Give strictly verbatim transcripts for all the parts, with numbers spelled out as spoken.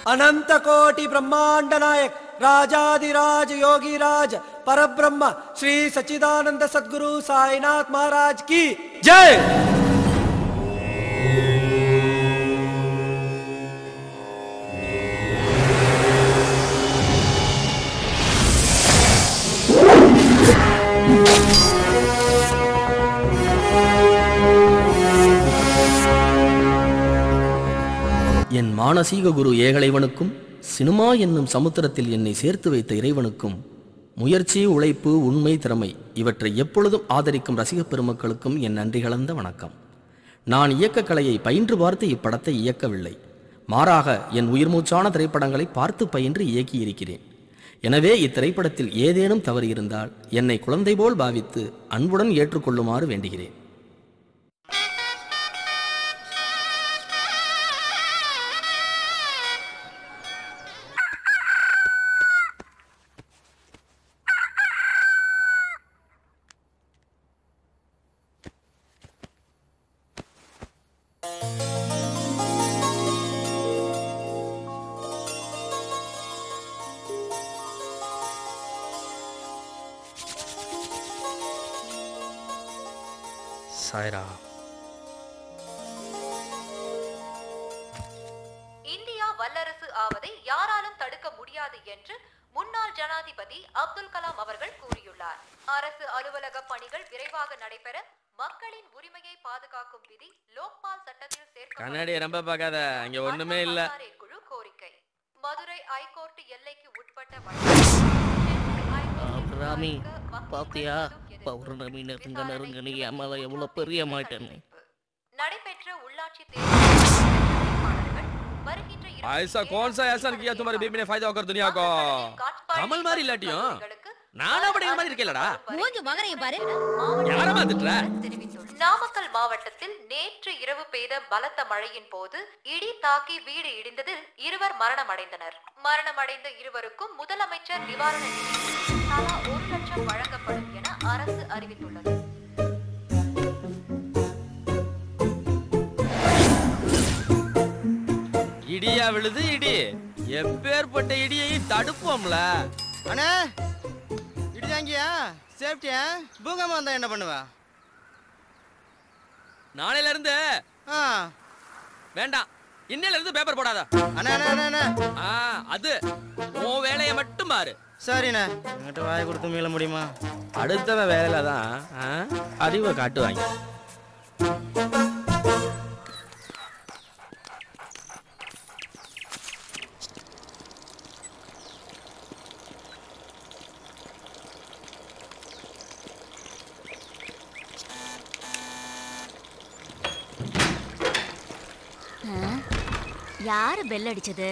अनंत कोटि ब्रह्मांड नायक राजाधिराज योगीराज परब्रह्म श्री सच्चिदानंद सद्गुरु साईनाथ महाराज की जय। என் மானசீக குரு ஏகலைவனுக்கும் சினிமா என்னும் சமுத்திரத்தில் என்னை சேர்த்து வைத்த இறைவனுக்கும் முயற்சி உழைப்பு உண்மை திறமை இவற்றை எப்பொழுதும் ஆதரிக்கும் ரசிகப் பெருமக்களுக்கும் என் நன்றி கலந்த வணக்கம். நான் இயக்கக் கலையை பயின்று பார்த்து இப்படத்தை இயக்கவில்லை, மாறாக என் உயிர்மூச்சான திரைப்படங்களை பார்த்து பயின்று இயக்கியிருக்கிறேன். எனவே இத்திரைப்படத்தில் ஏதேனும் தவறு இருந்தால் என்னை குழந்தை போல் பாவித்து அன்புடன் ஏற்றுக்கொள்ளுமாறு வேண்டுகிறேன். இந்தியா வல்லரசு ஆவதை யாராலும் தடுக்க முடியாது என்று முன்னாள் ஜனாதிபதி அப்துல் கலாம் அவர்கள் கூறியுள்ளார். அரசு அலுவலக பணிகள் விரைவாக நடைபெற மக்களின் உரிமையை பாதுகாக்கும் விதி லோக்பால் சட்டத்தில் சேர்க்கப்பட்ட குழு கோரிக்கை. மதுரை ஐகோர்ட் எல்லைக்கு உட்பட்ட நடைபெற்ற உள்ளாட்சி ऐसा कौन सा एहसान किया तुम्हारे बीबी ने फायदा होकर दुनिया को? कमल मारी लाटियो நானா படிக்கிற மாதிரி இருக்கேலடா. மூஞ்ச மகரைய பாரு. யார மாத்திட்டற? நாமக்கல் மாவட்டத்தில் நேற்று இரவு பெய்த பலத்த மழையின் போது இடி தாக்கி வீடு இடிந்ததில் இருவர் மரணமடைந்தனர். மரணமடைந்த இருவருக்கும் முதலமைச்சர் நிவாரண நிதி தலா ஒரு லட்சம் வழங்கப்படும் என அரசு அறிவித்துள்ளது. இடியா விழுது இடி. எப்பேற்பட்ட இடியையும் தடுப்போம்ல. அண்ணே இடிதாங்கியா சேஃப்டியா பூகமா வந்தா என்ன பண்ணுவ? நாளையில இருந்து வேண்டாம், இன்னையில இருந்து பேப்பர் போடாத. அண்ணா அண்ணா அண்ணா ஆ அது உன் வேலையை மட்டும் பாரு. சரிண்ணே, என்கிட்ட வாயை கொடுத்து மீள முடியுமா? அடுத்தவன் வேலையில தான் அறிவை காட்டுவாங்க. யாரு பெல் அடிச்சது?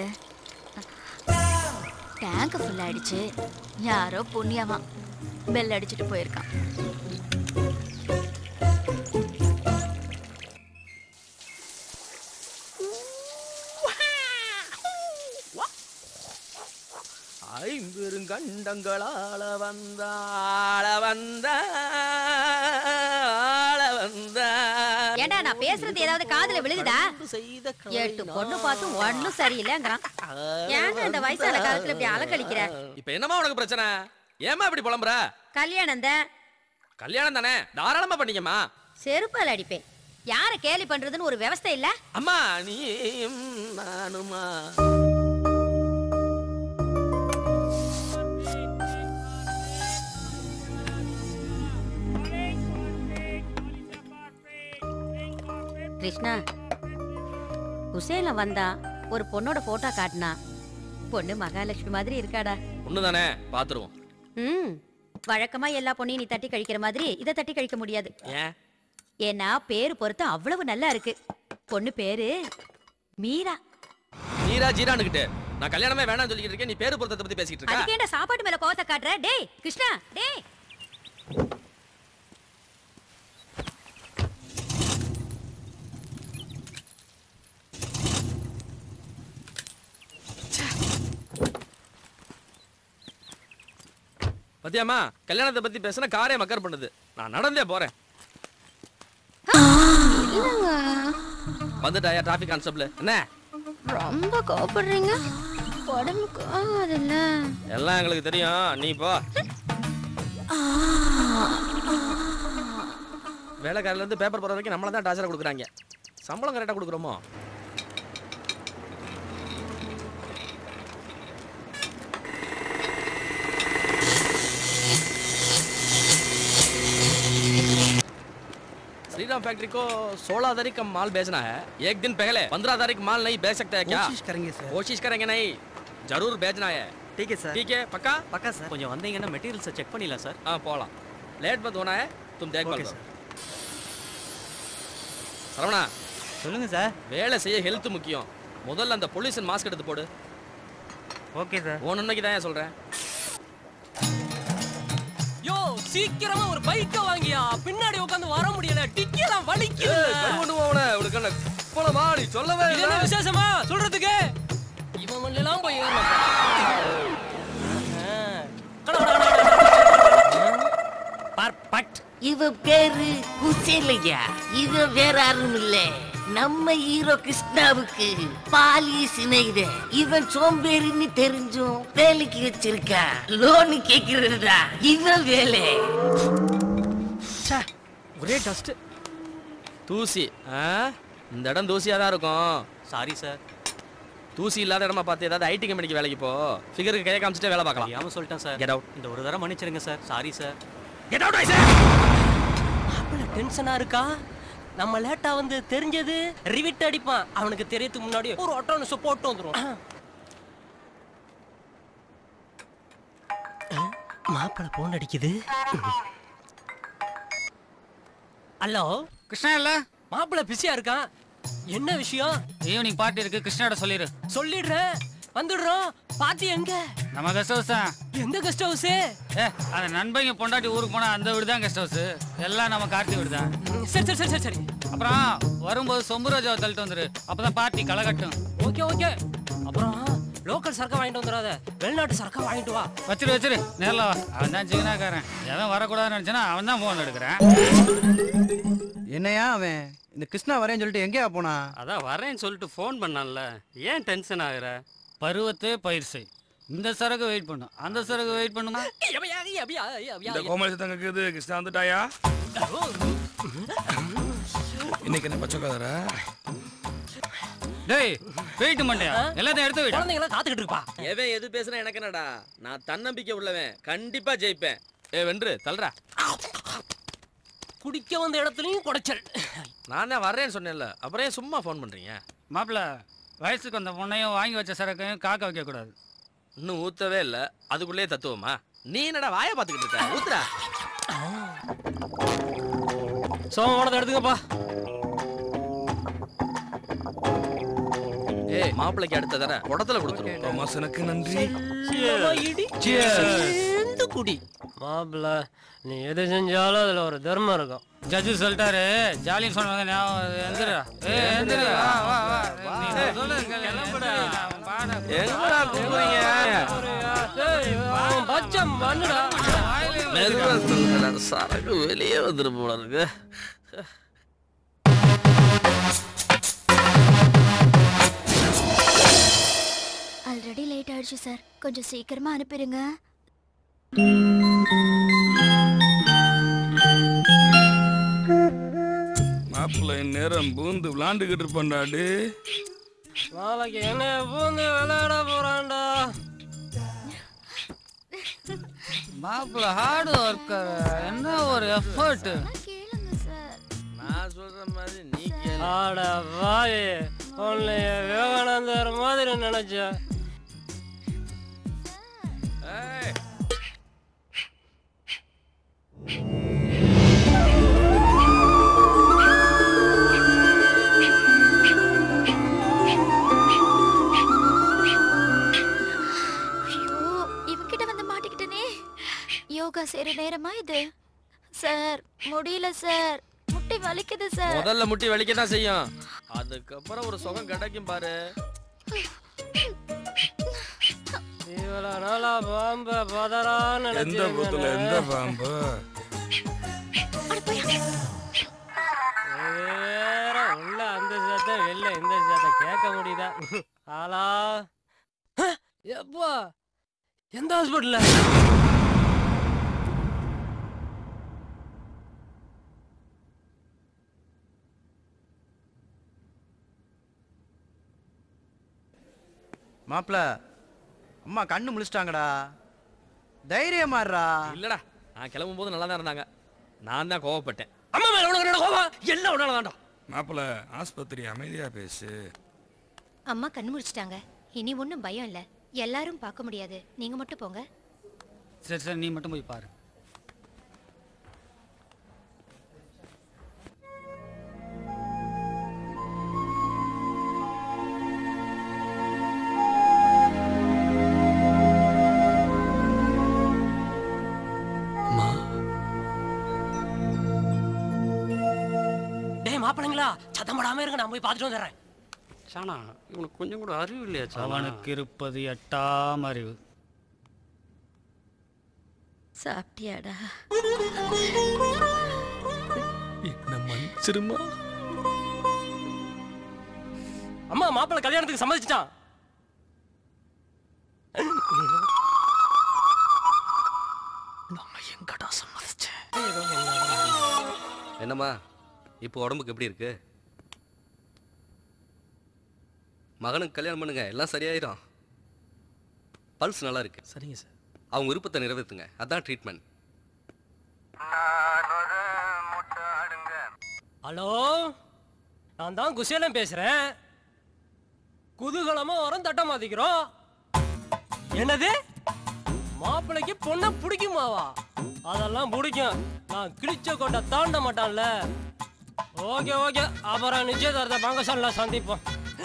டேங்க் ஃபுல் ஆயிடுச்சு. யாரோ புண்ணியமா பெல் அடிச்சுட்டு போயிருக்கான். ஐம்பெருங்கண்டங்களால வந்தாள வந்த ஏண்டா நான் பேசுறது ஏதாவது காதுல விழுகுதா? எட்டு பொண்ணு பார்த்து ஒண்ணும் சரியில்லைங்கிறான். ஏங்க இந்த வயசான காலத்துல இப்படி அலக்கழிக்கிற? இப்ப என்னமா உனக்கு பிரச்சனை? ஏமா இப்படி புலம்புற? கல்யாணம் தான். கல்யாணம் தானே, தாராளமா பண்ணிக்கமா. செருப்பால் அடிப்பேன். யார கேலி பண்றதுன்னு ஒரு விவசாய இல்ல. அம்மா நீ நானுமா கிருஷ்ணா, உசேல வந்தா ஒரு பொண்ணோட போட்டோ காட்டினா, பொண்ணு மகாலட்சுமி மாதிரி இருக்காடா. பொண்ணுதானே, பாத்துருவோம். ம், வழக்கமா எல்லா பொண்ணையும் நீ தட்டி கழிக்கிற மாதிரி இதை தட்டி கழிக்க முடியாது. ஏன்னா பேரு பொறுத்து அவ்வளவு நல்லா இருக்கு. பொண்ணு பேரு மீரா. மீரா ஜீரானுக்கிட்ட நான் கல்யாணமே வேணாம்னு சொல்லிட்டு இருக்கேன், நீ பேரு பொருத்தத்தை பத்தி பேசிட்டு இருக்க. அதுக்கேண்டா சாப்பாட்டு மேல கோவத்தை காட்டுற? டேய் கிருஷ்ணா, டேய். பத்தியாமா, கல்யாணத்தை பத்தி பேசினா காரே மக்கர் பண்ணுது. நான் நடந்தே போறேன். வந்துட்டாயா டிராபிக் கான்ஸ்டபிள்? என்ன ரொம்ப கோபப்படுறீங்க. உடம்புக்கு ஆகாதுல்ல. எல்லாம் எங்களுக்கு தெரியும், நீ போ. வேலைக்காரில இருந்து பேப்பர் போற வரைக்கும் நம்மள தான் டார்ச்சர் கொடுக்குறாங்க. சம்பளம் கரெக்டா கொடுக்குறோமோ? श्रीराम फैक्ट्री को सोलह तारीख का माल बेचना है। एक दिन पहले पंद्रह तारीख माल नहीं बेच सकते हैं क्या? कोशिश करेंगे सर। कोशिश करेंगे नहीं, जरूर बेचना है। ठीक है सर। ठीक है, पक्का? पक्का सर। கொஞ்சம் வந்தீங்கன்னா மெட்டீரியல்ஸ் செக் பண்ணிடலாம் சார். हाँ போலாம். लेट मत होना है, तुम देख ओके लो। सर। சரவணா, சொல்லுங்க சார். வேலை செய்ய ஹெல்த் முக்கியம். முதல்ல அந்த பொல்யூஷன் மாஸ்க் எடுத்து போடு. Okay sir. உன் நன்மைக்கு தான் சொல்றேன். யோ சீக்கிரமா ஒரு பைக்க வாங்கியா, பின்னாடி உட்கார்ந்து வர முடியல, டிக்கிலாம் வலிக்குது. கொண்டு போவனே உனக்கு என்ன போலமா நீ சொல்லவே இது என்ன விசேஷமா சொல்றதுக்கு? இவன் மண்ணெல்லாம் போய் ஏறணும். பர்ஃபெக்ட். இவ பேரு குசேலையா. இவ வேற யாரும் இல்ல, நம்ம ஹீரோ கிருஷ்ணாவுக்கு பாலி சினைத. இவன் சோம்பேறின்னு தெரிஞ்சும் வேலைக்கு வச்சிருக்கா. லோனு கேக்குறதுடா இவன் வேலை. ஒரே டஸ்ட். தூசி. இந்த இடம் தூசியா தான் இருக்கும். Sorry sir. தூசி இல்லாத இடமா பார்த்து ஏதாவது ஐடி கம்பெனிக்கு வேலைக்கு போ. ஃபிகருக்கு கையை காமிச்சிட்டே வேலை பார்க்கலாம். தெரியாம சொல்லிட்டேன் சார். Get out. இந்த ஒரு தடவை மன்னிச்சிருங்க sir. Sorry sir. Get out I say. மாப்பிள்ள டென்ஷனா இருக்கா? நம்ம லேட்டா வந்து தெரிஞ்சது ரிவிட் அடிப்பான். அவனுக்கு தெரியறதுக்கு முன்னாடி ஒரு ஆட்டோனஸ் போட்டு வந்துரும். மாப்பிள்ள போன் அடிக்குது. ஹலோ கிருஷ்ணா இல்ல? மாப்பிள்ள பிஸியா இருக்கான். என்ன விஷயம்? ஈவினிங் பார்ட்டி இருக்கு, கிருஷ்ணாட சொல்லிரு. சொல்லிடுறேன், வந்துடுறோம். பாத்தி எங்க? நம்ம கெஸ்ட் ஹவுஸ் தான். எந்த கெஸ்ட் ஹவுஸ்? ஏ அந்த நண்பங்க பொண்டாட்டி ஊருக்கு போனா அந்த வீடு தான் கெஸ்ட் ஹவுஸ். எல்லாம் நம்ம கார்த்தி வீடு தான். சரி சரி சரி சரி. அப்புறம் வரும்போது சொம்புராஜாவை தள்ளிட்டு வந்துரு, அப்பதான் பார்ட்டி களை கட்டும். Okay okay. அப்புறம் லோக்கல் சரக்கா வாங்கிட்டு வந்துடாத, வெளிநாட்டு சரக்கா வாங்கிட்டு வா. வச்சிரு வச்சிரு, நேரில் வா. அவன் தான் சிக்கனாக்காரன். எவன் வரக்கூடாதுன்னு நினைச்சானா அவன் தான் போன் எடுக்கிறேன். என்னையா அவன் இந்த கிருஷ்ணா வரேன்னு சொல்லிட்டு எங்கேயா போனா? அதான் வரேன்னு சொல்லிட்டு ஃபோன் பண்ணான்ல, ஏன் டென்ஷன் ஆகுற? பருவத்தே பயிர் செய். இந்த சரக்கு வெயிட் பண்ணும், அந்த சரக்கு வெயிட் பண்ணுமா? இந்த கோமலி தங்க கேக்குது. கிருஷ்ணா வந்துட்டாயா? இன்னைக்கு என்ன பச்சைக்காதர? டேய் வெயிட் பண்ணியா? எல்லாத்தையும் எடுத்து வெயிட். குழந்தைங்கள காத்துக்கிட்டு இருப்பா. எவன் எது பேசுனா எனக்கு என்னடா? நான் தன்னம்பிக்கை உள்ளவன், கண்டிப்பா ஜெயிப்பேன். ஏ வென்று தல்றா. குடிக்க வந்த இடத்துலயும் குடைச்சல். நான் தான் வர்றேன்னு சொன்னேன்ல, அப்புறம் ஏன் சும்மா ஃபோன் பண்றீங்க? மாப்பிள்ள வயசுக்கு வந்த பொண்ணையும் வாங்கி வச்ச சரக்கையும் காக்க வைக்க கூடாது. இன்னும் ஊத்தவே இல்ல, அதுக்குள்ளே தத்துவமா? நீ என்னடா வாயை பார்த்துக்கிட்டு இருக்க? ஊத்துறா. சோமனத்தை எடுத்துக்கப்பா. ஏய் மாப்பிளைக்கு அடுத்த தர குடத்துல கொடுத்துருவோம். ப்ரமோஷனுக்கு நன்றி. சேர்ந்து குடி. மாப்பிள்ள நீ எது செஞ்சாலும் அதுல ஒரு தர்மம் இருக்கும். ஜட்ஜு சொல்லிட்டாரு, ஜாலின்னு சொன்னது ஞாபகம். எந்திரா ஏ எந்திரா. வா வா வா. நீ சொல்லு கிளம்புடா. எங்கடா கூப்பிடுறீங்க? அவன் பச்சம் பண்ணுடா. மெதுவா சொல்லுடா, சரக்கு வெளியே வந்துரும் போல இருக்கு. ஆல்ரெடி லேட் ஆயிடுச்சு சார், கொஞ்சம் சீக்கிரமா அனுப்பிடுங்க. மாப்பிள்ளை நேரம் பூந்து விளாண்டுகிட்டு இருப்பான்டாடு. நாளைக்கு என்ன பூந்து விளையாட போறான்டா. மாப்பிள்ள ஹார்ட் ஒர்க்கர், என்ன ஒரு எஃபர்ட். கேளுங்க சார். நான் சொல்ற மாதிரி நீ கேளு. ஆட வாய், உன்னைய விவேகானந்தர் மாதிரி நினைச்சேன். ஏய் யோகா செய்யற நேரமா இது? சார் முடியல சார், முட்டி வலிக்குது சார். முதல்ல முட்டி வலிக்க தான் செய்யும், அதுக்கப்புறம் ஒரு சுகம் கிடைக்கும் பாரு. இவள நாளா பாம்பு பதறான்னு எந்த புத்துல எந்த பாம்பு? வேற உள்ள அந்த சத்தம் வெளில இந்த சத்தம் கேட்க முடியுதா? ஹலோ எப்பா எந்த ஹாஸ்பிட்டல்ல? மாப்பிள அம்மா கண்ணு முழிச்சிட்டாங்கடா, தைரியமாடுறா. இல்லடா, நான் கிளம்பும் போது நல்லா தான் இருந்தாங்க. நான் தான் கோவப்பட்டேன். அம்மா மேல உனக்கு என்ன கோவம்? எல்லாம் உன்னால தான்டா. மாப்பிள ஆஸ்பத்திரி அமைதியா பேசு. அம்மா கண்ணு முடிச்சிட்டாங்க, இனி ஒன்றும் பயம் இல்லை. எல்லாரும் பார்க்க முடியாது, நீங்க மட்டும் போங்க. சரி சரி, நீ மட்டும் போய் பாரு. மாப்பிள்ளைங்களா சத்தம் போடாம இருங்க, நான் போய் பார்த்துட்டு வந்துடுறேன். சானா, இவனுக்கு கொஞ்சம் கூட அறிவு இல்லையா? அவனுக்கு இருப்பது எட்டாம் அறிவு. சாப்பிட்டியாடா? என்ன மன்னிச்சிருமா. அம்மா மாப்பிள்ளை கல்யாணத்துக்கு சம்மதிச்சிட்டான். நம்ம எங்கடா சம்மதிச்சேன்? என்னம்மா இப்போ உடம்புக்கு எப்படி இருக்கு? மகனுக்கு கல்யாணம் பண்ணுங்க, எல்லாம் சரியாயிரும். பல்ஸ் நல்லா இருக்கு. சரிங்க சார். அவங்க விருப்பத்தை நிறைவேற்றுங்க, அதான் ட்ரீட்மெண்ட். ஹலோ, நான் தான் குசேலம் பேசுறேன். குதூகலமா வரும், தட்ட மாத்திக்கிறோம். என்னது? மாப்பிள்ளைக்கு பொண்ணை பிடிக்குமாவா? அதெல்லாம் பிடிக்கும். நான் கிழிச்ச கொண்ட தாண்ட மாட்டான்ல. ஓகே ஓகே, அப்புறம் நிச்சயதார்த்த பங்கசால சந்திப்போம்.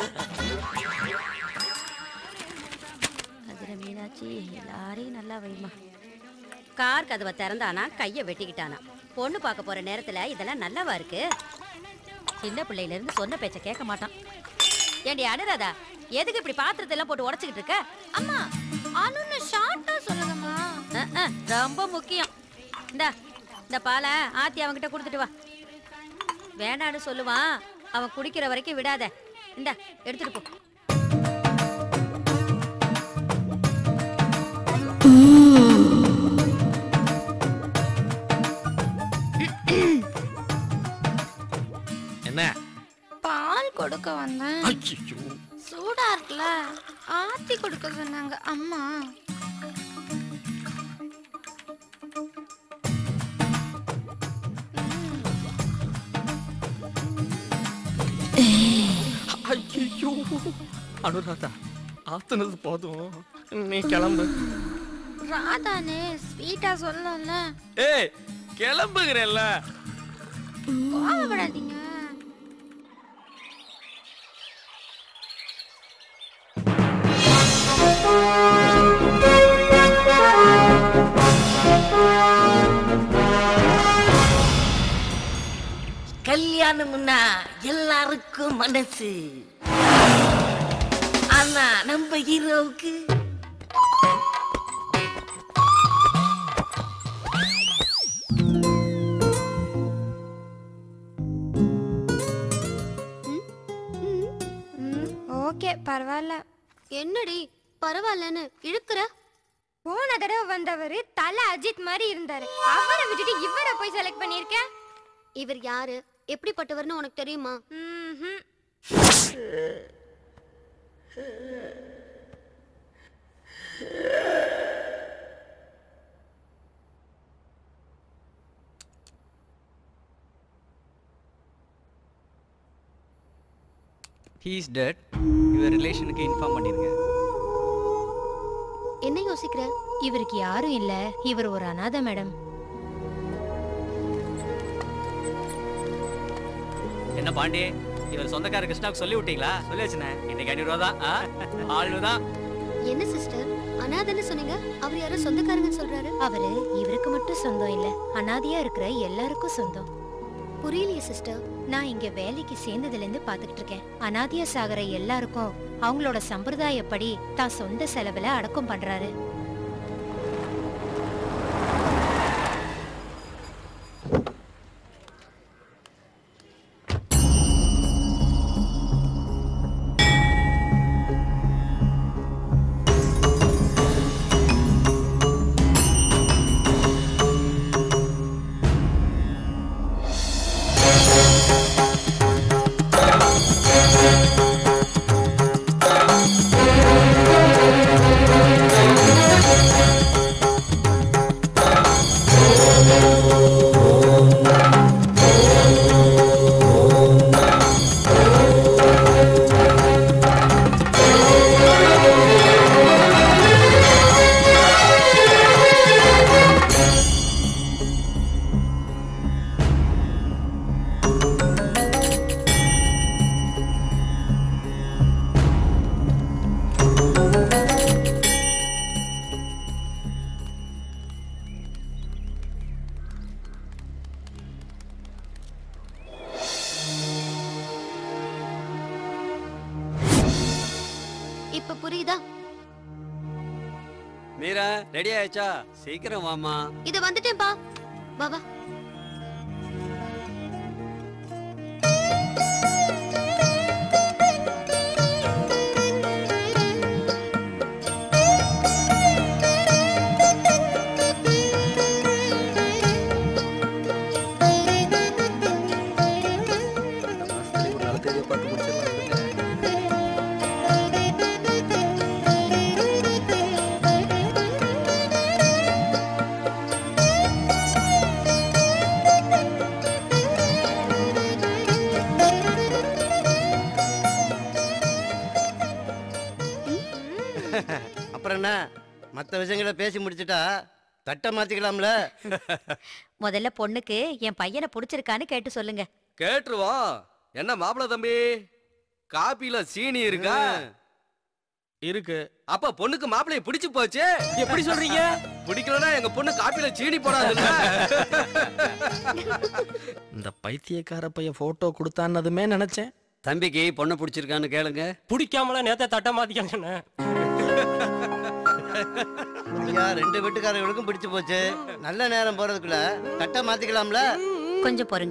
அதிர மீனாட்சி, எல்லாரையும் நல்லா வைமா. கார் கதவை திறந்தானா கையை வெட்டிக்கிட்டானா. பொண்ணு பார்க்க போற நேரத்துல இதெல்லாம் நல்லாவா இருக்கு? சின்ன பிள்ளையில இருந்து சொன்ன பேச்ச கேட்க மாட்டான். ஏண்டி அனுராதா, எதுக்கு இப்படி பாத்திரத்தை எல்லாம் போட்டு உடைச்சுக்கிட்டு இருக்க? அம்மா அனுன்னு ஷார்ட்டா சொல்லுங்கம்மா. ரொம்ப முக்கியம். இந்தா இந்த பாலை ஆத்தி அவன்கிட்ட கொடுத்துட்டு வா. வேணான்னு சொல்லுவான், அவன் குடிக்கிற வரைக்கும் விடாத. இந்தா எடுத்துட்டு போ. என்ன? பால் கொடுக்க வந்தேன். சூடா இருக்குல்ல, ஆத்தி கொடுக்க சொன்னாங்க அம்மா. ஐயோ அனுராதா, ஆத்துனது போதும், நீ கிளம்பு. ராதானே ஸ்வீட்டா சொல்லல. ஏய் கிளம்புகிறேன்ல. கோவப்படாதீங்க. கல்யாணம்னா எல்லாருக்கும் மனசு, ஆனா நம்ம ஹீரோவுக்கு ஓகே பரவாயில்ல. என்னடி பரவாயில்லன்னு இழுக்கிற? போன தடவை வந்தவரு தலை அஜித் மாதிரி இருந்தாரு, அவரை விட்டுட்டு இவரை போய் செலக்ட் பண்ணிருக்க. இவர் யாரு, எப்படிப்பட்டவர்னு உனக்கு தெரியுமா? He is dead. Your relationக்கு இன்ஃபார்ம் பண்ணிருங்க. என்ன யோசிக்கிற? இவருக்கு யாரும் இல்ல, இவர் ஒரு அனாதை மேடம். என்ன பாண்டி, இவர் சொந்தக்கார கிருஷ்ணாவுக்கு சொல்லி விட்டீங்களா? சொல்லி வச்சுனே, இன்னைக்கு ஐநூறு ரூபா தான். ஆளு தான். என்ன சிஸ்டர் அனாதைன்னு சொன்னீங்க, அவர் யாரும் சொந்தக்காரங்கன்னு சொல்றாரு? அவரு இவருக்கு மட்டும் சொந்தம் இல்ல, அனாதையா இருக்கிற எல்லாருக்கும் சொந்தம். புரியலையே சிஸ்டர். நான் இங்க வேலைக்கு சேர்ந்ததுல இருந்து பாத்துக்கிட்டு இருக்கேன். அனாதையா சாகர எல்லாருக்கும் அவங்களோட சம்பிரதாயப்படி தான் சொந்த செலவுல அடக்கம் பண்றாரு. ரெடி ஆயிடுச்சா? சீக்கிரம் வாமா. இது வந்துட்டேன்பா. வா வா. அப்புறம் என்ன, மற்ற விஷயங்களை பேசி முடிச்சுட்டா தட்டை மாத்திக்கலாம்ல. முதல்ல பொண்ணுக்கு என் பையனை பிடிச்சிருக்கான்னு கேட்டு சொல்லுங்க. கேட்டுருவோம். என்ன மாப்பிள தம்பி, காப்பில சீனி இருக்கா? இருக்கு. அப்ப பொண்ணுக்கு மாப்பிளைய பிடிச்சு போச்சு. எப்படி சொல்றீங்க? பிடிக்கலன்னா எங்க பொண்ணு காப்பில சீனி போடாதுல்ல. இந்த பைத்தியக்கார பையன் போட்டோ கொடுத்தான்னதுமே நினைச்சேன். தம்பிக்கு பொண்ணை பிடிச்சிருக்கான்னு கேளுங்க. பிடிக்காமல நேத்த தட்டை மாத்திக்கல. ஐயா, ரெண்டு வீட்டுக்காரர்களுக்கும் பிடிச்சு போச்சு. நல்ல நேரம் போறதுக்குள்ள தட்டை மாத்திக்கலாம்ல. கொஞ்சம் பொறுங்க.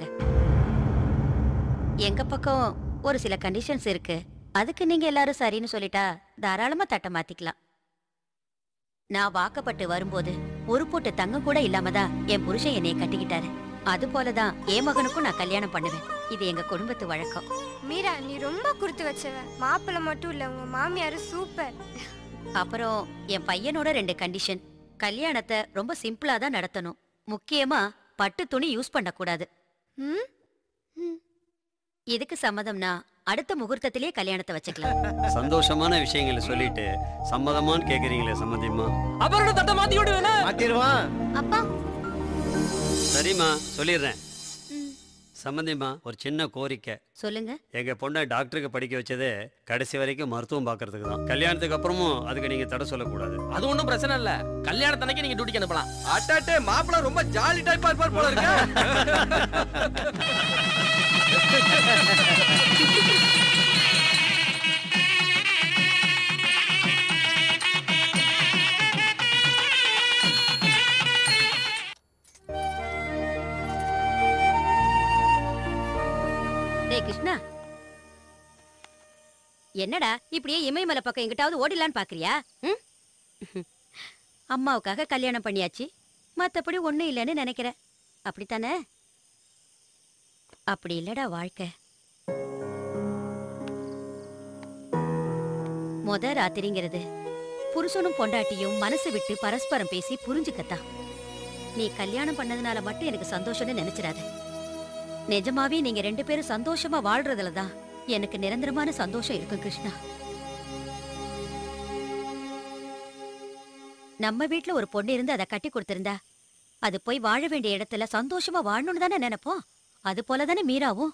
எங்க பக்கம் ஒரு சில கண்டிஷன்ஸ் இருக்கு. அதுக்கு நீங்க எல்லாரும் சரின்னு சொல்லிட்டா தாராளமா தட்டை மாத்திக்கலாம். நான் வாக்கப்பட்டு வரும்போது ஒரு போட்டு தங்கம் கூட இல்லாம தான் என் புருஷன் என்னைய கட்டிக்கிட்டாரு. அது போலதான் என் மகனுக்கும் நான் கல்யாணம் பண்ணுவேன். இது எங்க குடும்பத்து வழக்கம். மீரா, நீ ரொம்ப கொடுத்து வச்சவ. மாப்பிள்ள மட்டும் இல்ல, உங்க மாமியாரு சூப்பர். அப்புறம் என் பையனோட ரெண்டு கண்டிஷன். கல்யாணத்தை ரொம்ப சிம்பிளா தான் நடத்தணும். முக்கியமா பட்டு துணி யூஸ் பண்ணக்கூடாது. இதுக்கு சம்மதம்னா அடுத்த முகூர்த்தத்திலே கல்யாணத்தை வச்சுக்கலாம். சந்தோஷமான விஷயங்களை சொல்லிட்டு சம்மதமான்னு கேக்குறீங்களே சம்மதிமா? அப்புறம் தட்டை மாத்தி விடுவேனா? மாத்திடுவான். அப்பா சரிம்மா, சொல்லிடுறேன். சம்மந்திமா, ஒரு சின்ன கோரிக்கை. சொல்லுங்க. எங்க பொண்ணை டாக்டருக்கு படிக்க வச்சதே கடைசி வரைக்கும் மருத்துவம் பாக்குறதுக்கு தான். கல்யாணத்துக்கு அப்புறமும் அதுக்கு நீங்க தடை சொல்லக்கூடாது. அது ஒண்ணும் பிரச்சனை இல்ல. கல்யாணத்தன்னைக்கு நீங்க டியூட்டிக்கு அனுப்பலாம். அட்டாட்டே மாப்பிள ரொம்ப ஜாலி டைப்பா இருப்பார் போல இருக்கு. கிருஷ்ணா, என்னடா இப்படியே இமயமலை பக்கம் எங்கிட்டாவது ஓடிலான்னு பாக்குறியா? அம்மாவுக்காக கல்யாணம் பண்ணியாச்சு, மத்தபடி ஒண்ணும் இல்லைன்னு நினைக்கிறேன். அப்படித்தானே? அப்படி இல்லடா வாழ்க்கை. முத ராத்திரிங்கிறது புருஷனும் பொண்டாட்டியும் மனசு விட்டு பரஸ்பரம் பேசி புரிஞ்சுக்கத்தான். நீ கல்யாணம் பண்ணதுனால மட்டும் எனக்கு சந்தோஷம்னு நினைச்சிடாத. நிஜமாவே நீங்க ரெண்டு பேரும் சந்தோஷமா வாழ்றதுலதான் எனக்கு நிரந்தரமான சந்தோஷம் இருக்கும் கிருஷ்ணா. நம்ம வீட்டுல ஒரு பொண்ணு இருந்து அதை கட்டி கொடுத்திருந்தா அது போய் வாழ வேண்டிய இடத்துல சந்தோஷமா வாழணும்னு தானே நினைப்போம். அது போலதானே மீராவும்.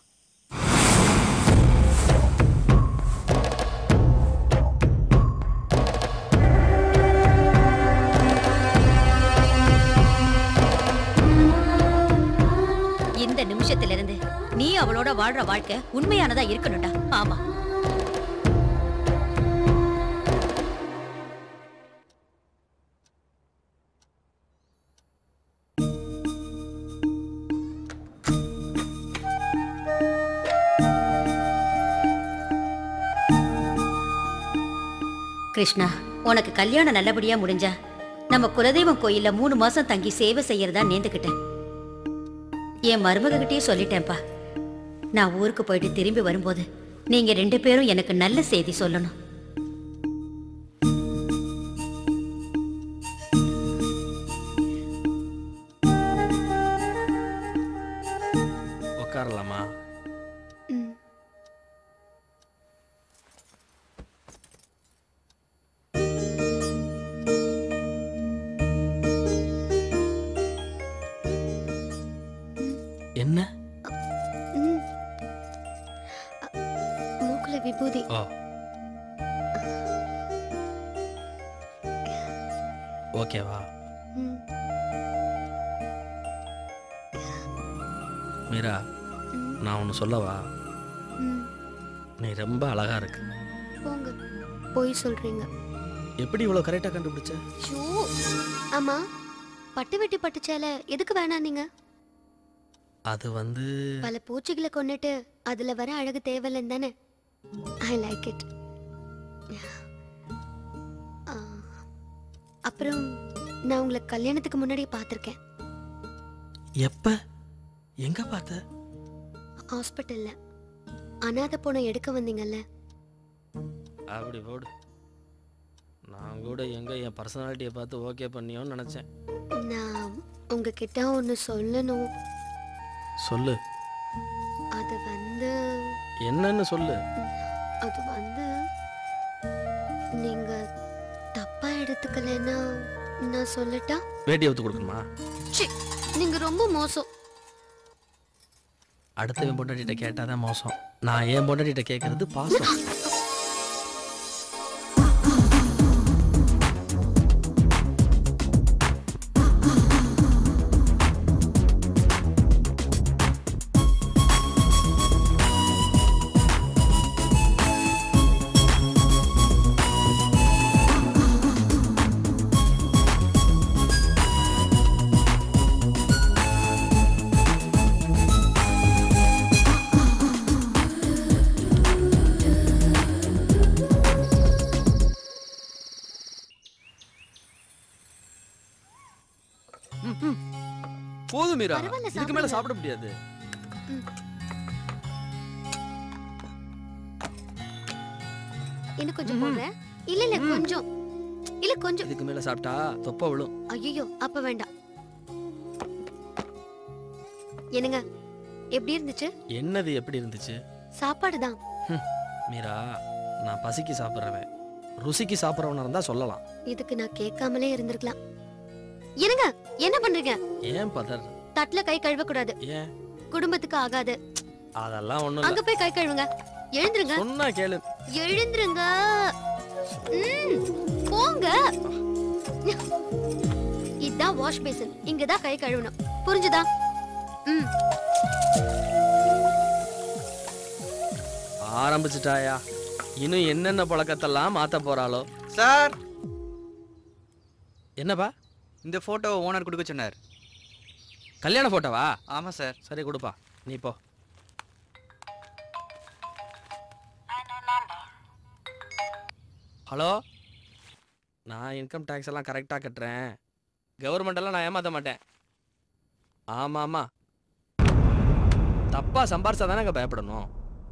இந்த நிமிஷத்துல இருந்து நீ அவளோட வாழ்ற வாழ்க்கை உண்மையானதா இருக்கணும்டா. ஆமா. கிருஷ்ணா, உனக்கு கல்யாணம் நல்லபடியா முடிஞ்சா நம்ம குலதெய்வம் கோயில்ல மூணு மாசம் தங்கி சேவை செய்யறதா நேர்ந்துக்கிட்டேன். என் மருமக கிட்டே சொல்லிட்டேன்ப்பா. நான் ஊருக்கு போயிட்டு திரும்பி வரும்போது நீங்க ரெண்டு பேரும் எனக்கு நல்ல செய்தி சொல்லணும். உட்காரலாமா? என்ன? மூக்குல விபூதி. ஓகேவா? மீரா, நான் ஒன்று சொல்லவா? நீ ரொம்ப அழகா இருக்கு. போங்க, போய் சொல்றீங்க. எப்படி இவ்வளவு கரெக்டா கண்டுபிடிச்ச? ஷூ. ஆமா, பட்டு வெட்டி பட்டு சேலை எதுக்கு வேணாம் நீங்க? அது வந்து பல பூச்சிகளை கொன்னுட்டு அதுல வர அழகு தேவையில்லைன்னு தானே? I like it. அப்புறம் நான் உங்களை கல்யாணத்துக்கு முன்னாடி பார்த்திருக்கேன். எப்ப? எங்க பார்த்த? ஹாஸ்பிட்டல்ல அனாதை பொண்ணை எடுக்க வந்தீங்கல்ல. அப்படி போடு. நான் கூட எங்க என் பர்சனாலிட்டியை பார்த்து ஓகே பண்ணியோன்னு நினைச்சேன். நான் உங்ககிட்ட ஒன்று சொல்லணும். சொல்லு. அது வந்து என்னன்னு சொல்லு. அது வந்து நீங்க தப்பா எடுத்துக்கலைன்னா நான் சொல்லட்டா? வேட்டி ஊத்து கொடுக்கணுமா? சி, நீங்க ரொம்ப மோசம். அடுத்தவன் பொண்டாட்டிட்ட கேட்டாதான் மோசம். நான் என் பொண்டாட்டிட்ட கேட்கறது பாசம். போதும் மீரா, பரவாயில்ல, இதுக்கு மேல சாப்பிடுங்க. சாப்பிட முடியாது. இன்னும் கொஞ்சம் போடுறேன். இல்ல இல்ல கொஞ்சம். இல்ல கொஞ்சம். இதுக்கு மேல சாப்பிட்டா தொப்பை விழும். ஐயோ, அப்ப வேண்டாம். என்னங்க, எப்படி இருந்துச்சு? என்னது எப்படி இருந்துச்சு? சாப்பாடு தான். ஹம், மீரா, நான் பசிக்கு சாப்பிட்றவன். ருசிக்கு சாப்பிட்றவனா இருந்தா சொல்லலாம். இதுக்கு நான் கேட்காமலே இருந்திருக்கலாம். என்னங்க, என்ன பண்றீங்க? ஏன் பதர்? தட்டுல கை கழுவ கூடாது. ஏன்? குடும்பத்துக்கு ஆகாது. அதெல்லாம் ஒண்ணும் அங்க இல்ல. போய் கை கழுவுங்க. எழுந்துருங்க. சொன்னா கேளு. எழுந்துருங்க. ம், போங்க. இதான் வாஷ் பேசின். இங்க தான் கை கழுவணும். புரிஞ்சுதா? ம். ஆரம்பிச்சிட்டாயா? இன்னும் என்னென்ன பழக்கத்தெல்லாம் மாத்த போறாளோ? சார், என்னப்பா? இந்த போட்டோ ஓனர் கொடுக்க சொன்னார். கல்யாண போட்டோவா? ஆமா சார். சரி கொடுப்பா, நீ போ. ஹலோ, நான் இன்கம் டேக்ஸ் எல்லாம் கரெக்டாக கட்டுறேன். கவர்மெண்ட் எல்லாம் நான் ஏமாத்த மாட்டேன். ஆமா ஆமா, தப்பா சம்பாரிச்சா தானே அங்கே பயப்படணும்.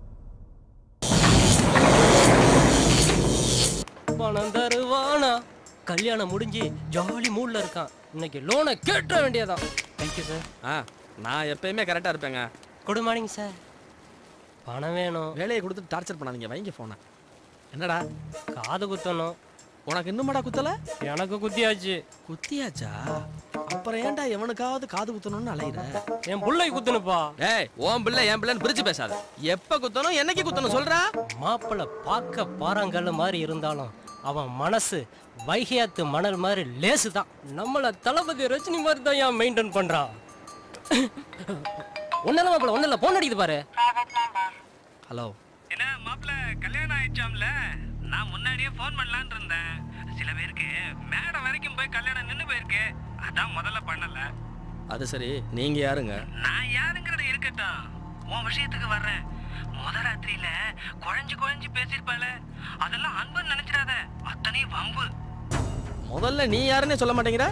பணம் தருவானா? கல்யாணம் முடிஞ்சு ஜாலி மூட்ல இருக்கான். இன்னைக்கு லோனை கேட்ட வேண்டியதான். Thank you sir. ஆ, நான் எப்பயுமே கரெக்டாக இருப்பேங்க. Good morning sir. பணம் வேணும். வேலையை கொடுத்து டார்ச்சர் பண்ணாதீங்க, வைங்க ஃபோனை. என்னடா? காது குத்தணும். உனக்கு இன்னுமாடா குத்தல? எனக்கு குத்தியாச்சு. குத்தியாச்சா? அப்புறம் ஏன்டா எவனுக்காவது காது குத்தணும்னு அலையிற? என் பிள்ளை குத்தணுப்பா. ஏய், உன் பிள்ளை என் பிள்ளைன்னு பிரிச்சு பேசாத. எப்ப குத்தணும், என்னைக்கு குத்தணும் சொல்றா? மாப்பிள்ளை பார்க்க பாறாங்கல்ல மாதிரி இருந்தாலும் அவன் மனசு வைகையாத்து மணல் மாதிரி லேசு தான். நம்மள தளபதி ரஜினி மாதிரி தான் ஏன் மெயின்டைன் பண்றான். ஒன்னும் மாப்பிள்ள ஒன்னும் இல்ல, போன் அடிக்குது பாரு. ஹலோ. என்ன மாப்பிள்ள, கல்யாணம் ஆயிடுச்சாம்ல? நான் முன்னாடியே ஃபோன் பண்ணலான்னு இருந்தேன். சில பேருக்கு மேடம் வரைக்கும் போய் கல்யாணம் நின்று போயிருக்கு. அதான் முதல்ல பண்ணல. அது சரி, நீங்க யாருங்க? நான் யாருங்கிறத இருக்கட்டும், உன் விஷயத்துக்கு வர்றேன். முத ராத்திரியில குழஞ்சு குழஞ்சு பேசியிருப்பாள, அதெல்லாம் அன்புன்னு நினைச்சிடாத, அத்தனை வம்பு. முதல்ல நீ யாருன்னு சொல்ல மாட்டேங்கிற?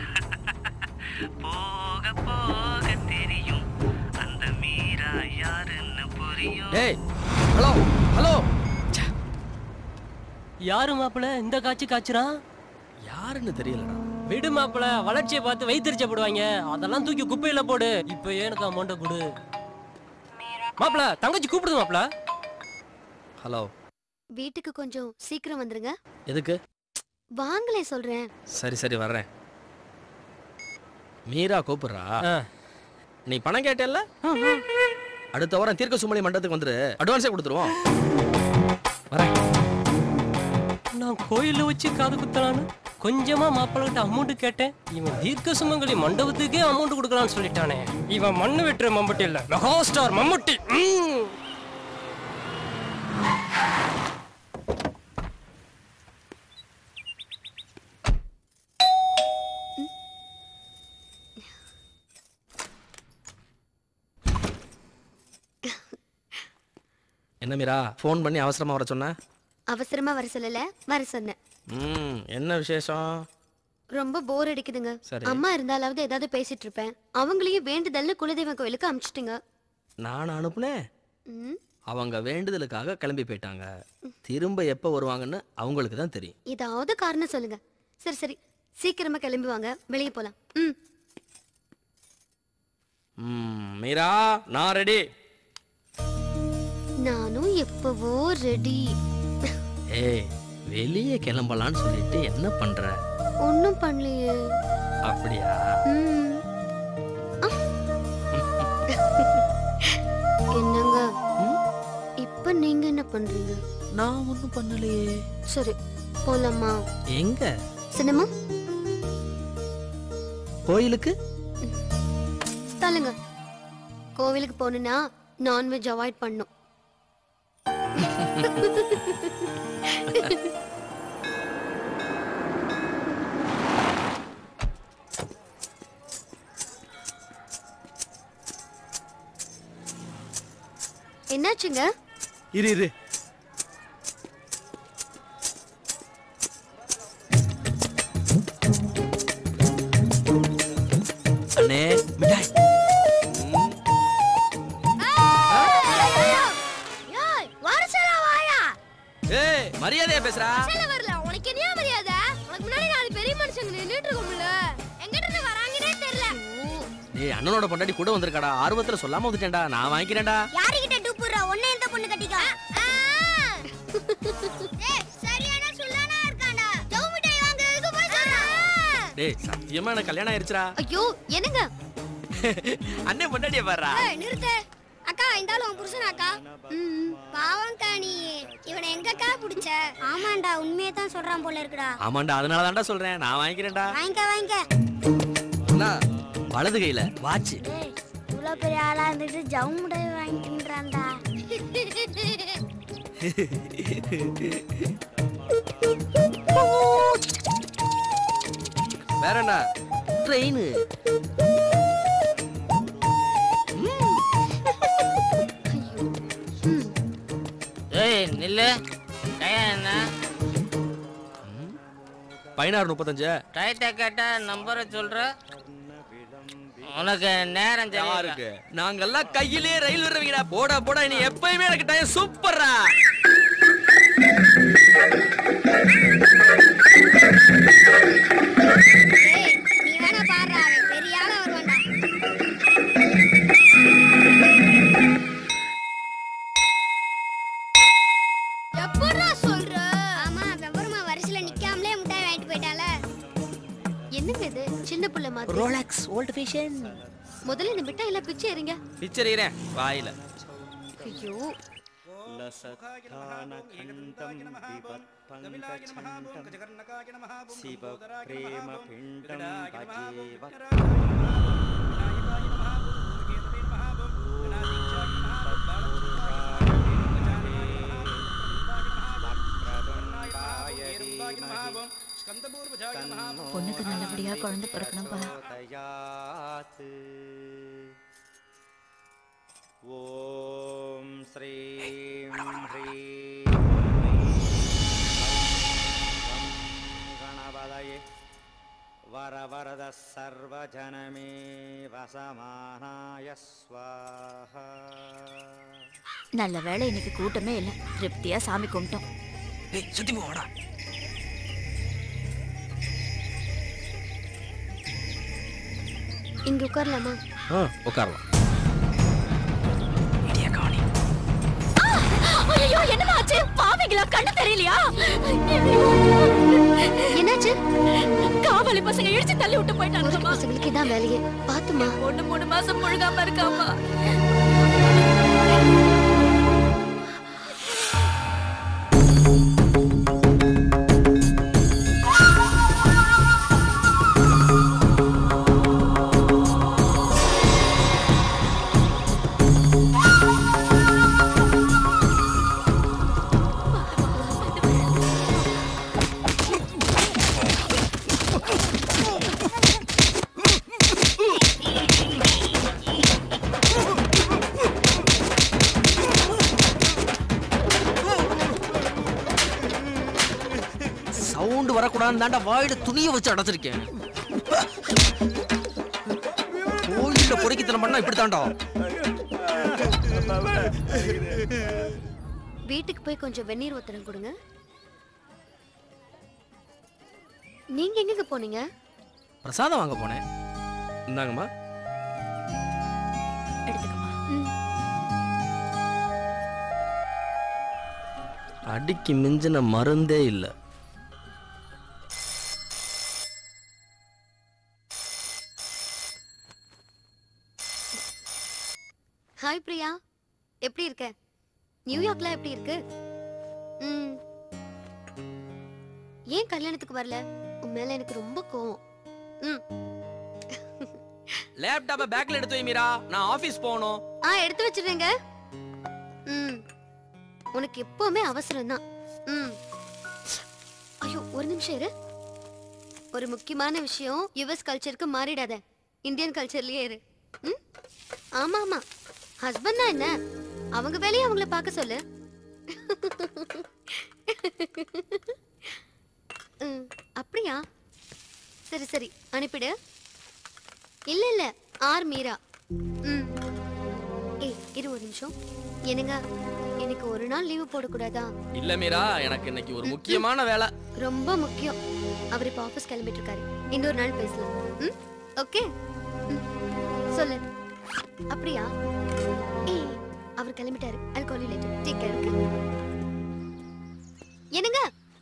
போக போக தெரியும் அந்த மீரா யாருன்னு புரியும். டேய், ஹலோ ஹலோ. யாரு மாப்பிள்ள இந்த காட்சி காய்ச்சுறான்? யாருன்னு தெரியலடா. விடு மாப்பிள்ள, வளர்ச்சியை பார்த்து வைத்திருச்சப்படுவாங்க. அதெல்லாம் தூக்கி குப்பையில போடு. இப்ப ஏனுக்கு அமௌண்ட கொடு. மாப்பிள்ள, தங்கச்சி கூப்பிடுது மாப்பிள்ள. ஹலோ. வீட்டுக்கு கொஞ்சம் சீக்கிரம் வந்துருங்க. எதுக்கு? வாங்களே சொல்றேன். சரி சரி வர்றேன். மீரா கூப்பிடுறா. நீ பணம் கேட்டல்ல? அடுத்த வாரம் தீர்க்க சுமலி மண்டபத்துக்கு வந்துரு, அட்வான்ஸே கொடுத்துருவோம். வரேன். நான் கோயில்ல வச்சு காது குத்தலான்னு கொஞ்சமா மாப்பிள்ளைகிட்ட அமௌண்ட் கேட்டேன். இவன் தீர்க்க சுமங்கலி மண்டபத்துக்கே அமௌண்ட் கொடுக்கலான்னு சொல்லிட்டானே. இவன் மண்ணு வெட்டுற மம்பட்டி இல்ல, மெகா ஸ்டார் மம்முட்டி. என்ன மீரா ஃபோன் பண்ணி அவசரமா வர சொன்ன? அவசரமா வர சொல்லல, வர சொன்னேன். ம் என்ன விசேஷம்? ரொம்ப போர் அடிக்குதுங்க. சரி. அம்மா இருந்தாலாவது ஏதாவது பேசிட்டு இருப்பேன். அவங்களையும் வேண்டுதல்னு குலதெய்வம் கோயிலுக்கு அனுப்பிச்சிட்டீங்க. நான் அனுப்புனேன். ம், அவங்க வேண்டுதலுக்காக கிளம்பி போயிட்டாங்க. திரும்ப எப்போ வருவாங்கன்னு அவங்களுக்கு தான் தெரியும். ஏதாவது காரணம் சொல்லுங்க. சரி சரி, சீக்கிரமா கிளம்பி வாங்க, வெளியே போலாம். ம். ம் மீரா நான் ரெடி. நானும் எப்பவோ ரெடி. ஏய் வெளியே கிளம்பலான்னு சொல்லிட்டு என்ன பண்ற? ஒன்னும் பண்ணலையே. அப்படியா? ம். என்னங்க இப்ப நீங்க என்ன பண்றீங்க? நான் ஒன்னும் பண்ணலையே. சரி போலாமா? எங்க? சினிமா? கோயிலுக்கு? தள்ளுங்க. கோவிலுக்கு போகணும்னா நான்வெஜ் அவாய்ட் பண்ணும். என்னாச்சுங்க? இரு இரு. அண்ணே மிட்டாய். ஏய் மரியாதையா பேசுறா. வரல உனக்கு என்ன மரியாதை? உனக்கு முன்னாடி நாலு பெரிய மனுஷங்க நின்னுட்டு இருக்கோம்ல, எங்கிட்ட இருந்து வராங்கன்னே தெரியல. ஏய் அண்ணனோட பொண்டாட்டி கூட வந்திருக்காடா. ஆர்வத்துல சொல்லாம வந்துட்டேன்டா. நான் வாங்கிக்கிறேன்டா. யார்கிட்ட டூப்புறா? ஒண்ணே இந்த பொண்ணு கட்டிக்கா. ஏய் சரியானா சொல்லானா இருக்காடா. ஜவு மிட்டாய் வாங்க எதுக்கு போய் சொல்றா? டேய் சத்தியமா எனக்கு கல்யாணம் ஆயிருச்சுடா. ஐயோ என்னங்க? அண்ணே பொண்டாட்டிய பாறா. ஏய் நிறுத்து. அக்கா இந்தால உன் புருஷனாக்கா. ம் பாவம் காணி. இவனை எங்கக்கா புடிச்ச? ஆமாண்டா உண்மையே தான் சொல்றான் போல இருக்குடா. ஆமாண்டா அதனால தான்டா சொல்றேன். நான் வாங்கிக்கிறேன்டா. வாங்கிக்க வாங்கிக்க. அண்ணா வலது கையில வாட்ச். ஏய் இவ்ளோ பெரிய ஆளா இருந்துட்டு ஜவு மிட்டாய் வாங்கின்றான்டா. வேற என்ன? ட்ரெயின். ஏய் நில்லு. டைம் என்ன? பதினாறு முப்பத்தஞ்சு. டைட்ட கேட்டா நம்பரை சொல்ற. உனக்கு நேரம் யாருக்கு? நாங்கெல்லாம் கையிலே ரயில் விடுறவங்கடா. போடா போடா நீ எப்பயுமே எனக்கு டைம் சூப்பர்ரா. ஏய் நீ வேணா பாறா, அவன் பெரிய ஆளா வருவான்டா. எப்பறா சொல்ற? ஆமா வெவரமா வரிசையில நிக்காமலே முட்டாய் வாங்கிட்டு போயிட்டால. என்னங்க இது? சின்ன புள்ள மாதிரி. Rolex old fashion. முதல்ல இந்த மிட்டாய் எல்லாம் பிச்சை எறிங்க. பிச்சர் ஏறேன் வாயில. ஐயோ பொண்ணுக்கு நல்லபடியா குழந்தை பிறக்கணும்பா. ஓம் ஸ்ரீம் ஹ்ரீம் கணபதயே வரவரத சர்வஜனமே வசமானாய ஸ்வாஹா. நல்ல வேளை இன்னைக்கு கூட்டமே இல்ல. திருப்தியா சாமி கும்பிட்டோம். ஏய் சுத்தி போடா. இங்க உட்காரலாமா? ஆ உட்காரலாம். ஐயோ என்னமா ஆச்சு? பாவிங்களா கண்ணு தெரியலையா? என்னாச்சு? காவலி பசங்க இடிச்சு தள்ளி விட்டு போயிட்டாங்க. பசங்களுக்கு இதான் வேலையே. பாத்துமா. ஒண்ணு மூணு மாசம் முழுகாம இருக்காமா. Oh! கூடாதுன்னு தாண்டா வாயில துணியை வச்சு அடைச்சிருக்கேன். கோயில்ல பொறுக்கித்தனம் பண்ணா இப்படி தாண்டா. வீட்டுக்கு போய் கொஞ்சம் வெந்நீர் ஊத்தனம் கொடுங்க. நீங்க எங்க போனீங்க? பிரசாதம் வாங்க போனேன். இந்தாங்கம்மா. எடுத்துக்கமா. அடிக்கு மிஞ்சின மருந்தே இல்லை. ஹாய் பிரியா, எப்படி இருக்க? நியூயார்க்ல எப்படி இருக்கு? ம். ஏன் கல்யாணத்துக்கு வரல? உன் மேல எனக்கு ரொம்ப கோவம். ம். லேப்டாப்பை பேக்ல எடுத்து வை மீரா, நான் ஆபீஸ் போகணும். ஆ, எடுத்து வச்சிருங்க. ம். உனக்கு எப்பவுமே அவசரம் தான். ம். ஐயோ, ஒரு நிமிஷம் இரு. ஒரு முக்கியமான விஷயம், யுஎஸ் கல்ச்சருக்கு மாறிடாத, இந்தியன் கல்ச்சர்லயே இரு. ம். ஆமா ஆமா, ஹஸ்பண்ட்னா என்ன, அவங்க வேலையை அவங்கள பார்க்க சொல்லு. ம், அப்படியா? சரி சரி, அனுப்பிடு. இல்ல இல்ல, ஆர் மீரா. ம். ஏய், இரு ஒரு நிமிஷம். என்னங்க, எனக்கு ஒரு நாள் லீவு போடக்கூடாதா? இல்ல மீரா, எனக்கு இன்னைக்கு ஒரு முக்கியமான வேலை. ரொம்ப முக்கியம். அவர் இப்ப ஆபீஸ் கிளம்பிட்டு இருக்காரு. இன்னொரு நாள் பேசலாம். ம், ஓகே. சொல்லு. அப்படியா? ஏய், அவர் கிளம்பிட்டாரு. I'll call you later. Take care. Okay? என்னங்க,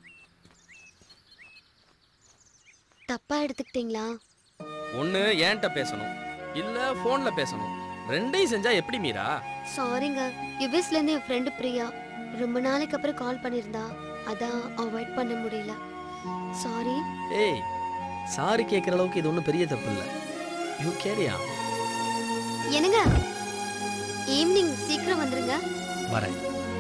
தப்பா எடுத்துக்கிட்டீங்களா? ஒண்ணு ஏன்ட்ட பேசணும், இல்ல போன்ல பேசணும். ரெண்டையும் செஞ்சா எப்படி மீரா? சாரிங்க, யுஎஸ்ல இருந்து என் ஃப்ரெண்டு பிரியா ரொம்ப நாளைக்கு அப்புறம் கால் பண்ணிருந்தா, அதான் அவாய்ட் பண்ண முடியல. சாரி. ஏய், சாரி கேக்குற அளவுக்கு இது ஒண்ணும் பெரிய தப்பு இல்ல. யூ கேரியா? என்னங்க, ஈவினிங் சீக்கிரம் வந்துருங்க. வரேன்.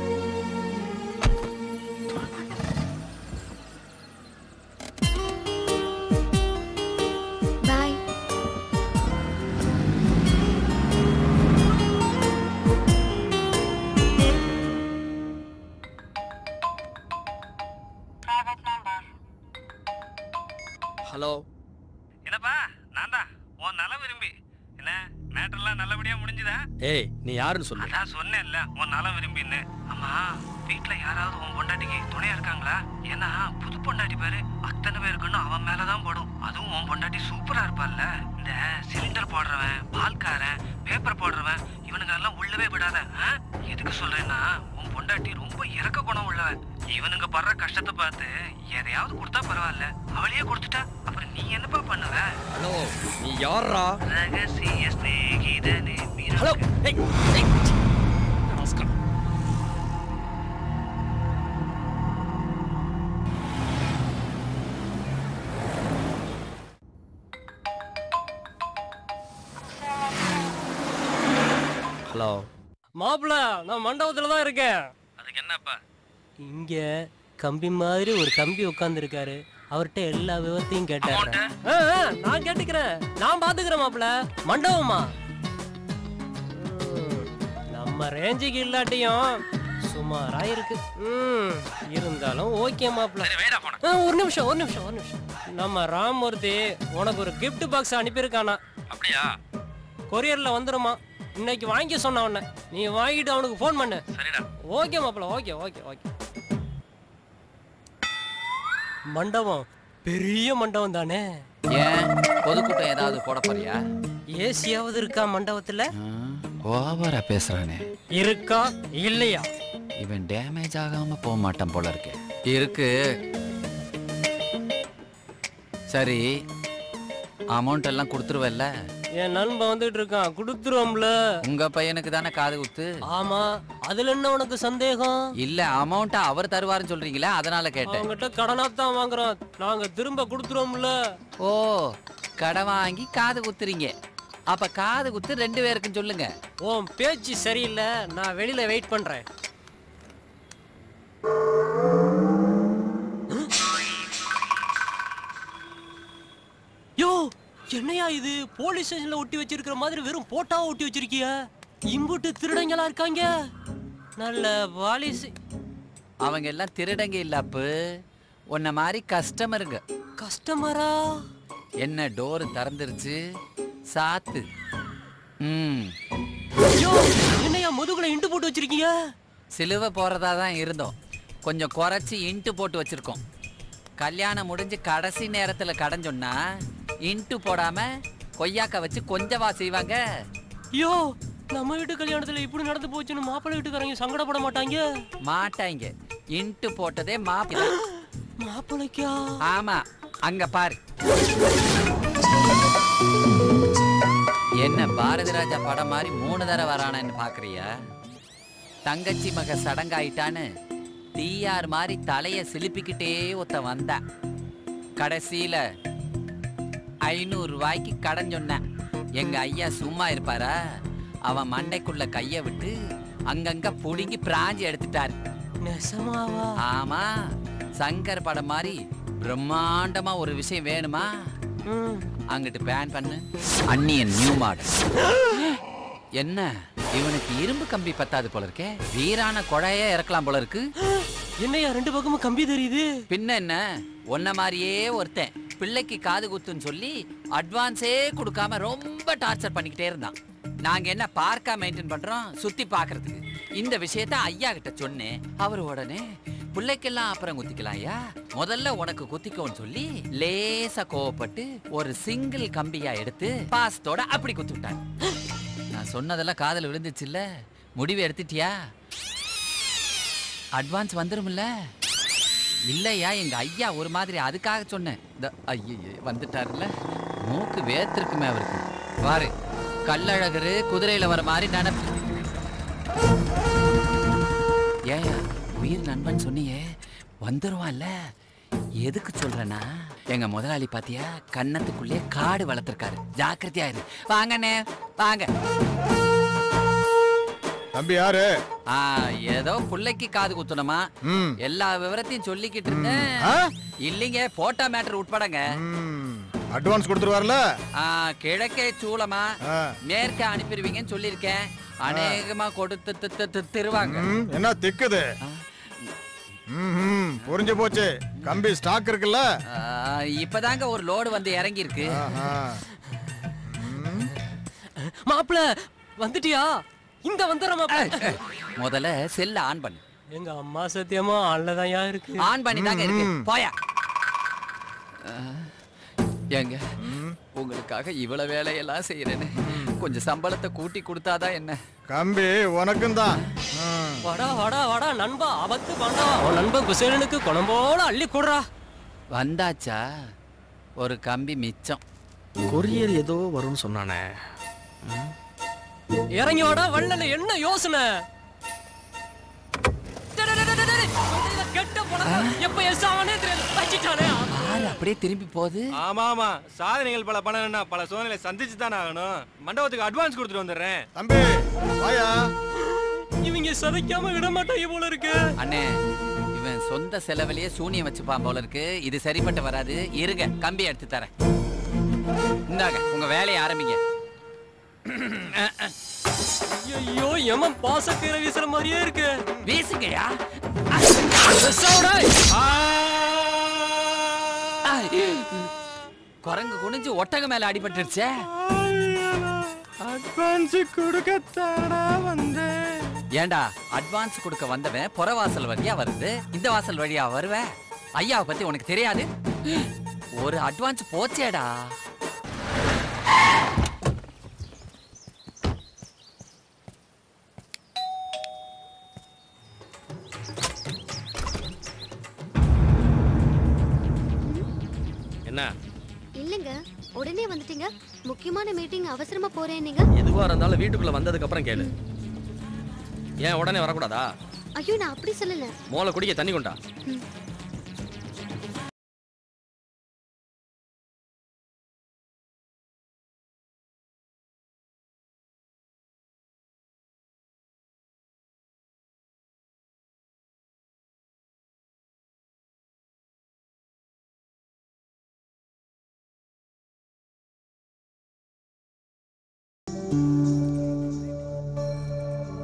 பாய். ஹலோ. என்னப்பா, நான் தான் உன் நல விரும்பி. என்ன மேட்டர்லாம் நல்லபடியா முடிஞ்சுதா? ஏய், நீ யாருன்னு சொல்லு. அதான் சொன்னேன்ல, உன் நல விரும்பின்னு. ஆமா, வீட்டுல யாராவது உன் பொண்டாட்டிக்கு துணையா இருக்காங்களா? ஏன்னா புது பொண்டாட்டி பேரு அத்தனை பேருக்குன்னு அவன் மேலதான் படும். அதுவும் உன் பொண்டாட்டி சூப்பரா இருப்பாள்ல. இந்த சிலிண்டர் போடுறவன், பால்காரன், பேப்பர் போடுறவன், இவனுங்க எல்லாம் உள்ளவே விடாத. எதுக்கு சொல்றேன்னா, உன் பொண்டாட்டி ரொம்ப இறக்க குணம் உள்ளவன். இவனுங்க படுற கஷ்டத்தை பார்த்து எதையாவது கொடுத்தா பரவாயில்ல, அவளையே கொடுத்துட்டா அப்புறம் நீ என்னப்பா பண்ணுவ? ஹலோ, நீ யாரா? ரகசிய ஸ்நேகிதனே. ஹலோ. ஏய் ஏய், நமஸ்காரம். ஹலோ. மாப்பிள்ள, நான் மண்டபத்துல தான் இருக்கேன். அதுக்கு என்னப்பா? இங்க கம்பி மாதிரி ஒரு தம்பி உட்கார்ந்து இருக்காரு. அவர்கிட்ட எல்லா விவரத்தையும் கேட்டேன். நான் கேட்டுக்கிறேன், நான் பாத்துக்கிறேன். மாப்பிள்ள, மண்டபமா நம்ம ரேஞ்சுக்கு இல்லாட்டியும் சுமாரா இருக்கு. ம், இருந்தாலும் ஓகே மாப்பிள்ள. ஒரு நிமிஷம் ஒரு நிமிஷம் ஒரு நிமிஷம் நம்ம ராமமூர்த்தி உனக்கு ஒரு கிஃப்ட் பாக்ஸ் அனுப்பியிருக்கானா? அப்படியா? கொரியர்ல வந்துருமா? இன்னைக்கு வாங்கி சொன்ன உடனே நீ வாங்கிட்டு அவனுக்கு ஃபோன் பண்ணு. சரிடா. ஓகே மாப்பிள்ள, ஓகே ஓகே ஓகே. மண்டபம் பெரிய மண்டபம் தானே? ஏன் பொதுக்கூட்டம் ஏதாவது போட போறியா? ஏசியாவது இருக்கா மண்டபத்துல? ஓவரா பேசுறானே. இருக்கா இல்லையா? இவன் டேமேஜ் ஆகாம போக மாட்டான் போல இருக்கு. இருக்கு. சரி, அமௌண்ட் எல்லாம் கொடுத்துருவல்ல? என் நண்பன் வந்துட்டு இருக்கான், கொடுத்துருவோம்ல. உங்க பையனுக்கு தானே காது குத்து? ஆமா, அதுல என்ன உனக்கு சந்தேகம்? இல்ல, அமௌண்ட் அவர் தருவாருன்னு சொல்றீங்களா, அதனால கேட்டேன். அவங்ககிட்ட கடனா தான் வாங்குறோம், நாங்க திரும்ப கொடுத்துருவோம்ல. ஓ, கடன் வாங்கி காது குத்துறீங்க. அப்ப காது குத்து ரெண்டு பேருக்குன்னு சொல்லுங்க. உன் பேச்சு சரியில்லை, நான் வெளியில வெயிட் பண்றேன். யோ, என்னையா இது? போலீஸ் ஸ்டேஷன்ல ஒட்டி வச்சிருக்கிற மாதிரி வெறும் போட்டாவை ஒட்டி வச்சிருக்கிய? இம்புட்டு திருடங்களா இருக்காங்க. நல்ல பாலிசி. அவங்க எல்லாம் திருடங்க இல்ல அப்பு, உன்ன மாதிரி கஸ்டமருங்க. கஸ்டமரா? என்ன டோர் திறந்துருச்சு, சாத்து. ம். ஐயோ, என்னையா முதுகுல இண்டு போட்டு வச்சிருக்கீங்க? சிலுவை போறதா தான் இருந்தோம், கொஞ்சம் குறைச்சி இன்ட்டு போட்டு வச்சிருக்கோம். கல்யாணம் முடிஞ்சு கடைசி நேரத்துல கடன் சொன்னா இன்ட்டு போடாம கொய்யாக்க வச்சு கொஞ்சவா செய்வாங்க. ஐயோ, நம்ம வீட்டு கல்யாணத்துல இப்படி நடந்து போச்சுன்னு மாப்பிள்ளை வீட்டுக்காரங்க சங்கடப்பட மாட்டாங்க? மாட்டாங்க. இன்ட்டு போட்டதே மாப்பிள்ளை. மாப்பிள்ளைக்கா? ஆமா, அங்க பாரு. என்ன பாரதி ராஜா படம் மாதிரி மூணு தடவை வரானன்னு பாக்குறியா? தங்கச்சி மக சடங்காயிட்டான்னு டிஆர் மாதிரி தலைய சிலிப்பிக்கிட்டே ஒருத்த வந்தா. கடைசியில ஐநூறு ரூபாய்க்கு கடன் சொன்னேன். எங்க ஐயா சும்மா இருப்பாரா? அவன் மண்டைக்குள்ள கைய விட்டு அங்கங்க புடுங்கி பிராஞ்சி எடுத்துட்டாரு. நெசமாவா? ஆமா, சங்கர் படம் மாதிரி பிரம்மாண்டமா ஒரு விஷயம் வேணுமா? அங்கிட்டு பேன் பண்ணு. Anniyan new model. என்ன இவனுக்கு இரும்பு கம்பி பத்தாது போல இருக்கே, வீரான கொடையா இறக்கலாம் போல இருக்கு. என்னையா ரெண்டு பக்கமும் கம்பி தெரியுது? பின்ன என்ன, ஒன்ன மாதிரியே ஒருத்தன் பிள்ளைக்கு காது குத்துன்னு சொல்லி அட்வான்ஸே கொடுக்காம ரொம்ப டார்ச்சர் பண்ணிக்கிட்டே இருந்தான். நாங்க என்ன பார்க்கா மெயின்டைன் பண்றோம், சுத்தி பாக்குறதுக்கு. இந்த விஷயத்த ஐயா கிட்ட சொன்னேன். அவர் உடனே பிள்ளைக்கெல்லாம் அப்புறம் குத்திக்கலாம் ஐயா, முதல்ல உனக்கு குத்திக்கோன்னு சொல்லி லேசா கோவப்பட்டு ஒரு சிங்கிள் கம்பியா எடுத்து பாசத்தோட அப்படி குத்தி விட்டாங்க. நான் சொன்னதெல்லாம் காதல விழுந்துச்சுல்ல, முடிவு எடுத்துட்டியா? அட்வான்ஸ் வந்துரும்ல? இல்லையா, எங்க ஐயா ஒரு மாதிரி, அதுக்காக சொன்னேன். ஐயோ வந்துட்டாருல்ல, மூக்கு வேத்திருக்குமே அவருக்கு. பாரு, கல்லழகரு குதிரையில வர மாதிரி நினைப்பு. ஏயா உயிர் நண்பன் சொன்னியே, வந்துருவான்ல? எதுக்கு சொல்றேன்னா, எங்க முதலாளி பாத்தியா கன்னத்துக்குள்ளே காடு வளர்த்திருக்காரு. ஜாக்கிரதையா இரு. வாங்கண்ணே வாங்க. தம்பி யாரு? ஆ, ஏதோ புள்ளைக்கு காது குத்தணுமா, எல்லா விவரத்தையும் சொல்லிக்கிட்டு இருந்தேன். இல்லைங்க, போட்டோ மேட்டர் உட்படங்க. அட்வான்ஸ் கொடுத்துருவார்ல? கிழக்கே சூளமா மேற்க அனுப்பிடுவீங்கன்னு சொல்லியிருக்கேன். அநேகமா கொடுத்து திருவாங்க. என்ன திக்குது? புரிஞ்சு போச்சு. கம்பி ஸ்டாக் இருக்குல்ல? இப்பதாங்க ஒரு லோடு வந்து இறங்கி இருக்கு. மாப்பிள்ள வந்துட்டியா? இந்த வந்துடுறமா. முதல்ல செல்ல ஆன் பண்ணு. எங்க அம்மா சத்தியமா ஆன்லதான் இருக்கு. ஆன் பண்ணி தாங்க இருக்கு. போயா. ஏங்க, உங்களுக்காக இவ்வளவு வேலையெல்லாம் செய்யறேன்னு கொஞ்சம் சம்பளத்தை கூட்டி கொடுத்தாதான் என்ன? கம்பி உனக்கும் தான். வாடா வாடா வாடா நண்பா, அவத்து பண்ணா. உன் நண்பன் குசேலனுக்கு குழம்போட அள்ளி கொடுறா. வந்தாச்சா? ஒரு கம்பி மிச்சம். கொரியர் ஏதோ வரும்னு சொன்னானே. இறங்கி வாடா வள்ளல. என்ன யோசனை? அப்படியே திரும்பி போகுது. ஆமா ஆமா, சாதனைகள் பல பண்ணணும்னா பல சோதனைகளை சந்திச்சு தானே ஆகணும். மண்டபத்துக்கு அட்வான்ஸ் கொடுத்துட்டு வந்துடுறேன். தம்பி வாயா. இவங்க சதைக்காம விட மாட்டாங்க போல இருக்கு. அண்ணே, இவன் சொந்த செலவிலேயே சூனியம் வச்சுப்பான் போல இருக்கு. இது சரிப்பட்டு வராது. இருங்க, கம்பி எடுத்து தரேன். இந்தாங்க, உங்க வேலையை ஆரம்பிங்க. ஐயோ, எமன் பாசக்கீரை வீசுற மாதிரியே இருக்கு. வீசுங்கயா. குரங்கு குனிஞ்சு ஒட்டக மேல அடிபட்டுருச்சே. அட்வான்ஸ் கொடுக்கத்தாடா வந்தேன். ஏண்டா, அட்வான்ஸ் கொடுக்க வந்தவன் புறவாசல் வழியா வருது, இந்த வாசல் வழியா வருவேன். ஐயாவை பத்தி உனக்கு தெரியாது? ஒரு அட்வான்ஸ் போச்சேடா. என்ன? இல்லங்க, உடனே வந்துட்டீங்க. முக்கியமான மீட்டிங், அவசரமா போறேன். நீங்க எதுவா இருந்தாலும் வீட்டுக்குள்ள வந்ததுக்கு அப்புறம் கேளு. ஏன் உடனே வரக்கூடாதா? ஐயோ, நான் அப்படி சொல்லல. மோளை குடிக்க தண்ணி கொண்டா.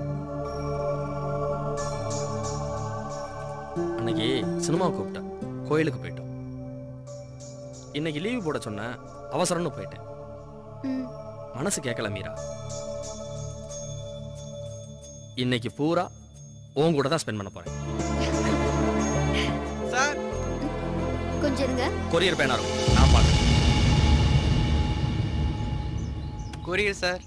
அன்னைக்கு சினிமா கூப்பிட்டேன். கோயிலுக்கு போயிட்டோம். இன்னைக்கு லீவு போட சொன்ன அவசரம்னு போயிட்டேன். ம். மனசு கேட்கல மீரா. இன்னைக்கு பூரா உன் கூட தான் ஸ்பெண்ட் பண்ண போறேன். சார் கொஞ்சம் இருங்க. கொரியர் பேனா இருக்கும், நான் பார்க்கறேன். Courier sir.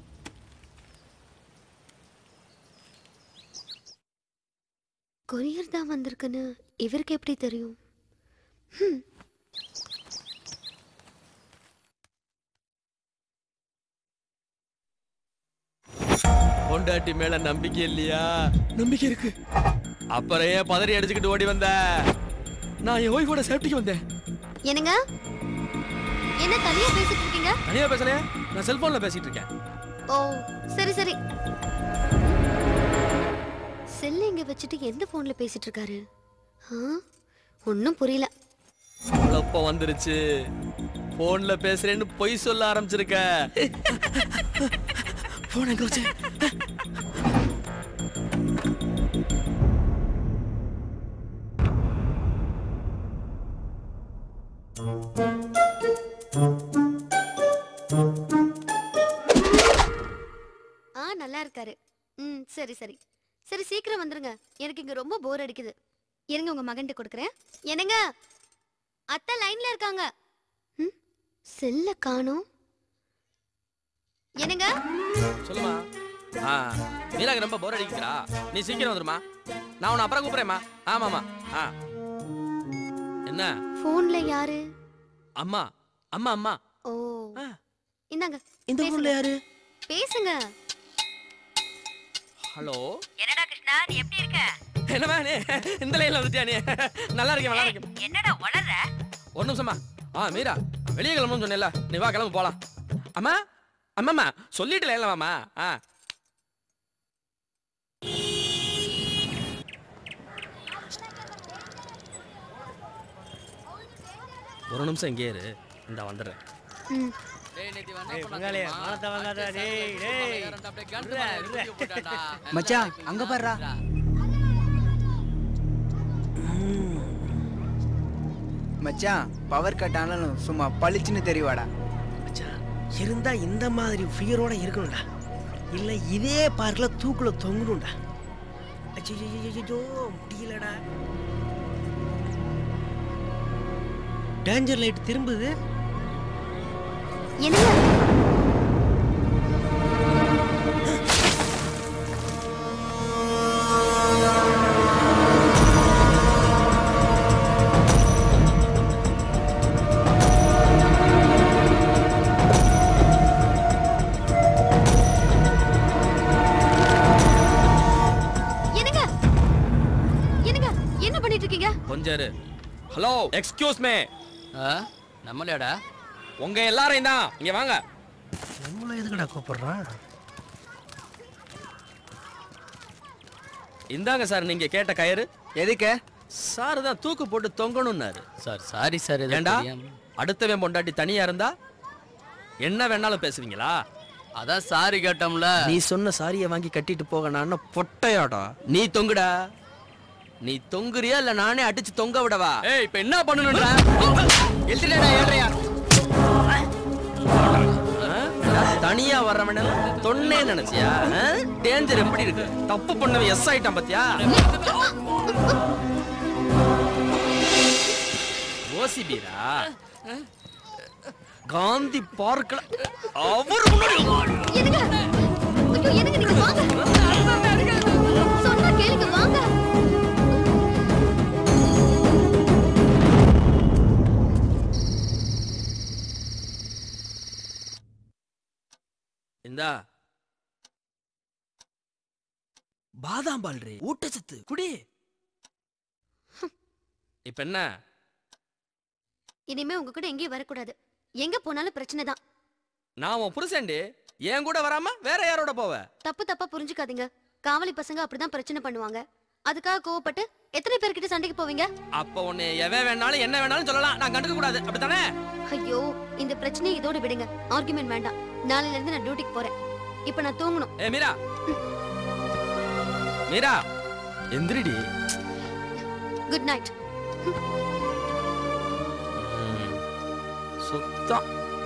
கொரியர் தான் வந்திருக்குன்னு இவருக்கு எப்படி தெரியும்? ஹம். பொண்டாட்டி மேல நம்பிக்கை இல்லையா? நம்பிக்கை இருக்கு. அப்புறம் ஏன் பதறி அடிச்சுக்கிட்டு ஓடி வந்த? நான் என் ஒய்ஃபோட சேஃப்டிக்கு வந்தேன். என்னங்க என்ன தனியா பேசிட்டு இருக்கீங்க? தனியா பேசலையா? நான் செல்போன்ல பேசிட்டு இருக்கேன். ஓ சரி சரி. செல்ல இங்க வச்சுட்டு எந்த போன்ல பேசிட்டு இருக்காரு? ஒன்னும் புரியல. குழப்பம் வந்துருச்சு. போன்ல பேசுறேன்னு பொய் சொல்ல ஆரம்பிச்சிருக்க. போன் எங்க வச்சு? ஆ நல்லா இருக்காரு. ம் சரி சரி சரி சீக்கிரம் வந்துருங்க. எனக்கு இங்க ரொம்ப போர் அடிக்குது. இருங்க உங்க மகன்கிட்ட கொடுக்குறேன். என்னங்க அத்தை லைன்ல இருக்காங்க. ம் செல்ல காணோம். என்னங்க சொல்லுமா. ஆ மீராக்கு ரொம்ப போர் அடிக்கிறா. நீ சீக்கிரம் வந்துருமா. நான் உன்னை அப்புறம் கூப்பிடுறேம்மா. ஆமாமா. ஆ என்ன போன்ல யாரு? அம்மா அம்மா அம்மா. ஓ இந்தாங்க. இந்த போன்ல யாரு? பேசுங்க. ஹலோ. என்னடா கிருஷ்ணா நீ எப்படி இருக்க? என்னமா நீ இந்த லைன்ல வந்துட்டியா நீ? நல்லா இருக்கேன் நல்லா இருக்கேன். என்னடா வளர்ற? ஒரு நிமிஷமா. ஆ மீரா வெளியே கிளம்பணும்னு சொன்னேன்ல, நீ வா கிளம்பு போலாம். அம்மா அம்மாம்மா சொல்லிட்டு லைன்ல வாமா. ஆ ஒரு நிமிஷம் இங்கே இரு. இந்த வந்துடுறேன். ம் மச்சான் அங்க பாருடா. மச்சான் பவர் கட் ஆனாலும் சும்மா பளிச்சுன்னு தெரிவாடா. மச்சான் இருந்தா இந்த மாதிரி ஃபிகரோட இருக்கணும்டா. இல்ல இதே பார்க்ல தூக்குல தொங்கணும்டா. அச்சோ முடியலடா. டேஞ்சர் லைட் திரும்புது. என்ன கொஞ்சம் இரு. Hello excuse me. நம்மளேடா உங்க எல்லாரையும் தான் இங்க வாங்க. நம்மள எதுக்குடா கூப்பிடுறான்? இந்தாங்க சார் நீங்க கேட்ட கயிறு. எதுக்கு? சார் தான் தூக்கு போட்டு தொங்கணும்னாரு. Sir sorry sir. ஏண்டா அடுத்தவன் பொண்டாட்டி தனியா இருந்தா என்ன வேணாலும் பேசுவீங்களா? அதான் சாரி கேட்டோம்ல. நீ சொன்ன சாரியை வாங்கி கட்டிட்டு போக நான் பொட்டையாடா. நீ தொங்குடா. நீ தொங்குறியா இல்ல நானே அடிச்சு தொங்க விடவா? ஏய் இப்ப என்ன பண்ணணும்டா? எழுதிடா ஏழ்றையா. தனியா வர்றவன தொன்னே நினைச்சியா? டேஞ்சர் எப்படி இருக்கு? தப்பு பண்ணவன் எஸ் ஆயிட்டான் பாத்தியா? ஓசிபீரா காந்தி பார்க்கல அவர் முன்னாடி. எதுங்க? ஐயோ எதுங்க நீங்க வாங்க. சொன்னா கேளுங்க வாங்க. இந்தா பாதாம் பால் ரே ஊட்டச்சத்து குடி. இப்ப என்ன? இனிமே உங்க கூட எங்கேயும் வரக்கூடாது. எங்க போனாலும் பிரச்சனை தான். நான் உன் புருஷன்டி. என் கூட வராம வேற யாரோட போவ? தப்பு தப்பா புரிஞ்சுக்காதீங்க. காவலி பசங்க அப்படிதான் பிரச்சனை பண்ணுவாங்க. அதுக்காக கோவப்பட்டு எத்தனை பேர்கிட்ட சண்டைக்கு போவீங்க? அப்ப உன்னை எவன் வேணாலும் என்ன வேணாலும் சொல்லலாம். நான் கண்டுக்க கூடாது அப்படித்தானே? ஐயோ இந்த பிரச்சனையை இதோட விடுங்க. ஆர்குமெண்ட் வேண்டாம். நாளையில இருந்து நான் டியூட்டிக்கு போறேன். இப்ப நான் தூங்கணும். ஏ மீரா மீரா எந்திரிடி. Good night. சுத்தம்.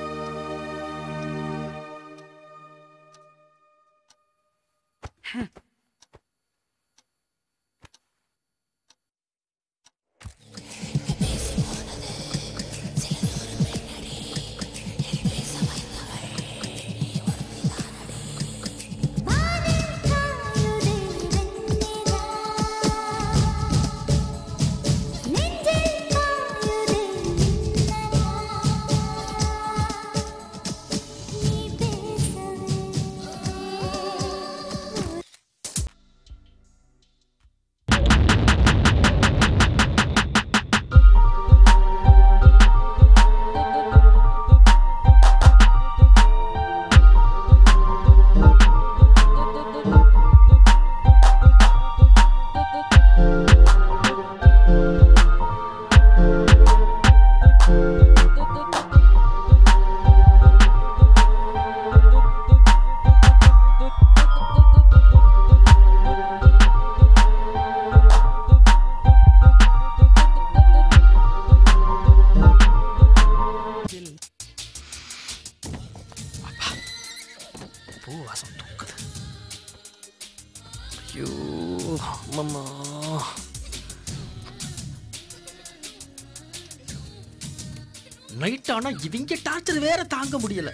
பூ வாசம் தூக்குது. ஐயோ அம்மம்மா. நைட் ஆனா இவங்க டார்ச்சர் வேற தாங்க முடியல.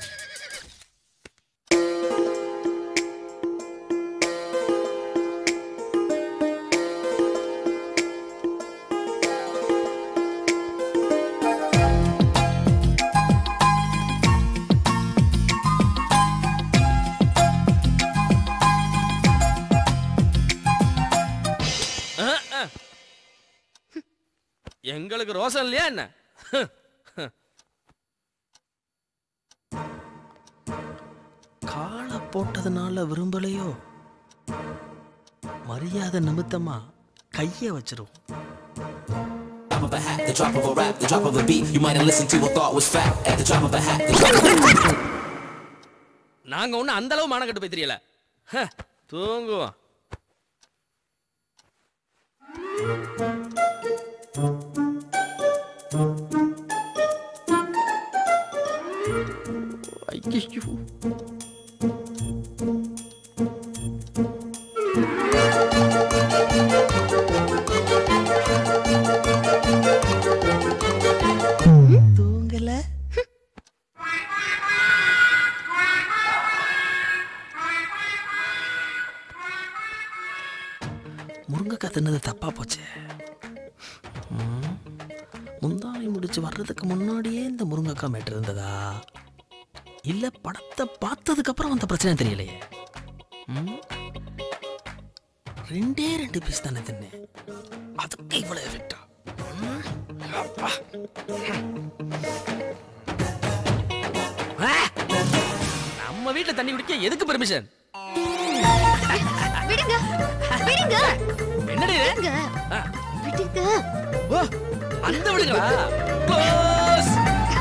எங்களுக்கு ரோசம் இல்லையா என்ன? காலை போட்டதுனால விரும்பலையோ, மரியாதை நிமித்தமா கைய வச்சிரும். Of a hat, the drop of a rap, the drop of a beat. You might have listened to a thought was fat. At the drop of a hat, the drop of a beat. நாங்க ஒண்ணு அந்த அளவு மானக்கட்டு போய் தெரியல. தூங்குவோம். ஐயோ தூங்கல. முருங்கைக்காய் தின்னது தப்பா போச்சு. ம், முந்தானை முடிச்சு வர்றதுக்கு முன்னாடியே இந்த முருங்கைக்காய் மேட்டு இருந்ததா, இல்ல படத்தை பார்த்ததுக்கு அப்புறம் அந்த பிரச்சனை தெரியலையே. ம், ரெண்டே ரெண்டு பீஸ் தானே தின்னேன், அதுக்கு இவ்வளவு எஃபெக்டா? நம்ம வீட்டுல தண்ணி குடிக்க எதுக்கு பெர்மிஷன்? விடுங்க விடுங்க. என்னடி இது? விடுங்க விடுங்க. ஓ, அந்த விடுங்களா? க்ளோஸ்.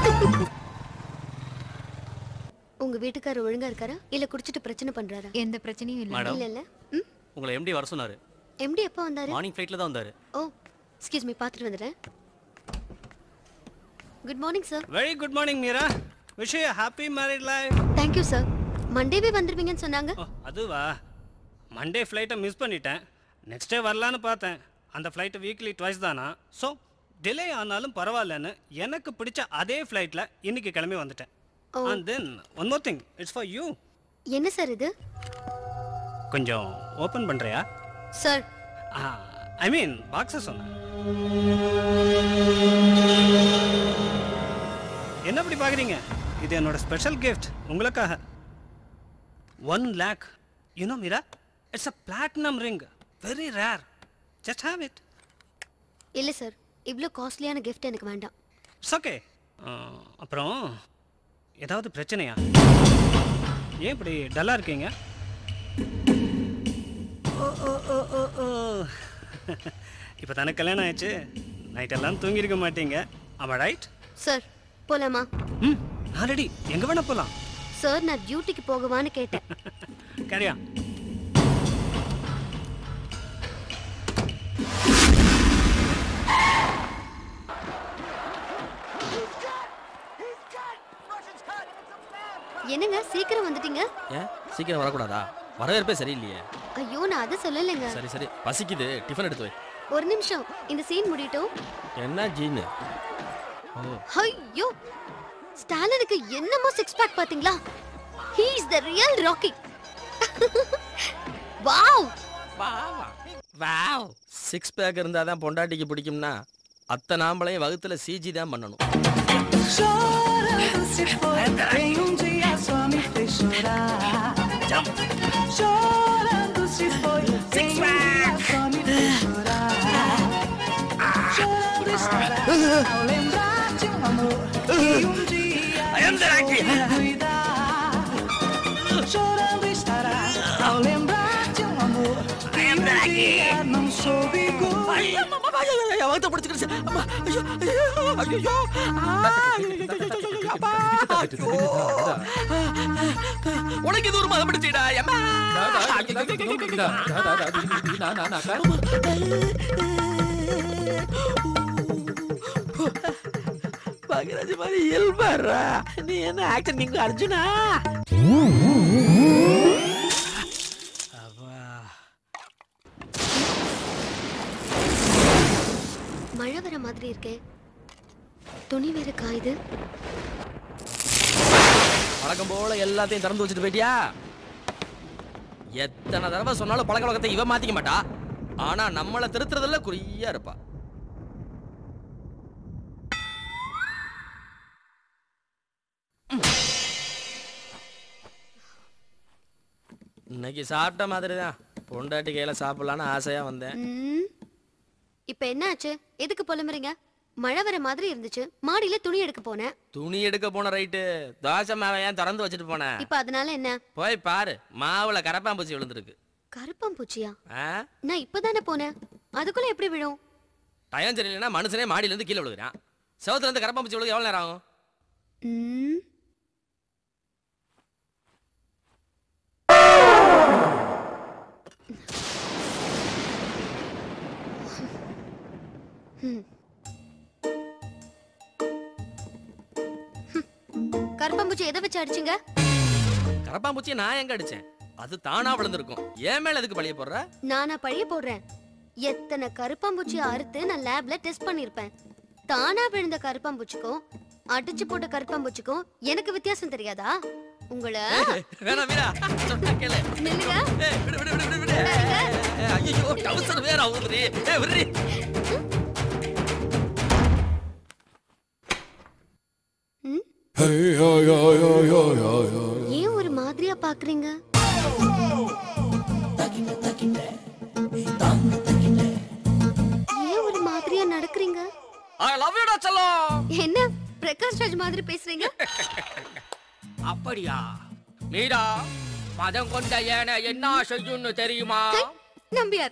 உங்க வீட்டுக்காரர் ஒழுங்கா இருக்காரா இல்ல குடிச்சிட்டு பிரச்சனை பண்றாரா? எந்த பிரச்சனையும் இல்ல. மேடம். இல்ல இல்ல. ம், உங்களை எம்டி வர சொன்னாரு. எம்டி எப்போ வந்தாரு? மார்னிங் ஃப்ளைட்ல தான் வந்தாரு. ஓ, எக்ஸ்கியூஸ் மீ, பாத்துட்டு வந்துறேன். Good morning sir. Very good morning Meera. Wish you happy married life. Thank you sir. மண்டேவே வந்துருவீங்கன்னு சொன்னாங்க. அதுவா, மண்டே ஃப்ளைட்டை மிஸ் பண்ணிட்டேன். நெக்ஸ்ட் டே வரலான்னு பார்த்தேன். அந்த ஃப்ளைட்டு வீக்லி ட்வைஸ் தானா, ஸோ டிலே ஆனாலும் பரவாயில்லன்னு எனக்கு பிடிச்ச அதே ஃப்ளைட்டில் இன்னைக்கு கிளம்பி வந்துட்டேன். And then one more thing, it's for you. என்ன சார் இது? கொஞ்சம் ஓப்பன் பண்ணுறியா? சார், ஐ மீன் பாக்ஸை சொன்னேன். என்ன அப்படி பார்க்குறீங்க? இது என்னோட ஸ்பெஷல் கிஃப்ட் உங்களுக்காக. One lakh. You know Meera, it's a platinum ring, very rare. Just have it. இல்ல சார், இவ்வளோ காஸ்ட்லியான கிஃப்ட் எனக்கு வேண்டாம். It's okay. அப்புறம் ஏதாவது பிரச்சனையா? ஏன் இப்படி டல்லாக இருக்கீங்க? ஓ ஓ ஓ ஓ ஓ இப்போ தானே கல்யாணம் ஆயிடுச்சு, நைட்டெல்லாம் தூங்கியிருக்க மாட்டீங்க. ஆமா ரைட்? சார், போலாமா? ம், ஆல்ரெடி எங்கே வேணா போகலாம். சார், நான் டியூட்டிக்கு போகவான்னு கேட்டேன். கேரியா. என்னங்க சீக்கிரம் வந்துட்டீங்க? ஏன் சீக்கிரம் வரக்கூடாதா? வரவேற்பே சரியில்லையே. ஐயோ நான் அதை சொல்லலைங்க. சரி சரி பசிக்குது, டிஃபன் எடுத்து வை. ஒரு நிமிஷம், இந்த சீன் முடியட்டும். என்ன ஜீனு? ஐயோ ஸ்டாலினுக்கு என்னமோ சிக்ஸ் பேக் பாத்தீங்களா? He is the real Rocky. Wow wow. Six pack இருந்தா தான் பொண்டாட்டிக்கு பிடிக்கும்னா அத்தை நாம்பளையும் வகுத்துல சிஜி தான் பண்ணணும். Chorando se foi, em um dia só me fez chorar. Chorando se foi, em um dia só me fez chorar. Chorando estará ao lembrar de um amor que um dia soube cuidar. Chorando estará ao lembrar de um amor que um dia não soube cuidar. வகுத்த பிடிச்சிக்கிடுச்சு. அம்மா ஐயோ ஐயோ உனக்கு இது ஒரு மதம் பிடிச்சிடா. பாகிராஜ் மாதிரி இயல்பாரா நீ. என்ன ஆக்டர் நீங்க அர்ஜுனா? மழை வர மாதிரி இருக்கே. துணி வேற காயுது. வழக்கம் போல எல்லாத்தையும் திறந்து வச்சுட்டு போயிட்டியா? எத்தனை தடவை சொன்னாலும் பழக்க வழக்கத்தை இவ மாத்திக்க மாட்டா. ஆனா நம்மளை திருத்துறதுல குறியா இருப்பா. இன்னைக்கு சாப்பிட்ட மாதிரி தான். பொண்டாட்டி கையில சாப்பிடலான்னு ஆசையா வந்தேன். இப்ப என்ன ஆச்சு? எதுக்கு புலம்புறீங்க? மழை வர மாதிரி இருந்துச்சு, மாடியில துணி எடுக்க போனேன். துணி எடுக்க போன ரைட்டு, தோசை மாவை ஏன் திறந்து வச்சுட்டு போனேன்? இப்ப அதனால என்ன? போய் பாரு, மாவுல கரப்பாம்பூச்சி விழுந்திருக்கு. கரப்பாம்பூச்சியா? நான் இப்பதானே போனேன், அதுக்குள்ள எப்படி விழும்? டயம் சரியில்லைன்னா மனுஷனே மாடியில இருந்து கீழே விழுகிறான். செவத்துல இருந்து கரப்பாம்பூச்சி விழுக எவ்வளவு நேரம் ஆகும்? கரப்பாம்பூச்சி எதை வச்சு அடிச்சீங்க? கரப்பாம்பூச்சி நான் எங்க அடிச்சேன்? அது தானா விழுந்திருக்கும். ஏன் மேல எதுக்கு பழிய போடுற? நானா பழிய போடுறேன்? எத்தனை கரப்பாம்பூச்சி அறுத்து நான் லேப்ல டெஸ்ட் பண்ணிருப்பேன். தானா விழுந்த கரப்பாம்பூச்சிக்கும் அடிச்சு போட்ட கரப்பாம்பூச்சிக்கும் எனக்கு வித்தியாசம் தெரியாதா? உங்களை வேணாம் வீரா, சொன்னா கேளு. நில்லுங்க. ஏய் விடு விடு விடு விடு. ஐயோ டவுசர் வேற ஆவுதுடி. ஏய் விடு. ஏன் ஒரு மாதிரியா பாக்குறீங்க? ஏன் ஒரு மாதிரியா நடக்கிறீங்க? I love you டா செல்லம். என்ன பிரகாஷ் ராஜ் மாதிரி பேசுறீங்க? அப்படியா? மீரா மதம் கொண்ட ஏன என்ன செய்யும்னு தெரியுமா? நம்பியார்.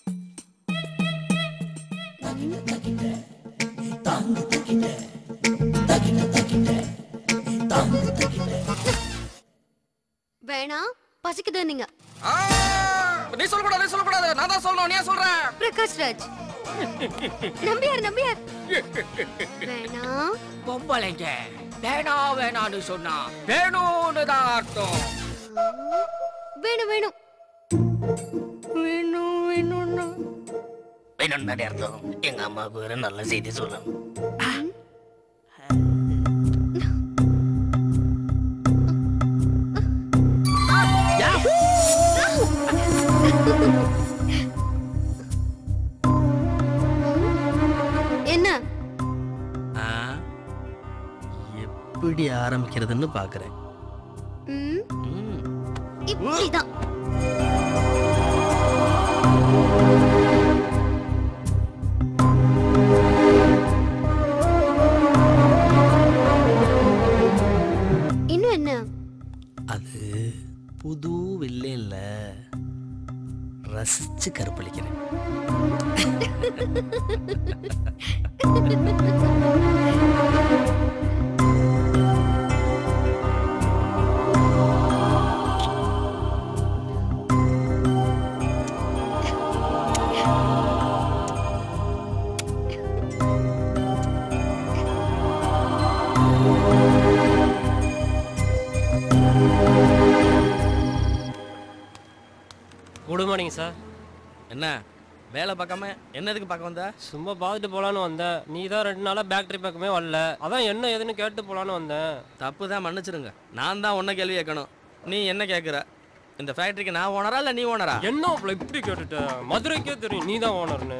வேணா பசிக்குது நீங்க. நீ சொல்ல கூடாது, நீ சொல்ல கூடாது. நான் தான் சொல்லணும், நீ சொல்ற. பிரகாஷ் ராஜ். நம்பியார் நம்பியார். வேணா பொம்பளைங்க வேணா வேணான்னு சொன்னா வேணும்னு தான் அர்த்தம். வேணும் வேணும் வேணும் வேணும்னா வேணும் தானே அர்த்தம். எங்க அம்மாவுக்கு வேற நல்ல செய்தி சொல்லணும். என்ன? எப்படி ஆரம்பிக்கிறதுன்னு பாக்குறேன். இப்படிதான். இன்னும் என்ன? அது புது வில்லேன்ல ரசிச்சு கற்பழிக்கிறேன். Good morning sir. என்ன வேலை பார்க்காம என்னதுக்கு பார்க்க வந்த? சும்மா பார்த்துட்டு போலான்னு வந்தேன். நீ தான் ரெண்டு நாளா பேக்கரி பக்கமே வரல. அதான் என்ன ஏதுன்னு கேட்டு போலான்னு வந்தேன். தப்பு தான், மன்னிச்சிருங்க. நான் தான் உன்ன கேள்வி கேட்கணும், நீ என்ன கேட்குற? இந்த ஃபேக்டரிக்கு நான் ஓனரா இல்லை நீ ஓனரா? என்ன அப்பல இப்படி கேட்டுட்ட? மதுரைக்கே தெரியும் நீ தான் ஓனர்னு.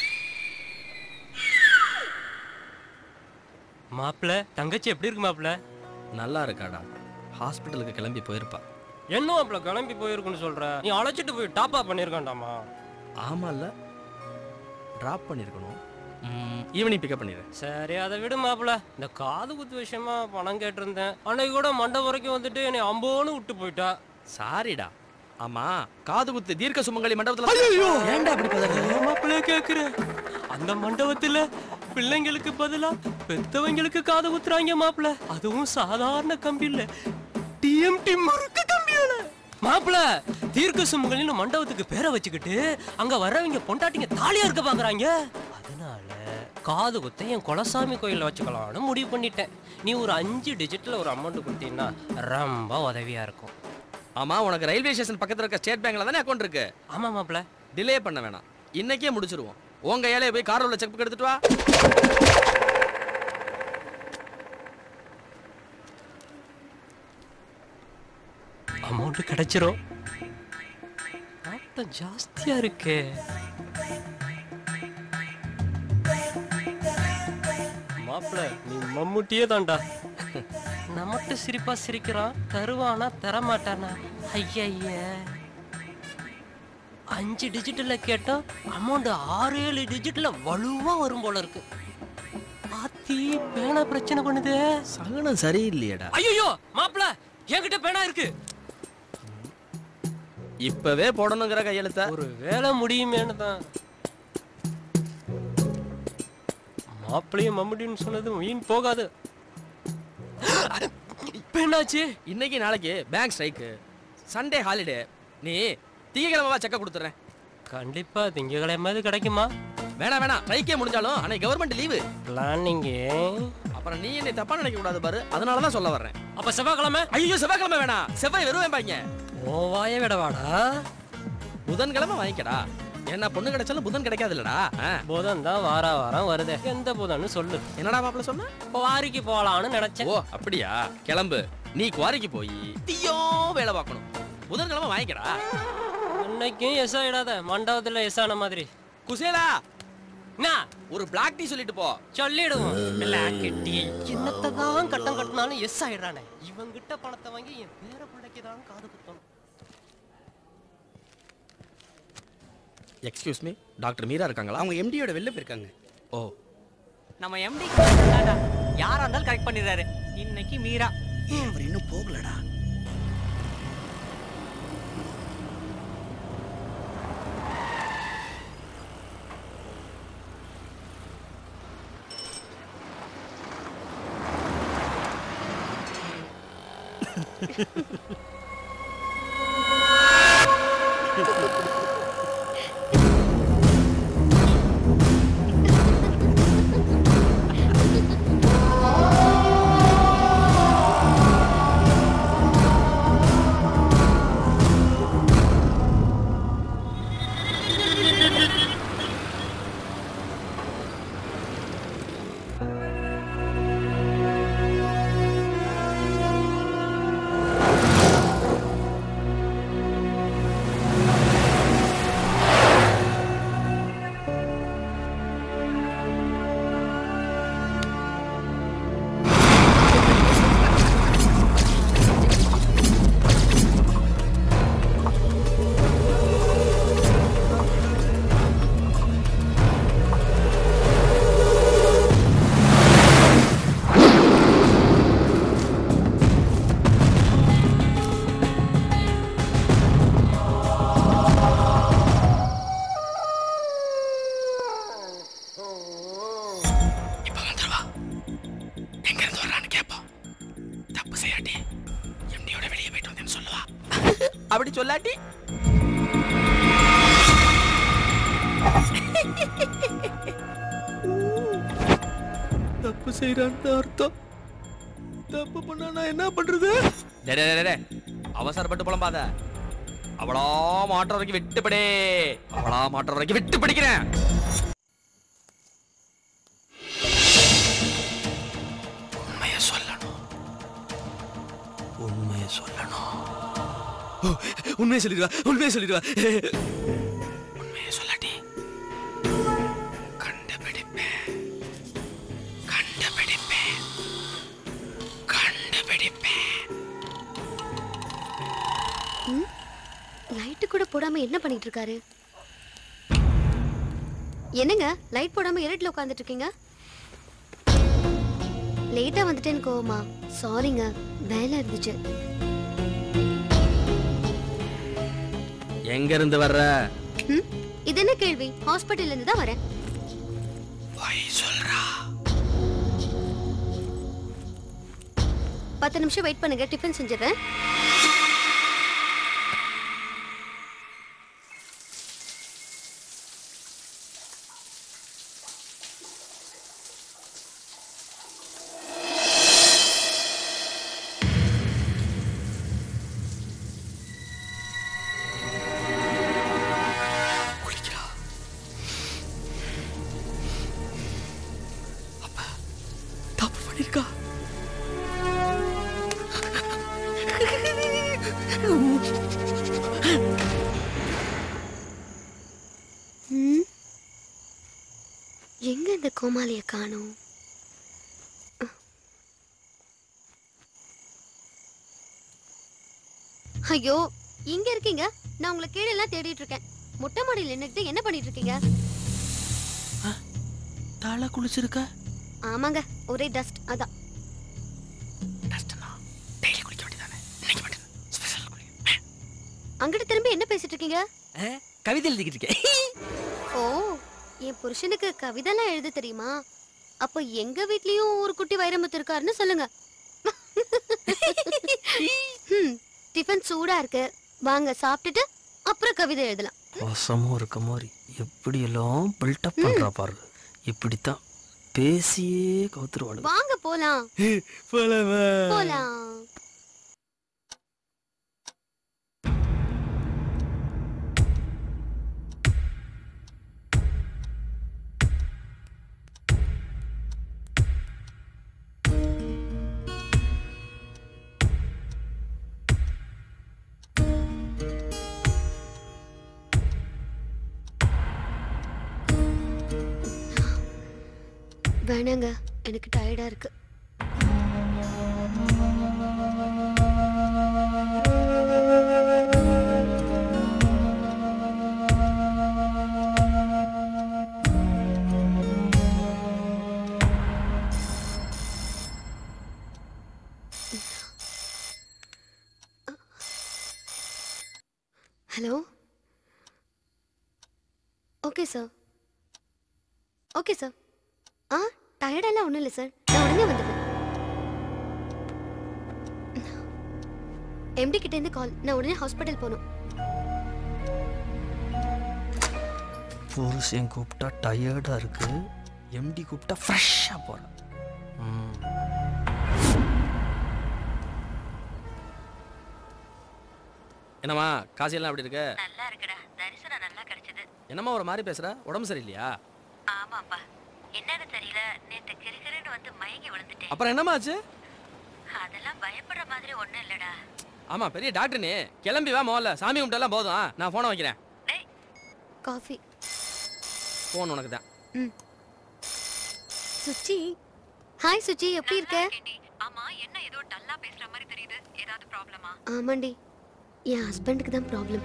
மாப்பிள்ள தங்கச்சி எப்படி இருக்கு மாப்பிள்ள? நல்லா இருக்காடா. ஹாஸ்பிட்டலுக்கு கிளம்பி போயிருப்பா. என்ன மாப்பிள்ள கிளம்பி போயிருக்குன்னு சொல்ற? நீ அழைச்சிட்டு போய் டாப் அப் பண்ணிருக்காண்டாமா? ஆமால்ல, ட்ராப் பண்ணிருக்கணும். ஈவினிங் பிக்கப் பண்ணிடுறேன். சரி அதை விடு மாப்பிள்ள. இந்த காது குத்து விஷயமா பணம் கேட்டிருந்தேன். அன்னைக்கு கூட மண்டபம் வரைக்கும் வந்துட்டு என்னை அம்போன்னு விட்டு போயிட்டா. சாரிடா. ஆமா, காது குத்து தீர்க்க சுமங்கலி மண்டபத்துல. ஏன்டா அப்படி பதற? மாப்பிள்ள கேக்குறேன். அந்த மண்டபத்துல பிள்ளைங்களுக்கு பதிலா பெத்தவங்களுக்கு காது குத்துறாங்க மாப்பிள்ள. அதுவும் சாதாரண கம்பி இல்ல, டிஎம்டி முறுக்கு கம்பியால. மாப்பிள்ள தீர்க்க சுமங்கலின்னு மண்டபத்துக்கு பேரை வச்சுக்கிட்டு அங்க வரவங்க பொண்டாட்டிங்க தாலியா இருக்க பாக்குறாங்க. அதனால காது குத்த என் குலசாமி கோயில்ல வச்சுக்கலாம்னு முடிவு பண்ணிட்டேன். நீ ஒரு அஞ்சு டிஜிட்ல ஒரு அமௌண்ட் கொடுத்தீங்கன்னா ரொம்ப உதவியா இருக்கும். ஆமா, உனக்கு ரயில்வே ஸ்டேஷன் பக்கத்துல இருக்க ஸ்டேட் பேங்க்ல தானே அக்கௌண்ட் இருக்கு? ஆமா மாப்பிள்ள. டிலே பண்ண வேணாம், இன்னைக்கே முடிச்சிருவோம். உங்க ஏழைய போய் கார்ல செக் புக் எடுத்துட்டு வா. அமௌண்ட் கிடைச்சிரும். ஆட்டம் ஜாஸ்தியா இருக்கு. மாப்பிள்ள நீ மம்முட்டியே தான்டா. நம்மட்டு சிரிப்பா சிரிக்கிறான், தருவானா தரமாட்டானா? ஐய அஞ்சு டிஜிட்ல கேட்டோம், அமௌண்ட் ஆறு ஏழு டிஜிட்ல வலுவா வரும் போல இருக்கு. ஆத்தி பேனா பிரச்சனை பண்ணுது. சகனம் சரியில்லையடா. ஐயோ மாப்பிள்ள என்கிட்ட பேனா இருக்கு. இப்பவே போடணுங்கிற கையெழுத்த. ஒரு வேலை முடியுமேனு தான். மாப்பிள்ளையும் மம்முடின்னு சொன்னது வீண் போகாது. இப்ப என்னாச்சு? இன்னைக்கு நாளைக்கு பேங்க் ஸ்ட்ரைக்கு, சண்டே ஹாலிடே. நீ திங்கக்கிழமை செக்க கொடுத்துறேன். கண்டிப்பா திங்கக்கிழமை கிடைக்குமா? வேணா வேணா, ஸ்ட்ரைக்கே முடிஞ்சாலும் அன்னைக்கு கவர்மெண்ட் லீவு. பிளானிங். அப்புறம் நீ என்னை தப்பா நினைக்க கூடாது பாரு, அதனால தான் சொல்ல வர்றேன். அப்ப செவ்வாய்க்கிழமை? ஐயோ செவ்வாய்க்கிழமை வேணாம், செவ்வாய் வெறும் பாங்க. ஓ வாய விடவாடா. புதன்கிழமை வாங்கிக்கடா. என்ன பொண்ணு கிடைச்சாலும் புதன் கிடைக்காது இல்லடா. புதன் தான் வார வாரம் வருது. எந்த புதன்னு சொல்லு. என்னடா மாப்பிள்ள சொன்ன? குவாரிக்கு போலான்னு நினைச்சேன். ஓ அப்படியா, கிளம்பு. நீ குவாரிக்கு போய் தீயோ வேலை பார்க்கணும். புதன்கிழமை வாங்கிக்கடா. இன்னைக்கும் எஸ் ஆயிடாத, மண்டபத்துல எஸ் ஆன மாதிரி. குசேலா என்ன ஒரு பிளாக் டீ சொல்லிட்டு போ. சொல்லிடுவோம். பிளாக் டீ என்னத்தான் கட்டம் கட்டினாலும் எஸ் ஆயிடுறானே. இவங்கிட்ட பணத்தை வாங்கி என் பேர பிள்ளைக்கு தான் காது குத்தணும். எக்ஸ்கியூஸ் மீ, டாக்டர் மீரா இருக்காங்களா? அவங்க எம்டியோட வெளில போயிருக்காங்க. ஓ, நம்ம எம்டி யாரா இருந்தாலும் கரெக்ட் பண்ணிடுறாரு. இன்னைக்கு மீரா அவர் இன்னும் போகலடா. அப்படி சொல்லாட்டி தப்பு செய்யறான்னு அர்த்தம். தப்பு பண்ணா நான் என்ன பண்றது? டே டே டே, டே அவசரப்பட்டு புலம்பாத. அவளா மாற்ற வரைக்கும் விட்டுப்படே. அவளா மாற்ற வரைக்கும் விட்டு பிடிக்கிறேன். உண்மையை சொல்லணும். உண்மையை சொல்லணும். உண்மையை சொல்லிடுவா. உண்மையை சொல்லிடுவா. உண்மையை சொல்லாட்டி கண்டுபிடிப்பேன். கண்டுபிடிப்பேன். கண்டுபிடிப்பேன். லைட்டு கூட போடாம என்ன பண்ணிட்டு இருக்காரு? என்னங்க லைட் போடாம இருட்டுல உட்கார்ந்துட்டு இருக்கீங்க? லேட்டா வந்துட்டேன்னு கோவமா? சாரிங்க, வேலை இருந்துச்சு. எங்க இருந்து வர்ற? ம், இது என்ன கேள்வி? ஹாஸ்பிடல்ல இருந்து தான் வரேன். போய் சொல்றா. பத்து நிமிஷம் வெயிட் பண்ணுங்க, டிஃபன் செஞ்சிடறேன். எங்க இந்த கோமாளிய காணோம்? ஐயோ, இங்க இருக்கீங்க. நான் உங்களை கீழே எல்லாம் தேடிட்டு இருக்கேன். மொட்டை மாடியில் நின்னுட்டு என்ன பண்ணிட்டு இருக்கீங்க? தலை குளிச்சிருக்க? ஆமாங்க, ஒரே டஸ்ட். அதான் டெய்லி குளிக்க வேண்டியதானே? இன்னைக்கு மட்டும் ஸ்பெஷல் குளி. அங்கிட்டு திரும்பி என்ன பேசிட்டு இருக்கீங்க? கவிதை எழுதிக்கிட்டு இருக்கேன். ஓ, என் புருஷனுக்கு கவிதைலாம் எழுத தெரியுமா? அப்ப எங்க வீட்லயும் ஒரு குட்டி வைரமுத்து இருக்காருன்னு சொல்லுங்க. டிஃபன் சூடா இருக்கு, வாங்க சாப்பிட்டுட்டு அப்புறம் கவிதை எழுதலாம். வசமும் இருக்க மாதிரி எப்படி எல்லாம் பில்டப் பண்றா பாரு. இப்படித்தான் பேசியே கவுத்துருவாளு. வாங்க போலாம். போலாம். வேணாங்க, எனக்கு டயர்டா இருக்கு. Hello. Okay sir. Okay sir. ஆ, டயர்டெல்லாம் ஒன்றும் இல்லை சார், நான் உடனே வந்துடுறேன். எம்டி கிட்டேருந்து கால், நான் உடனே ஹாஸ்பிட்டல் போகணும். புருஷன் கூப்பிட்டா டயர்டா இருக்கு, எம்டி கூப்பிட்டா ஃப்ரெஷ்ஷா போறேன். என்னம்மா காசியெல்லாம் எப்படி இருக்கு? நல்லா இருக்குடா, தரிசனம் நல்லா கிடைச்சது. என்னம்மா ஒரு மாதிரி பேசுற? உடம்பு சரியில்லையா? ஆமாப்பா, என்னன்னு தெரியல, நேத்து கிறுகிறுன்னு வந்து மயங்கி விழுந்துட்டேன். அப்புறம் என்னம்மா ஆச்சு? அதெல்லாம் பயப்படுற மாதிரி ஒண்ணும் இல்லடா. ஆமா, பெரிய டாக்டர் நீ. கிளம்பி வா முதல்ல, சாமி கும்பிட்டெல்லாம் போதும். நான் போனை வைக்கிறேன். காஃபி. போன் உனக்கு தான். ம். சுச்சி. ஹாய் சுச்சி, எப்படி இருக்க? ஆமா, என்ன ஏதோ டல்லா பேசுற மாதிரி தெரியுது. ஏதாவது ப்ராப்ளமா? ஆமாண்டி, என் ஹஸ்பண்டுக்கு தான் ப்ராப்ளம்.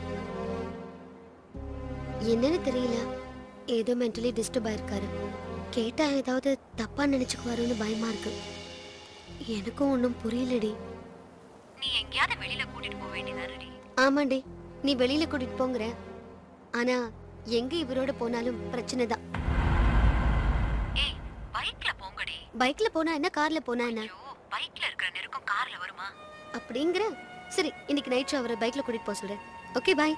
என்னன்னு தெரியல, ஏதோ மென்டலி டிஸ்டர்ப் ஆயிருக்காரு. கேட்டா ஏதாவது தப்பா நினைச்சுக்குவாருன்னு பயமா இருக்கு. எனக்கும் ஒன்றும் புரியலடி. நீ எங்கயாவது வெளியில கூட்டிட்டு போக வேண்டியதானடி? ஆமாண்டி, நீ வெளியில கூட்டிட்டு போங்கற. ஆனா எங்க இவரோட போனாலும் பிரச்சனை தான். ஏய், பைக்ல போங்கடி. பைக்ல போனா என்ன, கார்ல போனா என்ன? பைக்ல இருக்கிற நெருக்கம் கார்ல வருமா? அப்படிங்கற. சரி, இன்னைக்கு நைட் ஷோ அவரை பைக்ல கூட்டிட்டு போக சொல்றேன். Okay, bye.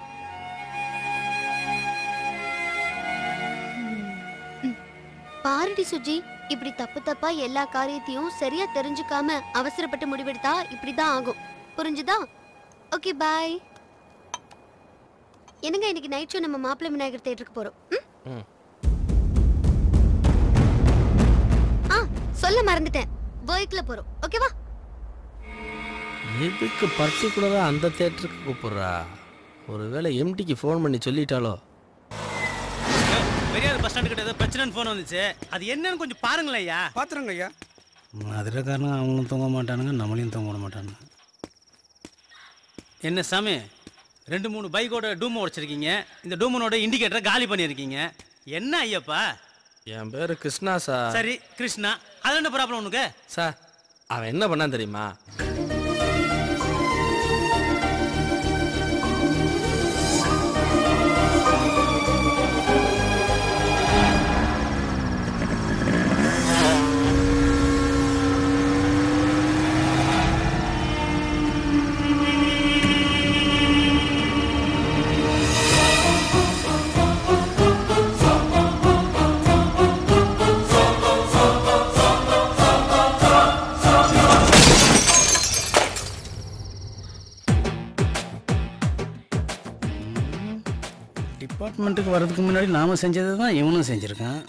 பாருடி சுஜி, இப்படி தப்பு தப்பா எல்லா காரியத்தையும் சரியா தெரிஞ்சுக்காம அவசரப்பட்டு முடிவெடுத்தா இப்படிதான் ஆகும். புரிஞ்சுதா? Okay bye. என்னங்க இன்னைக்கு நைட் ஷோ நம்ம மாப்பிள்ளை விநாயகர் தியேட்டருக்கு போறோம். ம்? ஆ சொல்ல மறந்துட்டேன். பைக்ல போறோம். ஓகேவா? எதுக்கு பர்டிகுலரா அந்த தியேட்டருக்கு கூப்பிடுறா? ஒருவேளை எம்டிக்கு ஃபோன் பண்ணி சொல்லிட்டாலோ? பெரியார் பஸ் ஸ்டாண்டு கிட்ட ஏதோ பிரச்சனைன்னு ஃபோன் வந்துச்சு. அது என்னன்னு கொஞ்சம் பாருங்களேன் ஐயா. பாத்துறங்க ஐயா. மதுரைக்காரங்க அவங்களும் தூங்க மாட்டானுங்க, நம்மளையும் தூங்க விட மாட்டானுங்க. என்ன சாமி, ரெண்டு மூணு பைக்கோட டூம் உடைச்சிருக்கீங்க, இந்த டூமனோட இண்டிகேட்டரை காலி பண்ணியிருக்கீங்க. என்ன ஐயப்பா? என் பேரு கிருஷ்ணா சார். சரி கிருஷ்ணா, அது என்ன ப்ராப்ளம் உனக்கு? சார் அவன் என்ன பண்ணான் தெரியுமா? டிபார்ட்மெண்ட்டுக்கு வர்றதுக்கு முன்னாடி நாம செஞ்சது தான் இவனும் செஞ்சிருக்கான்.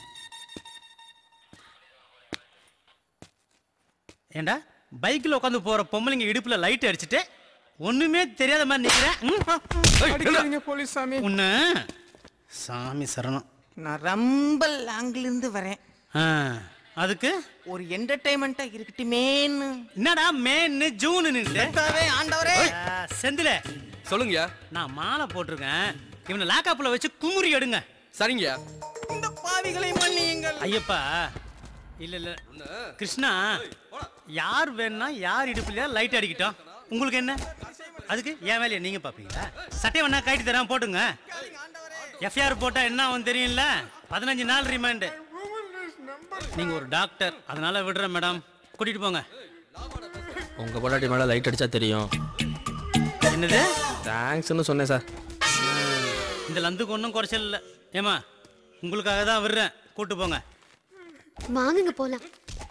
ஏண்டா பைக்கில் உட்காந்து போற பொம்பளைங்க இடுப்புல லைட் அடிச்சுட்டு ஒண்ணுமே தெரியாத மாதிரி நிக்கிறேன். போலீஸ் சாமி. உன்ன சாமி சரணம். நான் ரொம்ப லாங்ல இருந்து வரேன். அதுக்கு ஒரு என்டர்டைன்மெண்டா இருக்கட்டுமேன்னு. என்னடா மேன்னு ஜூனு நின்னுட்டாவே ஆண்டவரே. செந்தில சொல்லுங்கயா. நான் மாலை போட்டிருக்கேன், இவனை லாக்காப்புல வச்சு குமுறி எடுங்க. சரிங்கயா. இந்த பாவிகளை மன்னியுங்கள். ஐயப்பா இல்ல இல்ல கிருஷ்ணா, யார் வேணா யார் இடுப்புலையா லைட் அடிக்கிட்டோம், உங்களுக்கு என்ன? அதுக்கு என் வேலையை நீங்க பாப்பீங்களா? சட்டை வேணா கைட்டு தராம போட்டுங்க. எஃப்ஐஆர் போட்டா என்ன ஆகும் தெரியும்ல? பதினஞ்சு நாள் ரிமாண்டு. நீங்க ஒரு டாக்டர், அதனால விடுறேன் மேடம், கூட்டிட்டு போங்க. உங்க பொண்டாட்டி மேல லைட் அடிச்சா தெரியும். என்னது? தேங்க்ஸ்னு சொன்னேன் சார். இந்த லந்துக்கு ஒன்றும் குறைச்சல் இல்லை. ஏமா உங்களுக்காக தான் விடுறேன், கூட்டு போங்க. வாங்குங்க போலாம்.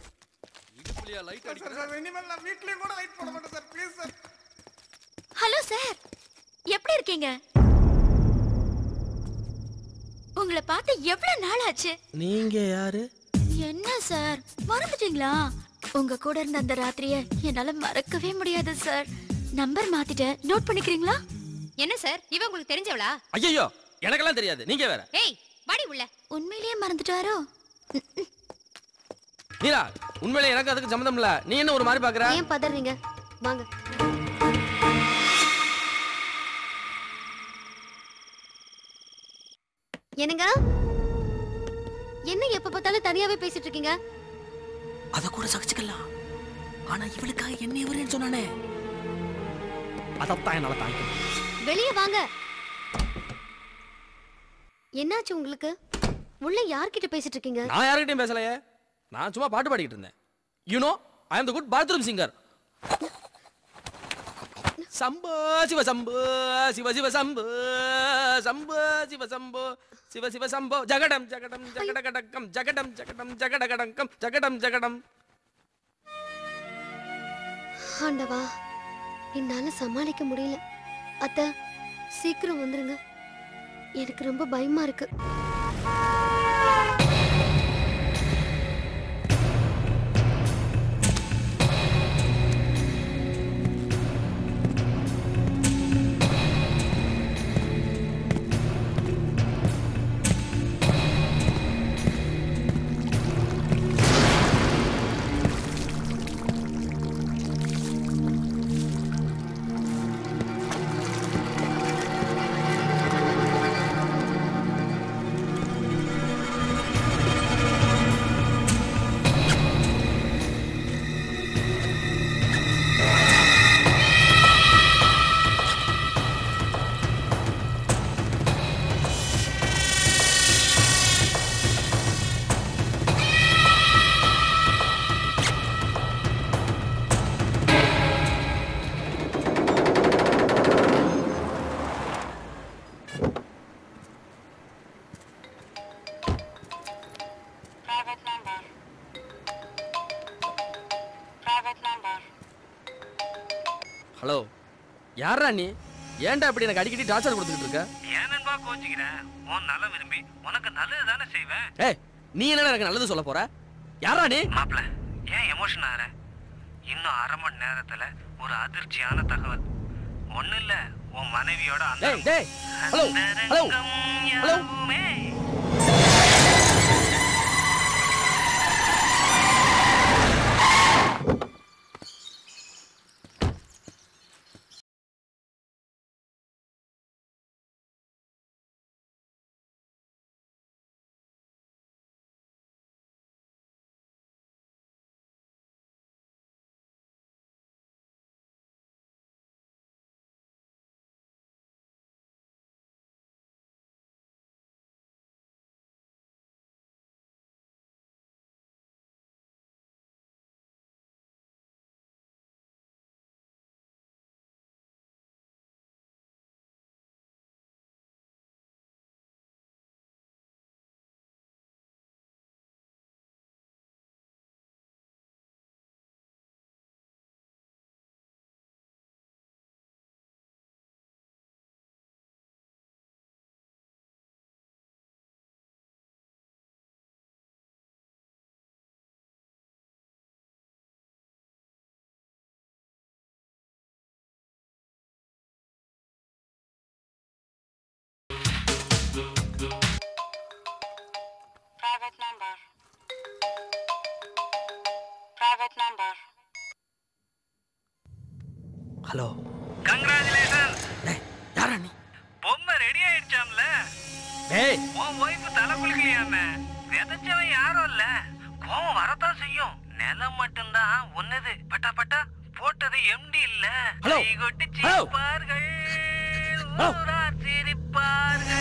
ஹலோ சார், எப்படி இருக்கீங்க? உங்களை பார்த்து எவ்வளவு நாள் ஆச்சு? நீங்க யாரு? என்ன சார் மறந்துட்டீங்களா? உங்க கூட இருந்த அந்த ராத்திரிய என்னால மறக்கவே முடியாது சார். நம்பர் மாத்திட்டேன், நோட் பண்ணிக்கிறீங்களா? என்ன சார், இவ உங்களுக்கு தெரிஞ்சவளா? ஐயோ எனக்கெல்லாம் தெரியாது, நீங்க வேற. ஏய் வாடி உள்ள. உண்மையிலேயே மறந்துட்டாரோ? மீரா, உண்மையிலே எனக்கு அதுக்கு சம்மந்தம் இல்ல. நீ என்ன ஒரு மாதிரி பாக்குற? ஏன் பதறீங்க? வாங்க. என்னங்க என்ன எப்ப பார்த்தாலும் தனியாவே பேசிட்டு இருக்கீங்க? அத கூட சகிச்சுக்கலாம், ஆனா இவளுக்காக என்ன இவரேன்னு சொன்னானே, அதத்தான் என்னால தாங்க. வெளியே வாங்க. என்னாச்சு உங்களுக்கு? உள்ள யார்கிட்ட பேசிட்டு இருக்கீங்க? நான் யார்கிட்டயும் பேசலையே, நான் சும்மா பாட்டு பாடிக்கிட்டு இருந்தேன். You know I am the good bathroom singer. Shambho Shiva Shambho Shiva Shiva Shambho Shambho Shiva Shambho Shiva Shiva Shambho ஜகடம் ஜகடம் ஜகடகடகம் ஜகடம் ஜகடம் ஜகடகடகம் ஜகடம் ஜகடம். ஆண்டவா, என்னால சமாளிக்க முடியல. அத்தை சீக்கிரம் வந்துருங்க, எனக்கு ரொம்ப பயமா இருக்கு. யாரா நீ? ஏன்டா இப்படி எனக்கு அடிக்கடி டார்ச்சர் கொடுத்துட்டு இருக்க? ஏன் நண்பா கோச்சிக்கிற? உன் நல்ல விரும்பி உனக்கு நல்லது தானே செய்வேன். ஏய், நீ என்ன எனக்கு நல்லது சொல்ல போற? யாரா நீ? மாப்ள, ஏன் எமோஷன் ஆற? இன்னும் அரை மணி நேரத்துல ஒரு அதிர்ச்சியான தகவல். ஒண்ணு இல்ல, உன் மனைவியோட அந்த டேய் டேய் hello hello hello Private number. Private number. Hello. Congratulations. டேய், யாரா நீ? பொம்மை ரெடி ஆயிடுச்சாம்ல. டேய், உன் வைஃப் தலை குளிக்கலையாமே. விதைச்சவன் யாரும் இல்ல. கோவம் வரத்தான் செய்யும். நிலம் மட்டும்தான் ஒன்னது. பட்டா பட்டா போட்டது எம்டி இல்ல. ஹலோ. கொட்டி ஹலோ. சிரிப்பார்கள். ஹலோ. ஊரார் சிரிப்பார்கள்.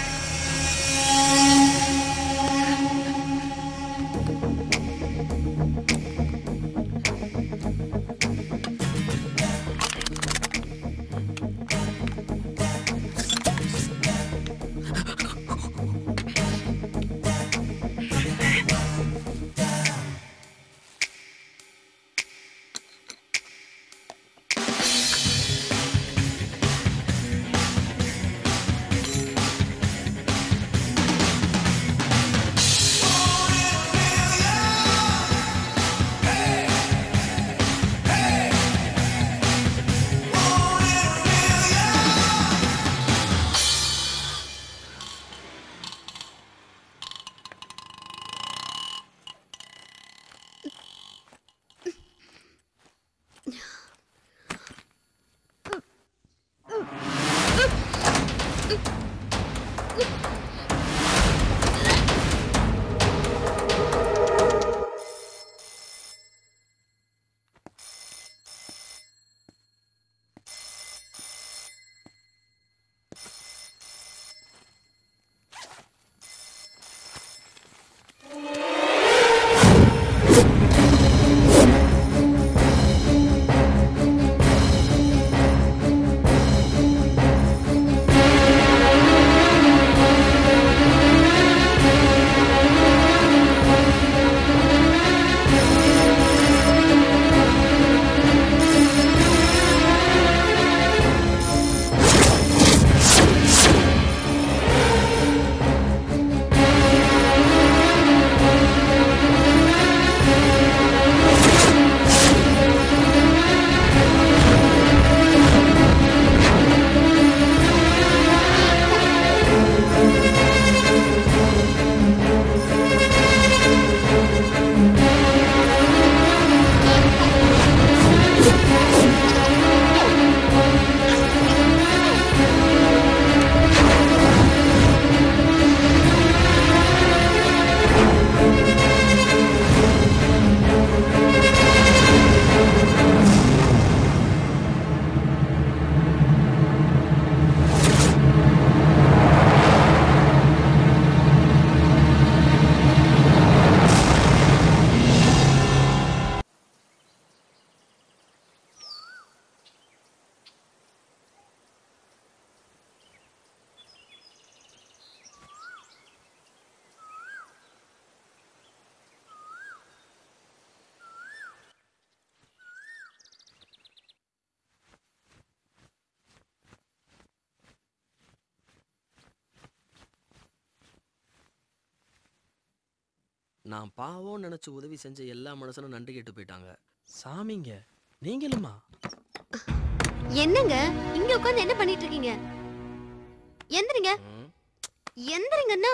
நான் பாவம் நினைச்சு உதவி செஞ்ச எல்லா மனுஷனும் நன்றி கேட்டு போயிட்டாங்க. சாமிங்க நீங்களுமா? என்னங்க இங்க உட்கார்ந்து என்ன பண்ணிட்டு இருக்கீங்க? எந்திரிங்க. எந்திரிங்கண்ணா.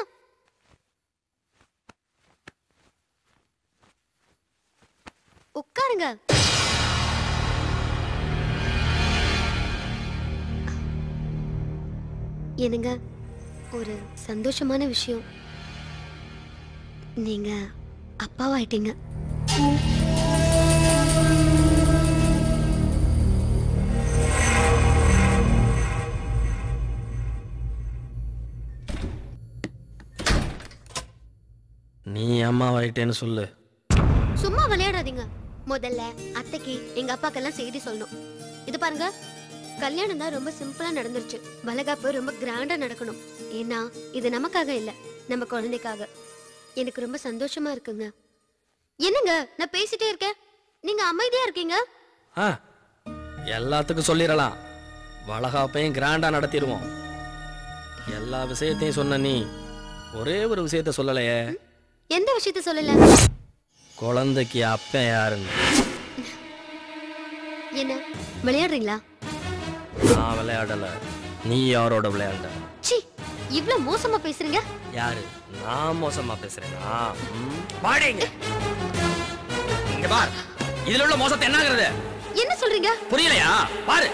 உட்காருங்க. என்னங்க ஒரு சந்தோஷமான விஷயம், நீங்க அப்பாவாயிட்டீங்க. நீ அம்மாவாயிட்டேன்னு சொல்லு. சும்மா விளையாடாதீங்க. முதல்ல அத்தைக்கு எங்க அப்பாக்கெல்லாம் செய்தி சொல்லணும். இது பாருங்க, கல்யாணம் தான் ரொம்ப சிம்பிளா நடந்துருச்சு. வளகாப்பு ரொம்ப கிராண்டா நடக்கணும். ஏன்னா இது நமக்காக இல்ல, நம்ம குழந்தைக்காக. எனக்கு ரொம்ப சந்தோஷமா இருக்குங்க. என்னங்க நான் பேசிட்டே இருக்கேன், நீங்க அமைதியா இருக்கீங்க. ஆ, எல்லாத்துக்கும் சொல்லிடலாம். வளகாப்பையும் கிராண்டா நடத்திடுவோம். எல்லா விஷயத்தையும் சொன்ன நீ ஒரே ஒரு விஷயத்த சொல்லலையே. எந்த விஷயத்த சொல்லல? குழந்தைக்கு அப்பன் யாருன்னு. என்ன விளையாடுறீங்களா? நான் விளையாடல, நீ யாரோட விளையாட? சி, இவ்ளோ மோசமா பேசுறீங்க. யாரு? நான் மோசமா பேசுறேனா? பாடிங்க. இங்க பார், இதுல உள்ள மோசத்தை என்னங்கிறது? என்ன சொல்றீங்க? புரியலையா? பாரு.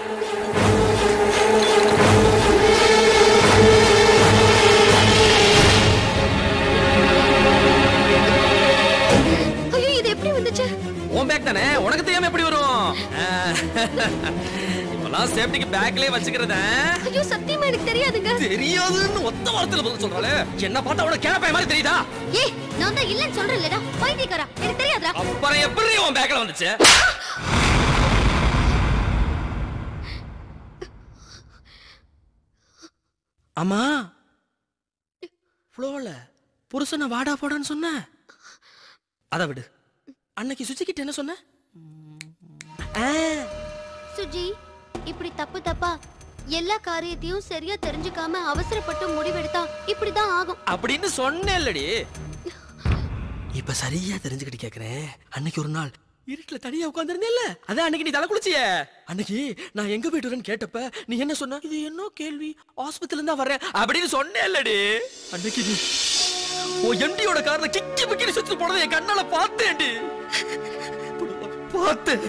ஐயோ, இது எப்படி வந்துச்சு? உன் பேக் தானே, உனக்கு தெரியாம எப்படி வரும்? இப்பெல்லாம் சேஃப்டிக்கு பேக்லயே வச்சுக்கிறத. ஐயோ, சத்தியமா எனக்கு தெரியாதுங்க. தெரியாதுன்னு ஒத்த வார்த்தையில பதில் சொல்றாளே. என்ன பார்த்தா உனக்கு கேப்பை மாதிரி தெரியுதா? ஏய், நான் தான் இல்லன்னு சொல்றேன்லடா, பைத்தியக்காரா. எனக்கு தெரியாதுடா. அப்புறம் எப்படி உன் பேக்ல வந்துச்சு? அம்மா, ஃப்ளோல புருஷனை வாடா போடான்னு சொன்ன. அத விடு. அன்னைக்கு சுச்சி கிட்ட என்ன சொன்ன? சுஜி, இப்படி தப்பு தப்பா எல்லா காரியத்தையும் சரியா தெரிஞ்சுக்காம அவசரப்பட்டு முடிவெடுத்தா இப்படிதான் ஆகும் அப்படின்னு சொன்னேன்லடி. இப்ப சரியா தெரிஞ்சுக்கிட்டு கேக்குறேன். அன்னைக்கு ஒரு நாள் இருட்டுல தனியா உட்கார்ந்திருந்தேல்ல, அதான் அன்னைக்கு நீ தலை குளிச்சியே. அன்னைக்கு நான் எங்க போயிட்டு வரேன்னு கேட்டப்ப நீ என்ன சொன்ன? இது என்ன கேள்வி, ஆஸ்பத்திரில இருந்தா வர்றேன் அப்படின்னு சொன்னேன்லடி. அன்னைக்கு நீ ஓ எம்டியோட கார்ல கிக்கி பிக்கி சுத்தி போனதை என் கண்ணால பார்த்தேன்டி. பார்த்தேன்.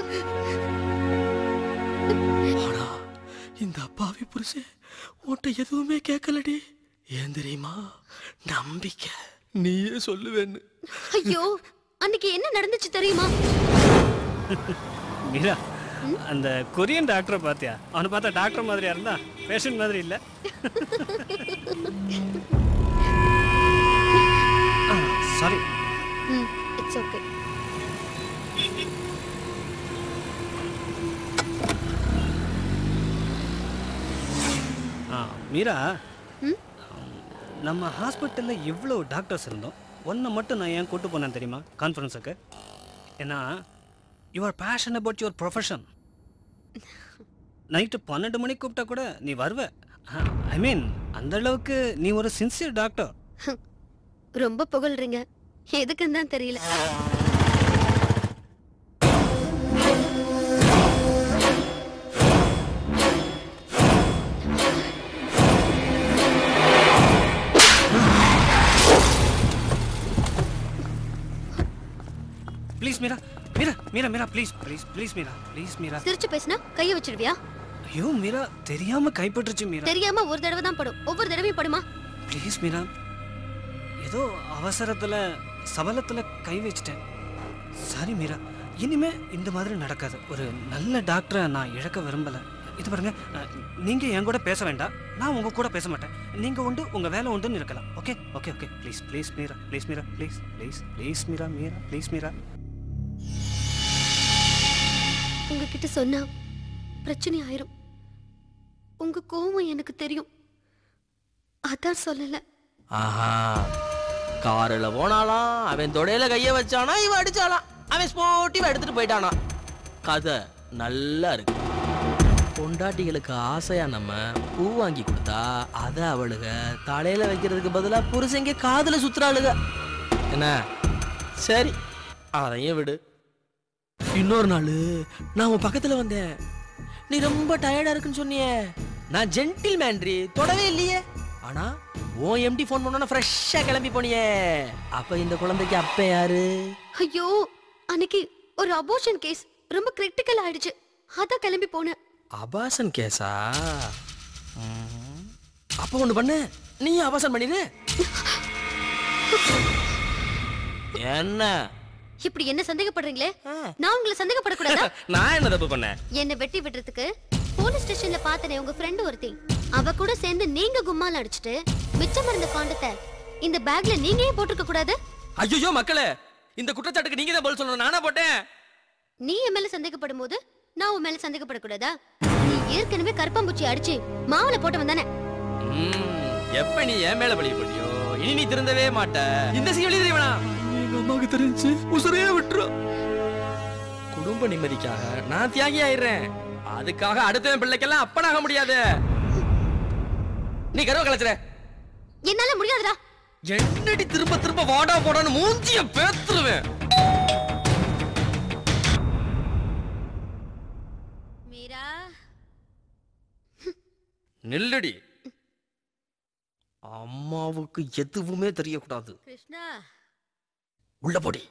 ஆனா இந்த அப்பாவி புருஷன் உன்கிட்ட எதுவுமே கேட்கலடி. ஏன் தெரியுமா? நம்பிக்கை. நீயே சொல்லுவேன்னு. ஐயோ, அன்னைக்கு என்ன நடந்துச்சு தெரியுமா? மீரா, அந்த கொரியன் டாக்டரை பார்த்தியா? அவனை பார்த்தா டாக்டர் மாதிரியா இருந்தா, பேஷண்ட் மாதிரி இல்ல. சாரி. ம், இட்ஸ் ஓகே. மீரா, நம்ம ஹாஸ்பிட்டல்ல இவ்வளோ டாக்டர்ஸ் இருந்தோம், ஒன்றை மட்டும் நான் ஏன் கூட்டு போனேன் தெரியுமா கான்ஃபரன்ஸுக்கு? ஏன்னா you are passion about your profession. Night பன்னெண்டு மணிக்கு கூப்பிட்டா கூட நீ வருவ. ஐ மீன் அந்த அளவுக்கு நீ ஒரு சின்சியர் டாக்டர். ரொம்ப புகழ்றீங்க, எதுக்குன்னு தான் தெரியல. Please Meera, Meera Meera Meera please please please Meera please Meera. சிரிச்சு பேசினா கையை வச்சிடுவியா? ஐயோ மீரா, தெரியாம கைப்பற்றுச்சு மீரா. தெரியாம ஒரு தடவை தான் படும், ஒவ்வொரு தடவையும் படுமா? ப்ளீஸ் மீரா, ஏதோ அவசரத்துல சபலத்துல கை வச்சிட்டேன். சாரி மீரா, இனிமே இந்த மாதிரி நடக்காது. ஒரு நல்ல டாக்டரை நான் இழக்க விரும்பல. இது பாருங்க, நீங்க என் கூட பேச வேண்டாம், நான் உங்க கூட பேச மாட்டேன். நீங்க உண்டு, உங்க வேலை உண்டுன்னு இருக்கலாம். Okay okay okay please please Meera please Meera please please please Meera Meera please Meera. உங்ககிட்ட சொன்னா பிரச்சனை ஆயிரும். உங்க கோவம் எனக்கு தெரியும், அதான் சொல்லல. ஆஹா, காரில் போனாலாம், அவன் தொடையில கைய வச்சானா, இவன் அடிச்சாலாம், அவன் ஸ்போர்ட்டிவா எடுத்துட்டு போயிட்டானா. கதை நல்லா இருக்கு. பொண்டாட்டிகளுக்கு ஆசையா நம்ம பூ வாங்கி கொடுத்தா அதை அவளுக தலையில வைக்கிறதுக்கு பதிலா புருஷங்க காதுல சுத்துறாளுக. என்ன சரி அதையும் விடு. இன்னொரு நாள் நான் உன் பக்கத்துல வந்தேன். நீ ரொம்ப டயர்டா இருக்குன்னு சொன்னியே. நான் ஜென்டில் மேன்ரி தொடவே இல்லையே. ஆனா உன் எம்டி ஃபோன் பண்ணோன்னா ஃப்ரெஷ்ஷா கிளம்பி போனியே. அப்ப இந்த குழந்தைக்கு அப்ப யாரு? ஐயோ, அன்னைக்கு ஒரு அபோர்ஷன் கேஸ் ரொம்ப கிரிட்டிக்கல் ஆயிடுச்சு. அதான் கிளம்பி போனேன். அபாசன் கேஸா? அப்ப ஒண்ணு பண்ணு, நீ அபாசன் பண்ணிடு. என்ன இப்படி என்ன சந்தேகப்படுறீங்களே? நான் உங்களை சந்தேகப்படக்கூடாதா? நான் என்ன தப்பு பண்ணேன்? என்ன வெட்டி விடுறதுக்கு போலீஸ் ஸ்டேஷன்ல பார்த்தனே உங்க ஃப்ரெண்ட் ஒருத்தி. அவ கூட சேர்ந்து நீங்க கும்மால அடிச்சிட்டு மிச்சம் இருந்த காண்டத்தை இந்த பேக்ல நீங்க ஏன் போட்டுக்க கூடாது? ஐயோ மக்களே, இந்த குற்றச்சாட்டுக்கு நீங்க தான் பதில் சொல்லணும். நானா போட்டேன்? நீ என் மேல சந்தேகப்படும் போது நான் உன் மேல சந்தேகப்படக்கூடாதா? நீ ஏற்கனவே கருப்பாம்பூச்சி அடிச்சு மாவுல போட்டு வந்தானே. எப்ப நீ என் மேல பழி போட்டியோ இனி நீ திருந்தவே மாட்ட. இந்த சீவலி தெரியுமா? எங்க அம்மாவுக்கு தெரிஞ்சு உசுரையே விட்டுரும். குடும்ப நிம்மதிக்காக நான் தியாகி ஆயிடுறேன். அதுக்காக அடுத்த பிள்ளைக்கெல்லாம் அப்பனாக முடியாது. நீ கருவ கலைச்சிர. என்னால முடியாதுடா. என்னடி திரும்ப திரும்ப வாடா போடான்னு மூஞ்சிய பேத்துருவேன். மீரா, நில்லடி. அம்மாவுக்கு எதுவுமே தெரியக்கூடாது. கிருஷ்ணா, உள்ள போடி.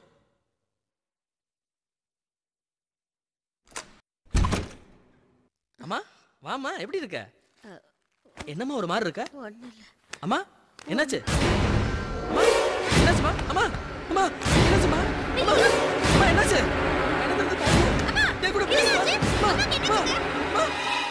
அம்மா வாமா, எப்படி இருக்க? என்னம்மா ஒரு மாதிரி இருக்க? அம்மா என்னாச்சு? அம்மா என்னாச்சுமா? அம்மா அம்மா என்னாச்சுமா? அம்மா அம்மா என்னாச்சு? என் கூட பேசுமா? அம்மா அம்மா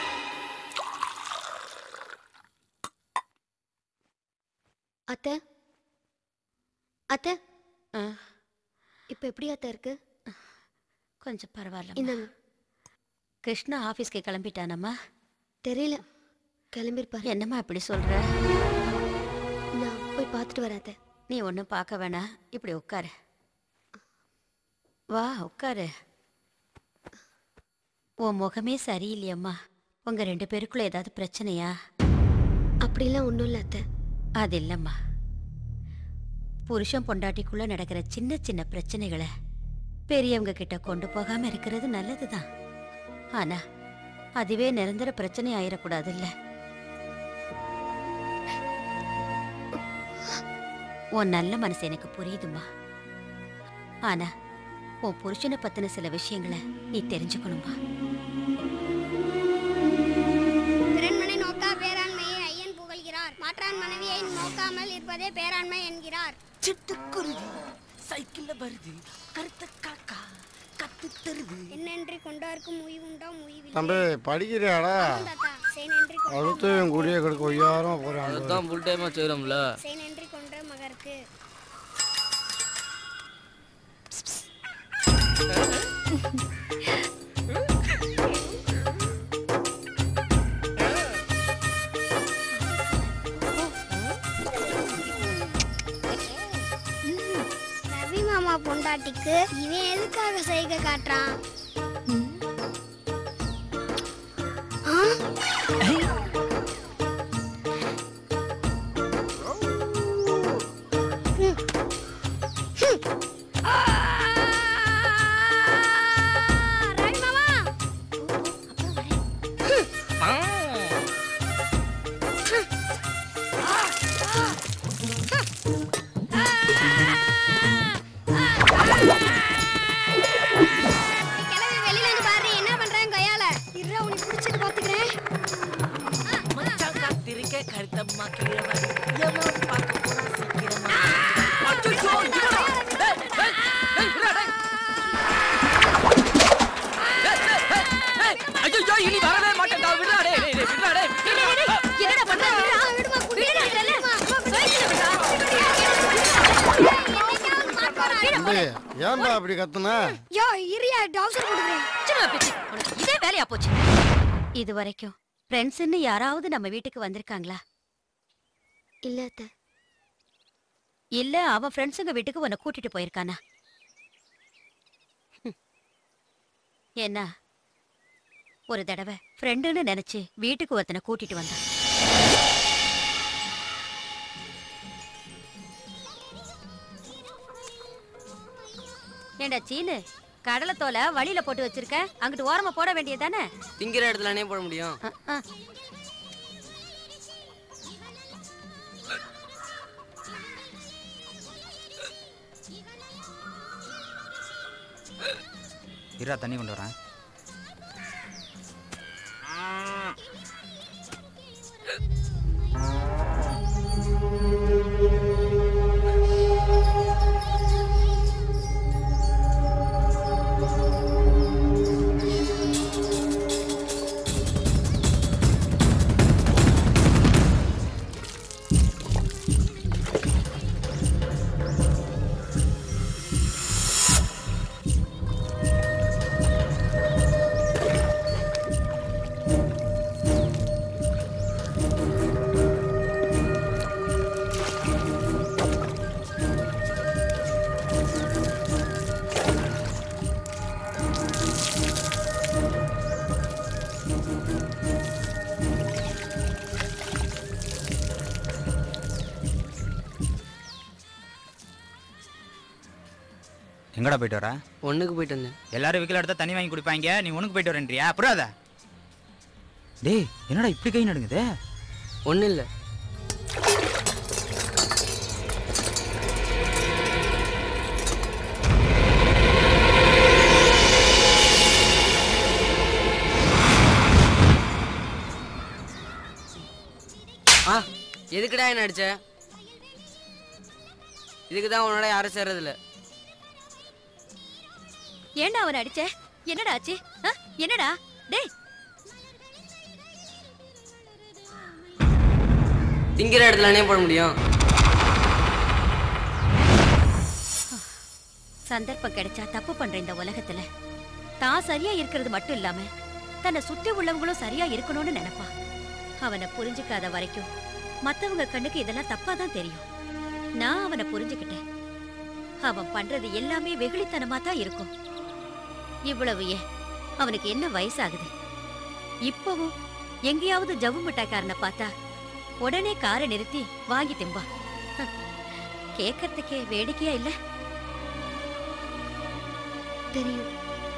அத்தை அத்தை இப்ப எப்படி அத்தை இருக்கு? கொஞ்சம் பரவாயில்ல. இந்தாங்க. கிருஷ்ணா ஆபீஸ்க்கு கிளம்பிட்டானம்மா? தெரியல, கிளம்பிருப்பாரு. என்னம்மா இப்படி சொல்ற? நான் போய் பார்த்துட்டு வராத. நீ ஒன்றும் பார்க்க வேணாம், இப்படி உட்காரு. வா உட்காரு. உன் முகமே சரியில்லையம்மா. உங்க ரெண்டு பேருக்குள்ள ஏதாவது பிரச்சனையா? அப்படிலாம் ஒன்றும் இல்லை அத்தை. அது இல்லைம்மா, புருஷன் பொண்டாட்டிக்குள்ள நடக்கிற சின்ன சின்ன பிரச்சனைகளை பெரியவங்க கிட்ட கொண்டு போகாம இருக்கிறது நல்லதுதான். ஆனா அதுவே நிரந்தர பிரச்சனை ஆயிடக்கூடாது இல்ல? உன் நல்ல மனசு எனக்கு புரியுதுமா. ஆனா உன் புருஷனை பத்தின சில விஷயங்களை நீ தெரிஞ்சுக்கணுமா. பிறன்மனை நோக்கா பேராண்மையை ஐயன் புகழ்கிறார். மாற்றான் மனைவியை நோக்காமல் இருப்பதே பேராண்மை என்கிறார். சிட்டுக்குருவி சைக்கிள்ல வருது, கருத்த காக்கா கத்து தருது. என்னென்றி கொண்டார்க்கும் உய்வுண்டா உய்வில். தம்பி படிக்கிறியாடா? செய்நன்றி அடுத்து என் குடியை கெடுக்க ஒய்யாரம் போறான். அதுதான் ஃபுல் டைமா செய்யறோம்ல. செய்நன்றி கொன்ற மகருக்கு. ரவி மாமா பொண்டாட்டிக்கு இவன் எதுக்காக செய்கை காட்டுறான்? ஏன்பா அப்படி கத்துன? யோ இரியா டவுசர் போடுறேன். சின்ன பிச்சு, உனக்கு இதே வேலையா போச்சு. இது வரைக்கும் ஃப்ரெண்ட்ஸ்னு யாராவது நம்ம வீட்டுக்கு வந்திருக்காங்களா? இல்ல அத்தை. இல்ல அவன் ஃப்ரெண்ட்ஸுங்க வீட்டுக்கு உன்னை கூட்டிட்டு போயிருக்கானா? என்ன ஒரு தடவை ஃப்ரெண்டுன்னு நினைச்சு வீட்டுக்கு ஒருத்தனை கூட்டிட்டு வந்தான். ஏண்டா சீனு, கடலை தோலை வழியில போட்டு வச்சிருக்க, அங்கிட்டு ஓரமா போட வேண்டியதானே? திங்கிற இடத்துலனே போட முடியும். இரா தண்ணி கொண்டு வரேன். எங்கடா போயிட்டு வர? ஒண்ணுக்கு போயிட்டு வந்தேன். எல்லாரும் வீக்கில் எடுத்தா தண்ணி வாங்கி குடிப்பாங்க, நீ ஒண்ணுக்கு போயிட்டு வரேன்றியா? புரியாத? டேய் என்னடா இப்படி கை நடுங்குது? ஒன்றும் இல்லை. ஆ எதுக்குடா என்ன அடிச்ச? இதுக்கு தான் உன்னோட யாரும் சேர்றதில்ல. ஏண்டா அவனை அடிச்ச? என்னடா ஆச்சு? என்னடா? டேய் திங்கிற இடத்துலனே போட முடியும். சந்தர்ப்பம் கிடைச்சா தப்பு பண்ற இந்த உலகத்துல தான் சரியா இருக்கிறது மட்டும் இல்லாம தன்னை சுத்தி உள்ளவங்களும் சரியா இருக்கணும்னு நினைப்பா. அவனை புரிஞ்சுக்காத வரைக்கும் மத்தவங்க கண்ணுக்கு இதெல்லாம் தப்பா தான் தெரியும். நான் அவனை புரிஞ்சுக்கிட்டேன். அவன் பண்றது எல்லாமே வெகுளித்தனமா தான் இருக்கும். இவ்வளவு ஏன், அவனுக்கு என்ன வயசாகுது? இப்பவும் எங்கேயாவது ஜவ்வு மிட்டாய்க்காரனை பார்த்தா உடனே காரை நிறுத்தி வாங்கி திம்பா. கேட்கறதுக்கே வேடிக்கையா இல்ல? தெரியும்.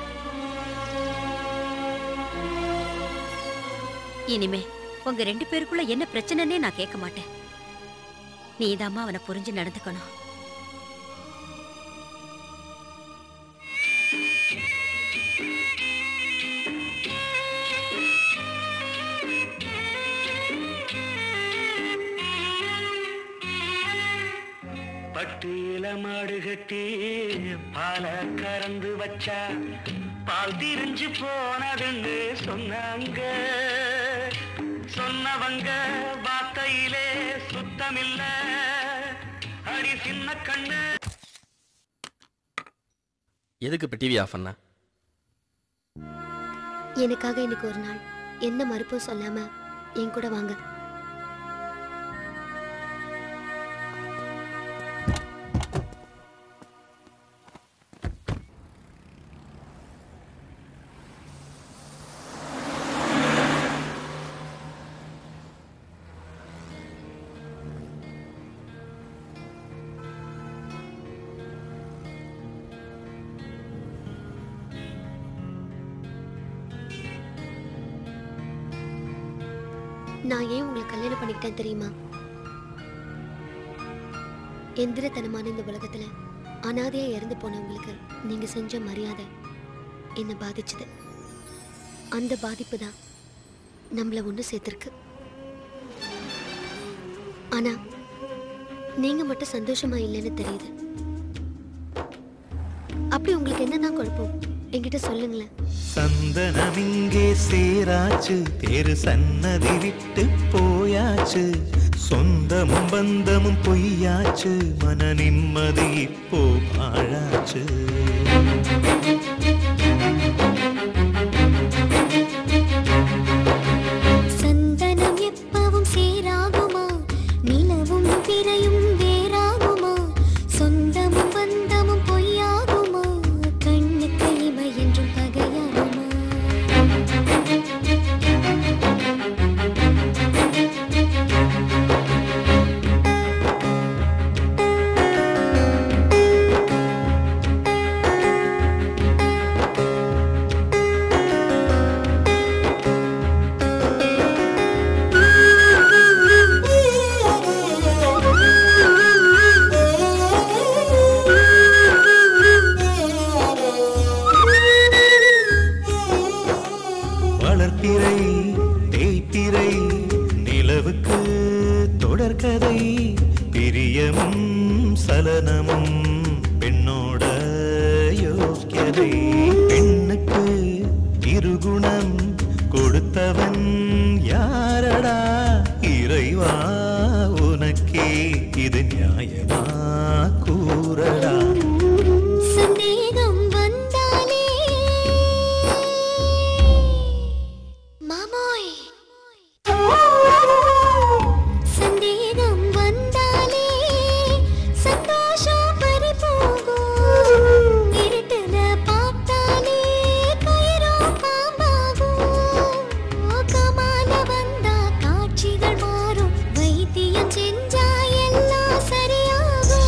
இனிமே உங்க ரெண்டு பேருக்குள்ள என்ன பிரச்சனைன்னே நான் கேட்க மாட்டேன். நீதாம்மா அவனை புரிஞ்சு நடந்துக்கணும். பட்டியல மாடு கட்டி பால கறந்து வச்சா பால் திரிஞ்சு போனதுன்னு சொன்னாங்க. சொன்னவங்க வார்த்தையிலே சுத்தமில்ல. அடி சின்ன கண்ணு. எதுக்கு இப்போ டிவி ஆஃப் பண்ண? எனக்காக இன்னைக்கு ஒரு நாள் என்ன மறுப்பும் சொல்லாம என் கூட வாங்க. நான் ஏன் உங்களை கல்யாணம் பண்ணிக்கிட்டேன் தெரியுமா? எந்திரத்தனமான இந்த உலகத்துல அனாதையா இறந்து போனவங்களுக்கு நீங்க செஞ்ச மரியாதை என்ன பாதிச்சது. அந்த பாதிப்பு தான் நம்மள ஒண்ணு சேர்த்திருக்கு. ஆனா நீங்க மட்டும் சந்தோஷமா இல்லைன்னு தெரியுது. அப்படி உங்களுக்கு என்னதான் குழப்பம்? என்கிட்ட சொல்லுங்களேன். சந்தனம் இங்கே சேராச்சு, தேரு சன்னதி விட்டு போயாச்சு, சொந்தமும் பந்தமும் பொய்யாச்சு, மன நிம்மதி இப்போ பாழாச்சு. சந்தனம் எப்பவும் சேராகுமா, நிலவும் பிறையும் வேறாகுமா, சொந்தமும் பந்தமும் பொய்யாகுமா, கண்ணுக்கு இமை என்றும் பகையாகுமா. நிலவுக்கு தொடர்கதை பிரியமும் சலனமும் பெண்ணோட யோக்கியதை பெண்ணுக்கு இருகுணம் கொடுத்தவன் யாரடா இறைவா உனக்கே இது நியாயமா கூறடா சந்தேகம் வந்தாலே மாமோய் சந்தேகம் வந்தாலே சந்தோஷம் பறி போகும் இருட்டுல பார்த்தாலே கயிறோ பாம்பாகும் கமால வந்தா காட்சிகள் மாறும் வைத்தியம் செஞ்சா எல்லாம் சரியாகும்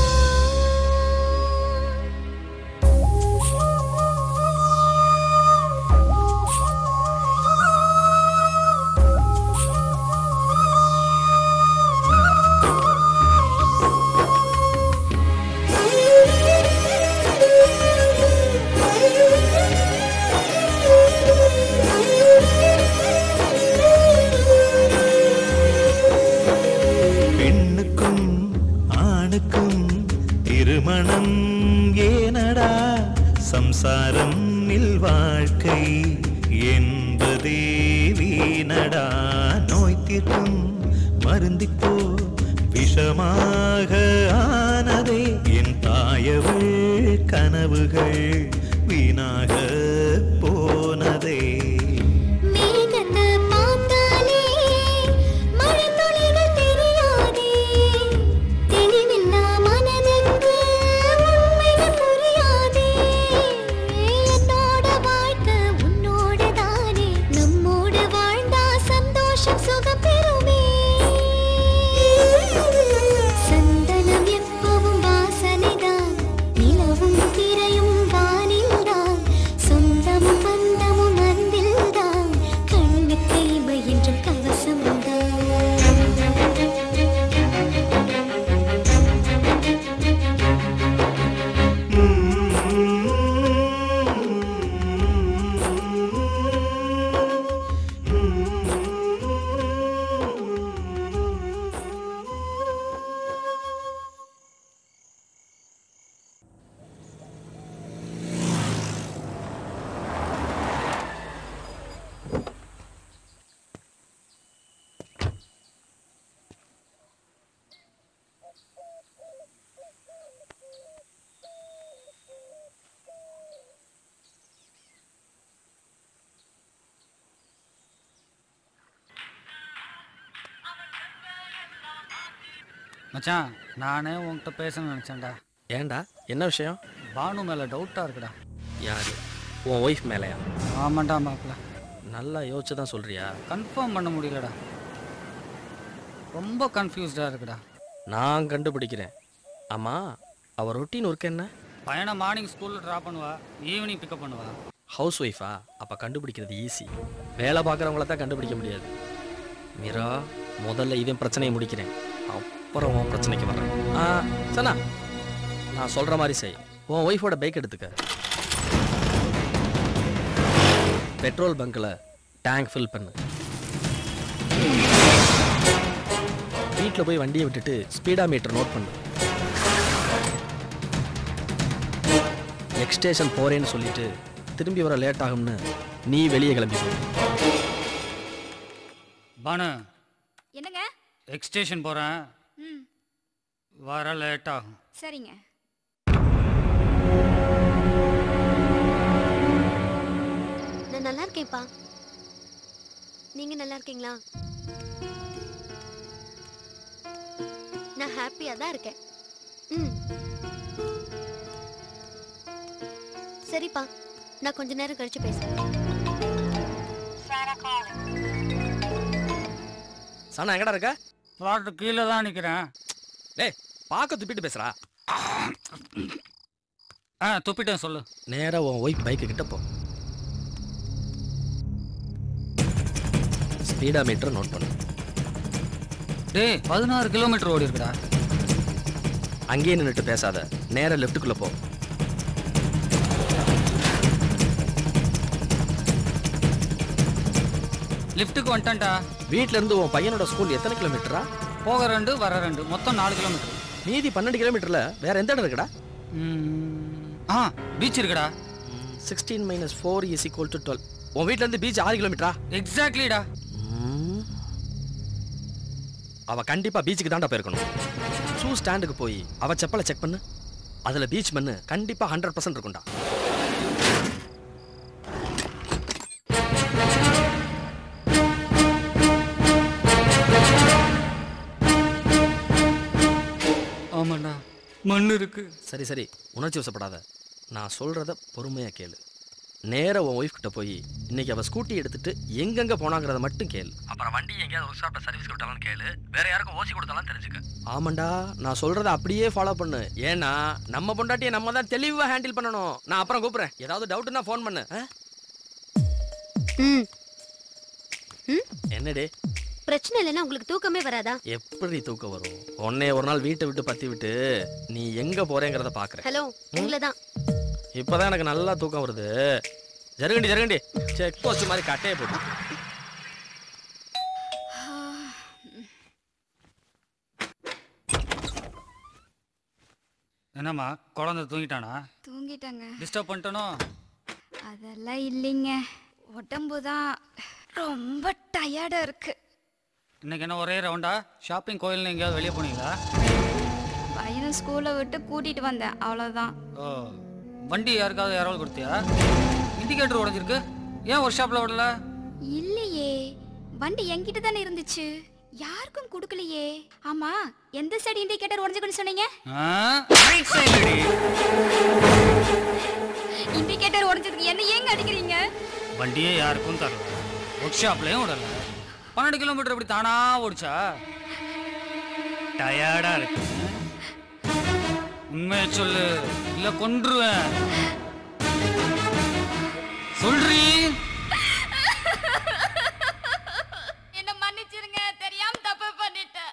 பெண்ணுக்கும் ஆணுக்கும் திருமணம் ஏனடா சம்சாரம் இல் வாழ்க்கை என்பதே வீணடா நோய் தீர்க்கும் மருந்திப்போ விஷமாக ஆனதே என் தாயவள் கனவுகள் வீணாக போனதே மேகத்தை பார்த்தாலே மழை துளிகள் தெரியாதே தெளிவில்லா மனதுக்கு உண்மைகள் புரியாதே என்னோட வாழ்க்கை உன்னோட தானே நம்மோட வாழ்ந்தா சந்தோஷம் சுகம் பெறுமே சந்தனம் எப்பவும் வாசனைதான் நிலவும் திரையும் வானில்தான் சொந்தமும் பந்தமும் அன்பில்தான் கண்ணுக்கு இமை என்றும் கவசம்தான் மச்சான் நானே உன்கிட்ட பேசணும்னு நினச்சேன்டா. ஏன்டா என்ன விஷயம்? பானு மேலே டவுட்டாக இருக்குடா. யாரு? உன் ஒய்ஃப் மேலையா? ஆமாண்டா மாப்பிள்ள. நல்லா யோசிச்சு தான் சொல்றியா? கன்ஃபார்ம் பண்ண முடியலடா, ரொம்ப கன்ஃபியூஸ்டாக இருக்குடா. நான் கண்டுபிடிக்கிறேன். ஆமாம், அவள் ரொட்டீன் ஒர்க் என்ன? பையனை மார்னிங் ஸ்கூலில் ட்ராப் பண்ணுவா, ஈவினிங் பிக்கப் பண்ணுவா. ஹவுஸ் ஒய்ஃபா? அப்போ கண்டுபிடிக்கிறது ஈஸி. வேலை பார்க்குறவங்கள தான் கண்டுபிடிக்க முடியாது. மீரா, முதல்ல இதன் பிரச்சனையை முடிக்கிறேன், அப்புறம் உன் பிரச்சனைக்கு வரேன். ஆ சனா, நான் சொல்கிற மாதிரி செய். உன் ஒய்ஃபோட பைக் எடுத்துக்க, பெட்ரோல் பங்க்கில் டேங்க் ஃபில் பண்ணு. வீட்டில் போய் வண்டியை விட்டுட்டு ஸ்பீடா மீட்டர் நோட் பண்ணு. நெக்ஸ்ட் ஸ்டேஷன் போகிறேன்னு சொல்லிட்டு திரும்பி வர லேட் ஆகும்னு நீ வெளியே கிளம்பி போ. பானு, என்னங்க? எக்ஸ்டேஷன் போகிறேன், ம் வர லேட் ஆகும். சரிங்க. நான் நல்லா இருக்கேன்ப்பா, நீங்க நல்லா இருக்கீங்களா? நான் ஹாப்பியா தான் இருக்கேன். ம் சரிப்பா, நான் கொஞ்ச நேரம் கழிச்சு பேசுறேன். சனா எங்கடா இருக்க? ஃப்ளாட்டு கீழே தான் நிற்கிறேன். டேய், பார்க்க துப்பிட்டு பேசுறா. ஆ துப்பிட்டேன், சொல்லு. நேராக உன் ஒய்ஃப் பைக்கு கிட்ட போ, ஸ்பீடா மீட்டர் நோட் பண்ணு. டேய், பதினாறு கிலோமீட்டர் ஓடி இருக்குடா. அங்கேயே நின்றுட்டு பேசாத, நேராக லெஃப்ட்டுக்குள்ளே போ. லிஃப்ட்டுக்கு வந்துட்டேன்டா. வீட்ல இருந்து உன் பையனோட ஸ்கூல் எத்தனை கிலோமீட்டரா? போக ரெண்டு வர ரெண்டு மொத்தம் நாலு கிலோமீட்டர். மீதி பன்னெண்டு கிலோமீட்டர்ல வேற எந்த இடம் இருக்குடா? ஆ பீச் இருக்குடா. Sixteen minus four is equal to twelve. உன் வீட்ல இருந்து பீச் ஆறு கிலோமீட்டரா? எக்ஸாக்ட்லிடா. அவ கண்டிப்பா பீச்சுக்கு தாண்டா போயிருக்கணும். ஷூ ஸ்டாண்டுக்கு போய் அவ செப்பலை செக் பண்ணு. அதுல பீச் மண்ணு கண்டிப்பா ஹண்ட்ரட் பர்சன்ட் இருக்கும்டா. ஆமாண்ணா மண் இருக்கு. சரி சரி உணர்ச்சி வசப்படாத. நான் சொல்றத பொறுமையா கேளு. நேரா உன் ஒய்ஃப் கிட்ட போய் இன்னைக்கு அவ ஸ்கூட்டி எடுத்துட்டு எங்கெங்க போனாங்கிறத மட்டும் கேளு. அப்புறம் வண்டி எங்கேயாவது ஒர்க் ஷாப்ல சர்வீஸ் கொடுத்தாலும் கேளு. வேற யாருக்கும் ஓசி கொடுத்தாலும் தெரிஞ்சுக்க. ஆமாண்டா, நான் சொல்றத அப்படியே ஃபாலோ பண்ணு. ஏன்னா நம்ம பொண்டாட்டியை நம்ம தான் தெளிவா ஹேண்டில் பண்ணணும். நான் அப்புறம் கூப்பிடுறேன். ஏதாவது டவுட்னா ஃபோன் பண்ணு. என்னடே பிரச்சனை இல்லைன்னா உங்களுக்கு தூக்கமே வராதா? எப்படி தூக்கம் வரும்? உன்னை ஒரு நாள் வீட்டை விட்டு பத்தி விட்டு நீ எங்க போறேங்கிறத பாக்குறேன். ஹலோ உங்களை தான். இப்பதான் எனக்கு நல்லா தூக்கம் வருது. ஜருகண்டி ஜருகண்டி செக் போஸ்ட் மாதிரி கட்டையை போட்டு. என்னம்மா குழந்தை தூங்கிட்டானா? தூங்கிட்டாங்க. டிஸ்டர்ப் பண்ணிட்டனோ? அதெல்லாம் இல்லைங்க, உடம்பு தான் ரொம்ப டயர்டா இருக்கு. இன்னைக்கு என்ன ஒரே ரவுண்டா? ஷாப்பிங் கோயில்னு எங்கேயாவது வெளியே போனீங்களா? பையனை ஸ்கூலை விட்டு கூட்டிட்டு வந்தேன், அவ்வளோதான். ஓ, வண்டி யாருக்காவது யாராவது கொடுத்தியா? இண்டிகேட்டர் உடஞ்சிருக்கு, ஏன் ஒர்க் ஷாப்ல விடல? இல்லையே, வண்டி என்கிட்ட தானே இருந்துச்சு, யாருக்கும் கொடுக்கலையே. ஆமா, எந்த சைடு இண்டிகேட்டர் உடஞ்சுக்குன்னு சொன்னீங்க? இண்டிகேட்டர் உடஞ்சதுக்கு என்ன ஏங்க அடிக்கிறீங்க? வண்டியே யாருக்கும் தரல, ஒர்க் ஷாப்லயும் விடல. பன்னெண்டு கிலோமீட்டர் எப்படி தானா ஓடிச்சா? டயர்டா இருக்கு. உண்மையை சொல்லு, இல்ல கொன்றுவேன். சொல்றீ? என்ன மன்னிச்சிருங்க, தெரியாம தப்பு பண்ணிட்டேன்.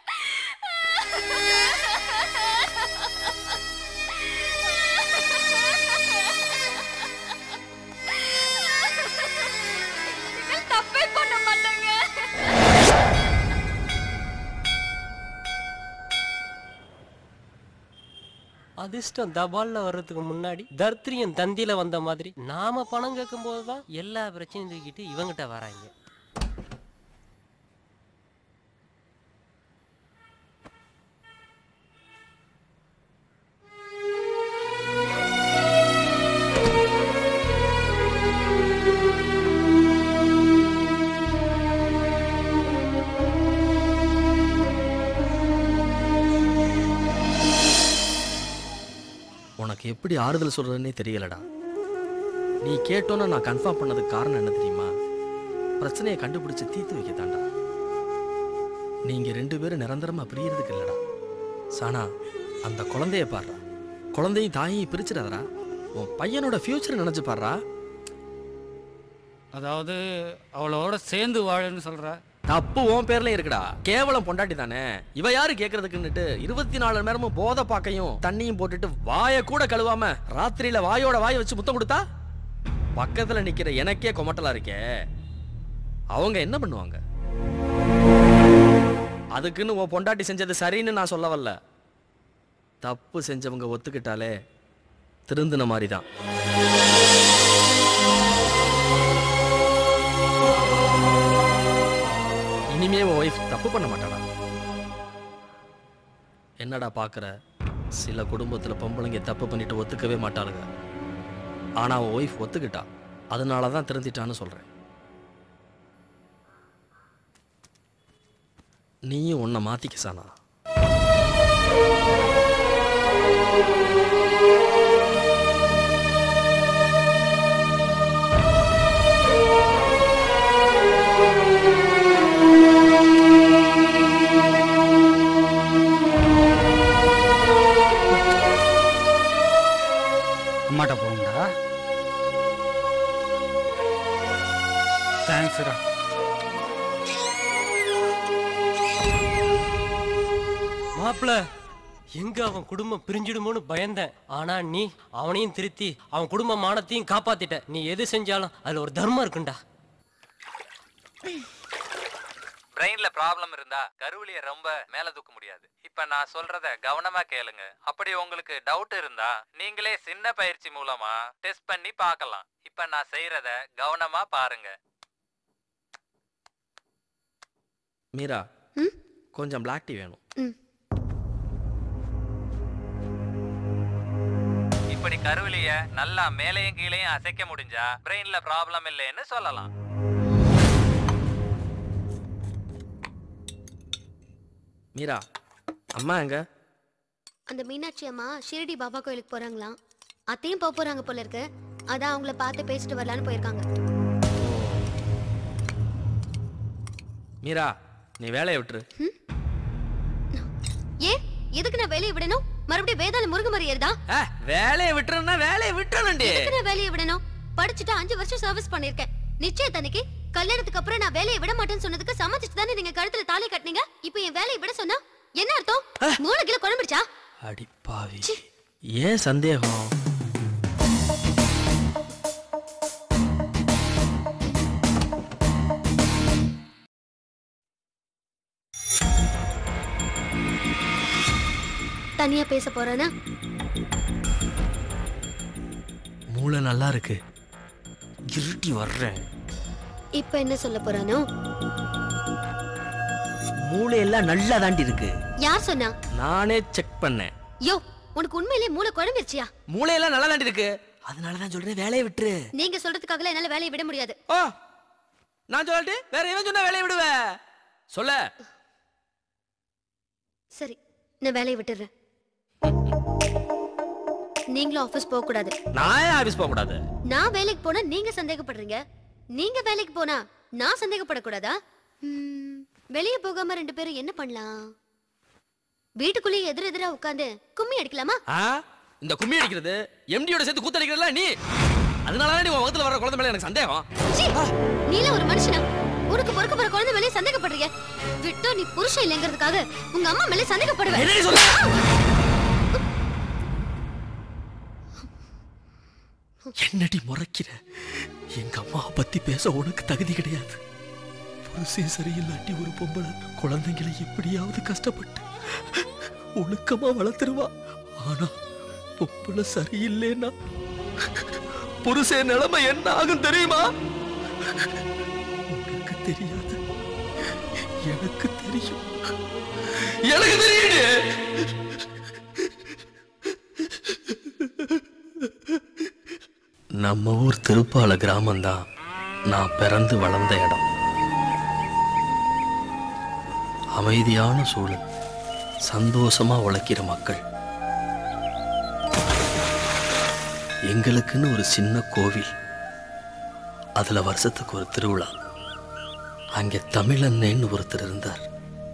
தப்பே பண்ண மாட்டேங்க. அதிர்ஷ்டம் தபால்ல வர்றதுக்கு முன்னாடி தர்த்திரியன் தந்தியில வந்த மாதிரி நாம பணம் கேட்கும் போதுதான் எல்லா பிரச்சனையும் தூக்கிட்டு இவங்கிட்ட வராங்க. உனக்கு எப்படி ஆறுதல் சொல்றதுன்னே தெரியலடா. நீ கேட்டோன்னா நான் கன்ஃபார்ம் பண்ணதுக்கு காரணம் என்ன தெரியுமா? பிரச்சனையை கண்டுபிடிச்சு தீர்த்து வைக்கத்தாண்டா. நீங்க ரெண்டு பேரும் நிரந்தரமா பிரியறதுக்கு இல்லடா. சானா, அந்த குழந்தைய பாடுறா. குழந்தையும் தாயையும் பிரிச்சிடாதடா. உன் பையனோட ஃபியூச்சர் நினைச்சு பாடுறா. அதாவது அவளோட சேர்ந்து வாழுன்னு சொல்ற? தப்பு உன் பேர்ல இருக்குடா. கேவலம் பொண்டாட்டி தானே இவ. யாரு கேக்குறதுக்குன்னுட்டு இருபத்தி நாலு மணி நேரமும் போத பாக்கையும் தண்ணியும் போட்டுட்டு வாய கூட கழுவாம ராத்திரியில வாயோட வாய வச்சு முத்தம் கொடுத்தா பக்கத்துல நிக்கிற எனக்கே கொமட்டலா இருக்கே. அவங்க என்ன பண்ணுவாங்க? அதுக்குன்னு உன் பொண்டாட்டி செஞ்சது சரின்னு நான் சொல்ல வரல. தப்பு செஞ்சவங்க ஒத்துக்கிட்டாலே திருந்தின மாதிரிதான். இனிமே உன் ஒய்ஃப் தப்பு பண்ண மாட்டாளா? என்னடா பாக்குற? சில குடும்பத்துல பொம்பளைங்க தப்பு பண்ணிட்டு ஒத்துக்கவே மாட்டாளுங்க. ஆனா உன் ஒய்ஃப் ஒத்துக்கிட்டா, அதனாலதான் திருந்திட்டான்னு சொல்றேன். நீயும் உன்னை மாத்திக்க சானா. அம்மாட்ட போகும்டா. தேங்க்ஸ்டா. மாப்பிள, எங்க அவன் குடும்பம் பிரிஞ்சிடுமோன்னு பயந்தேன். ஆனா நீ அவனையும் திருத்தி அவன் குடும்ப மானத்தையும் காப்பாத்திட்ட. நீ எது செஞ்சாலும் அதுல ஒரு தர்மம் இருக்குண்டா. பிரெயின்ல ப்ராப்ளம் இருந்தா கருவிலிய ரொம்ப மேல தூக்க முடியாது. இப்ப நான் சொல்றத கவனமா கேளுங்க. அப்படி உங்களுக்கு டவுட் இருந்தா நீங்களே சின்ன பயிற்சி மூலமா டெஸ்ட் பண்ணி பார்க்கலாம். இப்ப நான் செய்யறத கவனமா பாருங்க. மீரா, கொஞ்சம் பிளாக் டீ வேணும். இப்படி கருவிலிய நல்லா மேலையும் கீழையும் அசைக்க முடிஞ்சா பிரெயின்ல ப்ராப்ளம் இல்லைன்னு சொல்லலாம். மீரா, அம்மா எங்க? அந்த மீனாட்சி அம்மா ஷிரடி பாபா கோயிலுக்கு போறாங்களாம். அத்தையும் போக போறாங்க போல இருக்கு. அதான் அவங்கள பார்த்து பேசிட்டு வரலான்னு போயிருக்காங்க. மீரா, நீ வேலையை விட்டுரு. ஏ எதுக்கு நான் வேலையை விடணும்? மறுபடியும் வேதாள முருகமரி ஏறுதா? வேலையை விட்டுறனா வேலையை விட்டுறணும்டி. எதுக்கு நான் வேலையை விடணும்? படிச்சுட்டு அஞ்சு வருஷம் சர்வீஸ் பண்ணிருக்கேன். நிச்சயத்தன்னைக்கு கல்யாணத்துக்கு அப்புறம் நான் வேலையை விட மாட்டேன்னு சொன்னதுக்கு சம்மதிச்சு தானே நீங்க கழுத்துல தாலி கட்டினீங்க. இப்போ என் வேலையை விட சொன்னா என்ன அர்த்தம்? மூணு கிலோ குழம்பிடுச்சா? அடி பாவி, ஏன் சந்தேகம்? தனியா பேச போறேனா? மூளை நல்லா இருக்கு, இருட்டி வர்றேன். இப்ப என்ன சொல்ல போறானோ? மூளை எல்லாம் நல்லா தாண்டி இருக்கு. யார் சொன்னா? நானே செக் பண்ணேன். யோ, உனக்கு உண்மையிலேயே மூளை குழம்பிருச்சியா? மூளை எல்லாம் நல்லா தாண்டி இருக்கு. அதனால தான் சொல்றேன் வேலையை விட்டுரு. நீங்க சொல்றதுக்காக என்னால வேலையை விட முடியாது. ஓ, நான் சொல்லிட்டு வேற எவன் சொன்னா வேலையை விடுவ? சொல்ல. சரி, நான் வேலையை விட்டுறேன். நீங்களும் ஆபீஸ் போக கூடாது. நான் ஏன் ஆபீஸ் போக கூடாது? நான் வேலைக்கு போனா நீங்க சந்தேகப்படுறீங்க. நீங்க வேலைக்கு போனா நான் சந்தேகப்படக்கூடாதா? வெளியே போகாம ரெண்டு பேரும் என்ன பண்ணலாம்? வீட்டுக்குள்ளேயே எதிர எதிரா உட்கார்ந்து கும்மி அடிக்கலாமா? இந்த கும்மி அடிக்கிறது எம்டியோட சேர்த்து கூத்து அடிக்கிறதுல நீ. அதனால நீ உன் வகுத்துல வர குழந்தை மேல எனக்கு சந்தேகம். நீல ஒரு மனுஷனா? உனக்கு பொறுக்க போற குழந்தை மேலே சந்தேகப்படுறீங்க. விட்டோ நீ புருஷன் இல்லங்கிறதுக்காக உங்க அம்மா மேலே சந்தேகப்படுவேன். என்ன சொல்ற? என்னடி முறைக்கிற? எங்க அம்மா பத்தி பேச உனக்கு தகுதி கிடையாது. புருஷன் சரியில்லாட்டி ஒரு பொம்பளை குழந்தைங்களை எப்படியாவது கஷ்டப்பட்டு ஒழுக்கமா வளர்த்துருவா. ஆனா பொம்பளை சரியில்லைன்னா புருஷன் நிலைமை என்ன ஆகும் தெரியுமா? உனக்கு தெரியாது, எனக்கு தெரியும். எனக்கு தெரியும். நம்ம ஊர் திருப்பால கிராமம்தான் நான் பிறந்து வளர்ந்த இடம். அமைதியான சூழல், சந்தோஷமா உழைக்கிற மக்கள். எங்களுக்குன்னு ஒரு சின்ன கோவில், அதுல வருஷத்துக்கு ஒரு திருவிழா. அங்கே தமிழண்ணேன்னு ஒருத்தர் இருந்தார்.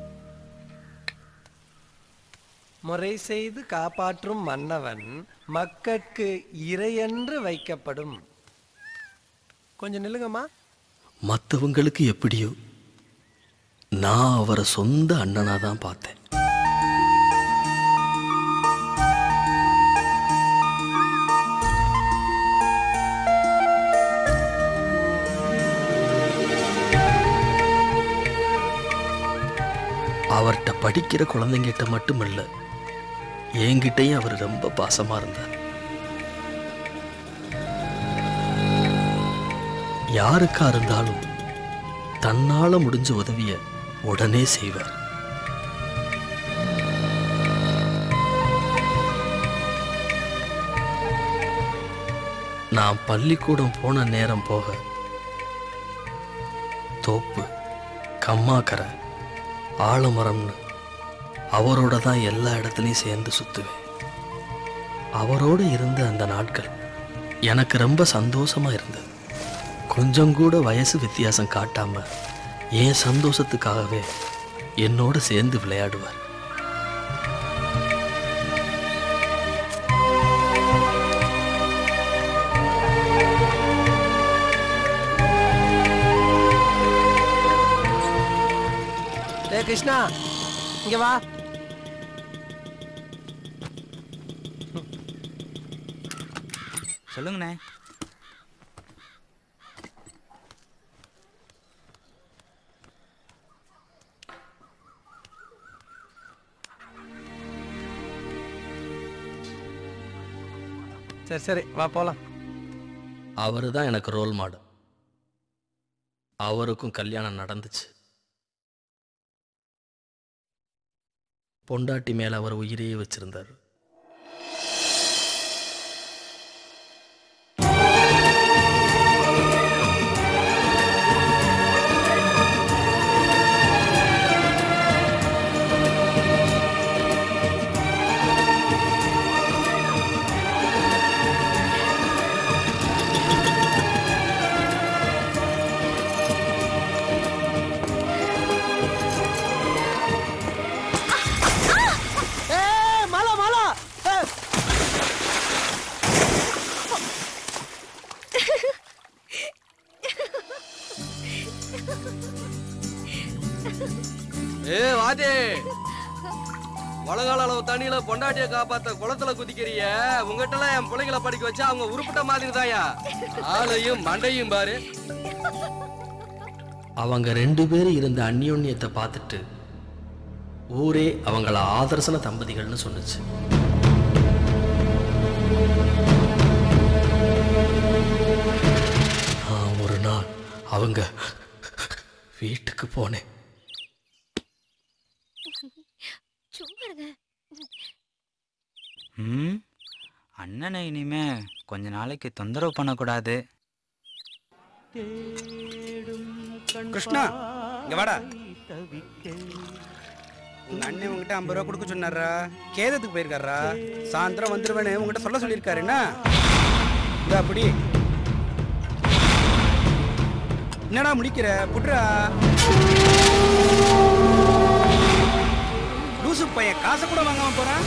முறை செய்து காப்பாற்றும் மன்னவன் மக்கட்கு இறையென்று வைக்கப்படும். கொஞ்சம் நில்லுங்கம்மா. மற்றவங்களுக்கு எப்படியோ, நான் அவரை சொந்த அண்ணனா தான் பார்த்தேன். அவர்கிட்ட படிக்கிற குழந்தைங்கிட்ட மட்டுமல்ல, என்கிட்டையும் அவர் ரொம்ப பாசமா இருந்தார். யாருக்கா இருந்தாலும் தன்னால முடிஞ்ச உதவிய உடனே செய்வார். நான் பள்ளிக்கூடம் போன நேரம் போக தோப்பு, கம்மாக்கரை, ஆலமரம்னு அவரோட தான் எல்லா இடத்துலையும் சேர்ந்து சுத்துவேன். அவரோடு இருந்த அந்த நாட்கள் எனக்கு ரொம்ப சந்தோஷமா இருந்தது. கொஞ்சம் கூட வயசு வித்தியாசம் காட்டாம என் சந்தோஷத்துக்காகவே என்னோட சேர்ந்து விளையாடுவார். டேய் கிருஷ்ணா, இங்க வா. சொல்லுங்கண்ணே. சரி சரி வா போலாம். அவர் தான் எனக்கு ரோல் மாடல். அவருக்கும் கல்யாணம் நடந்துச்சு. பொண்டாட்டி மேல அவர் உயிரையே வச்சிருந்தார். ஏ வாதே, உலகால அளவு தண்ணியில பொண்டாட்டிய காப்பாத்த குளத்துல குதிக்கிறிய. உங்ககிட்ட எல்லாம் என் பிள்ளைகளை படிக்க வச்சா அவங்க உருப்பிட்ட மாதிரி தாயா. ஆளையும் மண்டையும் பாரு. அவங்க ரெண்டு பேரும் இருந்த அந்யோன்யத்தை பார்த்துட்டு ஊரே அவங்கள ஆதர்சன தம்பதிகள்னு சொன்னுச்சு. நான் ஒரு நாள் அவங்க வீட்டுக்கு போனேன். ம் அண்ணனை இனிமே கொஞ்ச நாளைக்கு தொந்தரவு பண்ணக்கூடாது. கிருஷ்ணா இங்க வாடா. உங்க அண்ணன் உங்ககிட்ட ஐம்பது ரூபா கொடுக்க சொன்னாரா? கேதத்துக்கு போயிருக்காரா? சாயந்தரம் வந்துருவேன்னு உங்ககிட்ட சொல்ல சொல்லியிருக்காரு. என்ன இந்த அப்படி என்னடா முடிக்கிற? புட்ரா லூசு பையன் காசை கூட வாங்காம போறான்.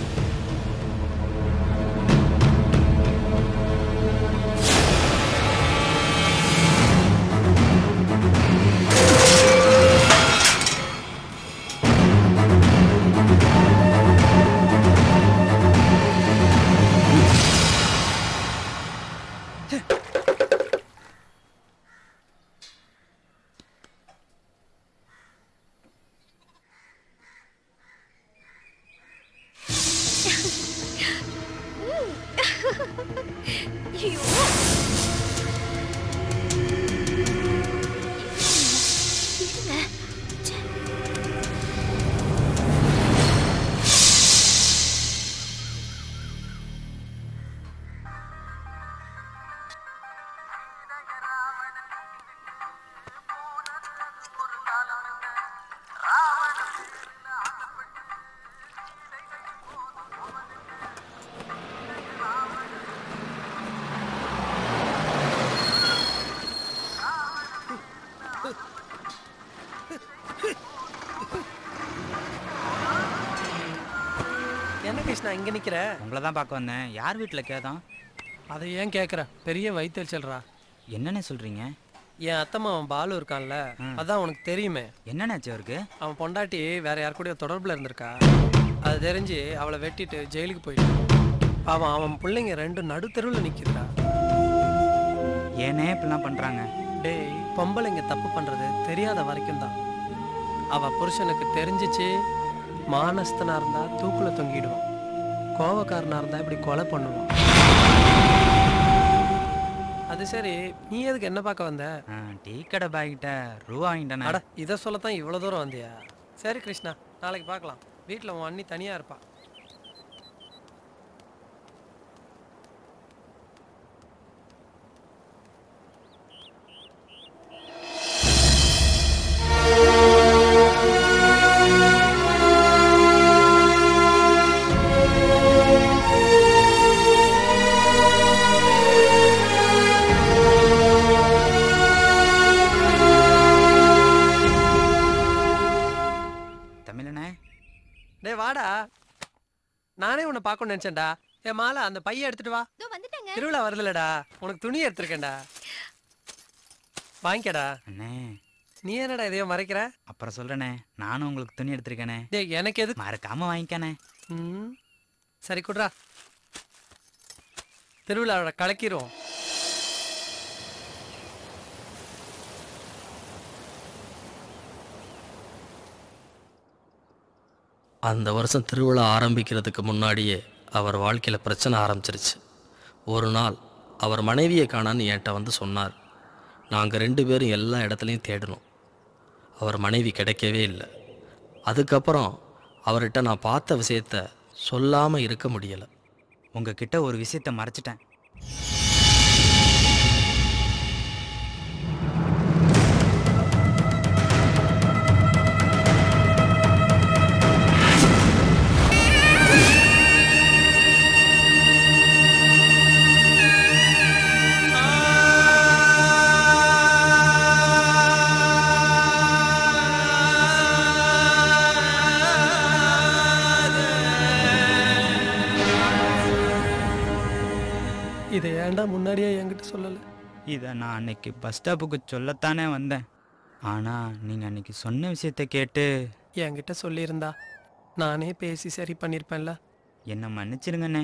என்ன கிருஷ்ணா இங்க நிக்கிற? உங்களை தான் பார்க்க வந்தேன். யார் வீட்டில் கேதான்? அதை ஏன் கேட்குற? பெரிய வயிற்றுச்சல்றா. என்னென்ன சொல்றீங்க? என் அத்தம்மா அவன் பாலு இருக்கான்ல, அதான் உனக்கு தெரியுமே. என்னென்னாச்சு அவருக்கு? அவன் பொண்டாட்டி வேற யார் கூடயோ தொடர்பில் இருந்திருக்கா. அது தெரிஞ்சு அவளை வெட்டிட்டு ஜெயிலுக்கு போயிட்டான். அவன் அவன் பிள்ளைங்க ரெண்டு நடுத்தெருவில் நிற்கிறா. ஏனே இப்படிலாம் பண்ணுறாங்க? டேய், பொம்பளைங்க தப்பு பண்ணுறது தெரியாத வரைக்கும் தான். அவள் புருஷனுக்கு தெரிஞ்சிச்சு மானஸ்தனா இருந்தா தூக்குல தொங்கிடுவான், கோவக்காரனா இருந்தா இப்படி கொலை பண்ணுவான். அது சரி, நீ எதுக்கு என்ன பார்க்க வந்த? டீ கடை பாய்கிட்ட ரூபா வாங்கிட்டேன். அட, இதை சொல்லத்தான் இவ்வளோ தூரம் வந்தியா? சரி கிருஷ்ணா, நாளைக்கு பார்க்கலாம். வீட்டில் உன் அண்ணி தனியாக இருப்பா. டே வாடா, நானே உன்னை பார்க்கணும்னு நினைச்சேன்டா. ஏ மாலா, அந்த பைய எடுத்துட்டு வா. திருவிழா வருதுலடா, உனக்கு துணி எடுத்துருக்கேன்டா, வாங்கிக்கடா. அண்ணே, நீ என்னடா இதையோ மறைக்கிற? அப்புறம் சொல்றேனே, நானும் உங்களுக்கு துணி எடுத்திருக்கேனே. டேய், எனக்கு எது? மறக்காம வாங்கிக்கணே. ம், சரி குட்ரா. திருவிழாவோட கலக்கிரும். அந்த வருஷம் திருவிழா ஆரம்பிக்கிறதுக்கு முன்னாடியே அவர் வாழ்க்கையில் பிரச்சனை ஆரம்பிச்சிருச்சு. ஒரு நாள் அவர் மனைவியை காணான்னு என்கிட்ட வந்து சொன்னார். நாங்கள் ரெண்டு பேரும் எல்லா இடத்துலையும் தேடணும். அவர் மனைவி கிடைக்கவே இல்லை. அதுக்கப்புறம் அவர்கிட்ட நான் பார்த்த விஷயத்த சொல்லாமல் இருக்க முடியலை. உங்ககிட்ட ஒரு விஷயத்த மறைச்சிட்டேன். இதை ஏன்டா முன்னாடியே என்கிட்ட சொல்லலை? இதை நான் அன்னைக்கு பஸ் ஸ்டாப்புக்கு சொல்லத்தானே வந்தேன். ஆனால் நீங்கள் அன்னைக்கு சொன்ன விஷயத்த கேட்டு என்கிட்ட சொல்லியிருந்தா நானே பேசி சரி பண்ணியிருப்பேன்ல. என்னை மன்னிச்சிருங்கண்ணே.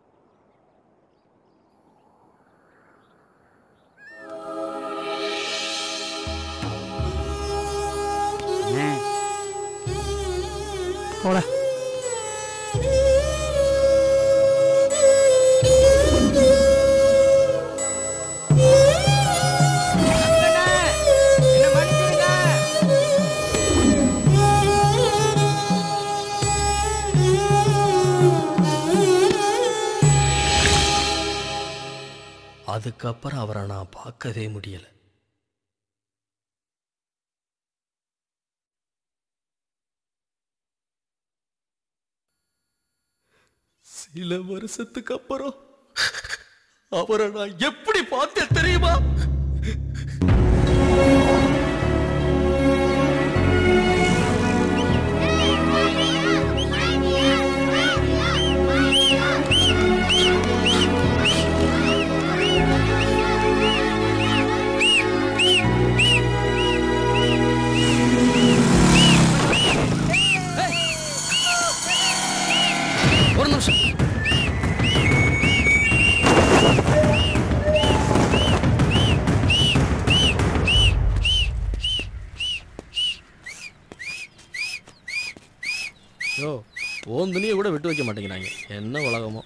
போட அதுக்கப்புறம் அவரை நான் பார்க்கவே முடியலை. சில வருஷத்துக்கு அப்புறம் அவரை நான் எப்படி பார்த்தேன் தெரியுமா? ஒரு நிமிஷம். யோ, ஓன் துணியை கூட விட்டு வைக்க மாட்டேங்கிறாங்க. என்ன உலகமோ.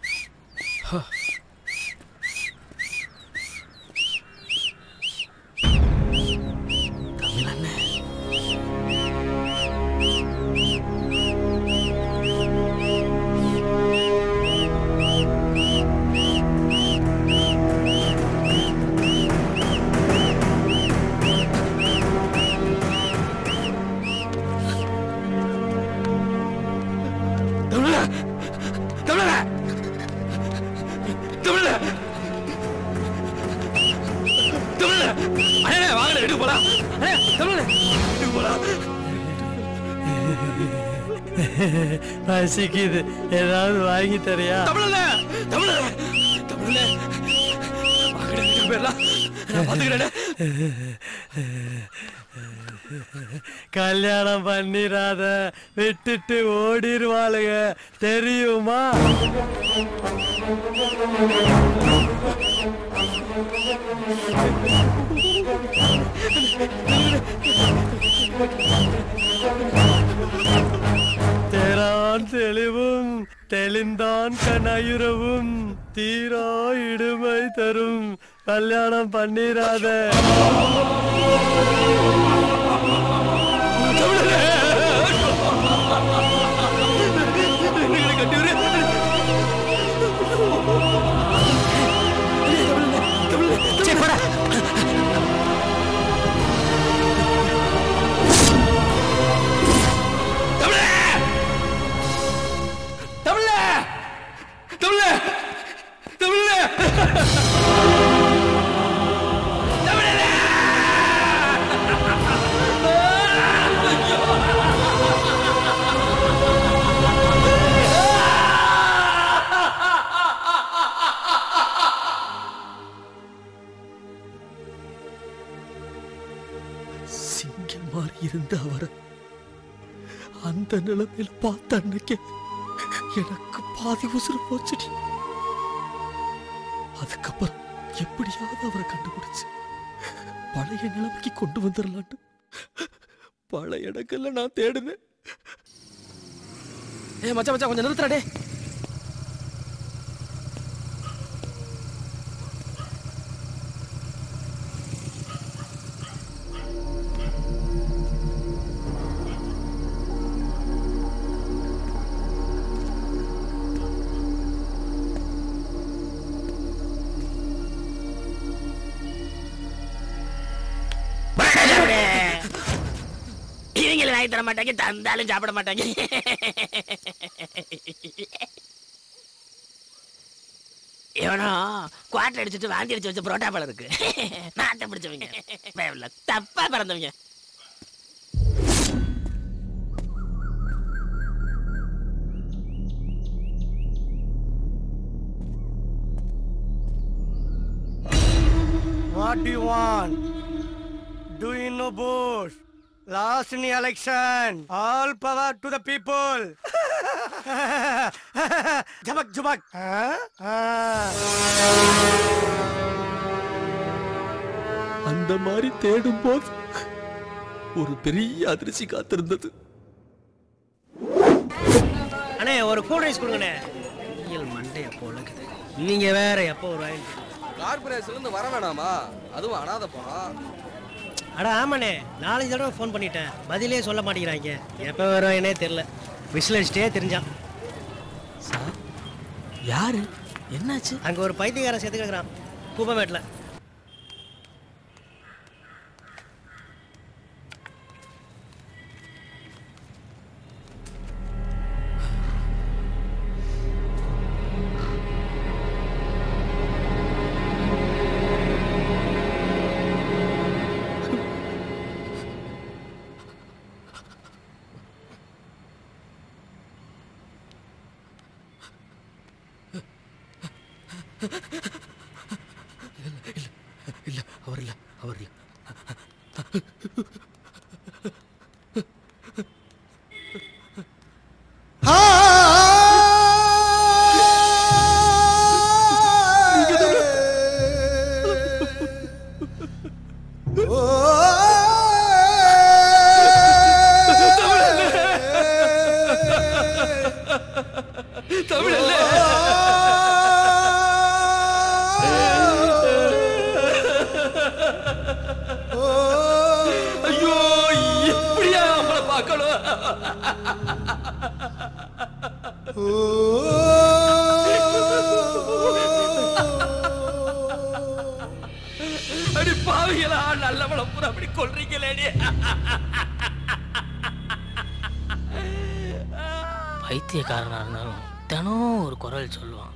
பசிக்குது, ஏதாவது வாங்கி தரியா? கல்யாணம் பண்ணிராத, விட்டுட்டு ஓடிடுவாளுங்க தெரியுமா? தேரான் தெளிவும் தெளிந்தான் கனயுறவும் தீரா இடுமை தரும். கல்யாணம் பண்ணிராத. சிங்கம் மாதிரி இருந்த அவரை அந்த நிலைமையில பார்த்த அன்னைக்கு எனக்கு பாதி உசுறு போச்சுடி. அதுக்கப்புறம் எப்படியாவது அவரை கண்டுபிடிச்சு பழைய நிலைமைக்கு கொண்டு வந்துடலான்னு பல இடங்கள்ல நான் தேடுனேன். ஏ மச்சான் மச்சான் கொஞ்சம் நிறுத்துறடே. வாங்கி தர மாட்டாங்க, தந்தாலும் சாப்பிட மாட்டாங்க. இவனோ குவாட்டர் அடிச்சுட்டு வாந்தி அடிச்சு வச்ச புரோட்டா பழம் இருக்கு. நாட்டை பிடிச்சவங்க, தப்பா பிறந்தவங்க. What do you want? Do you know Bush? Last in the election. All power to the people. Jabak jabak. அந்த மாதிரி தேடும் போது ஒரு பெரிய அதிர்ச்சி காத்திருந்தது. அண்ணே ஒரு கூல் ட்ரிங்க்ஸ் கொடுங்கண்ணே. இயல் மண்டைய போலக்குது. நீங்க வேற எப்போ ஒரு வாங்கி கார்பரேஷன்ல இருந்து வர வேணாமா? அதுவும் அனாத பணம். அட ஆமாண்ணே, நாலஞ்சு தடவை ஃபோன் பண்ணிட்டேன், பதிலே சொல்ல மாட்டேங்கிறாங்க. எப்போ வருவாங்கன்னே தெரியல. விசில் அடிச்சிட்டே தெரிஞ்சான். சார் யாரு? என்னாச்சு? அங்கே ஒரு பைத்தியக்காரன் சேர்த்து கேட்குறான் கூப்பமேட்டில். இல்ல அவர் இல்ல அவர் இல்ல. அடி பாவிகளா, நல்லவள பூரா அப்படி கொல்றீங்களேடி. பைத்தியக்காரனா இருந்தாலும் தினம் ஒரு குரல் சொல்லுவான்.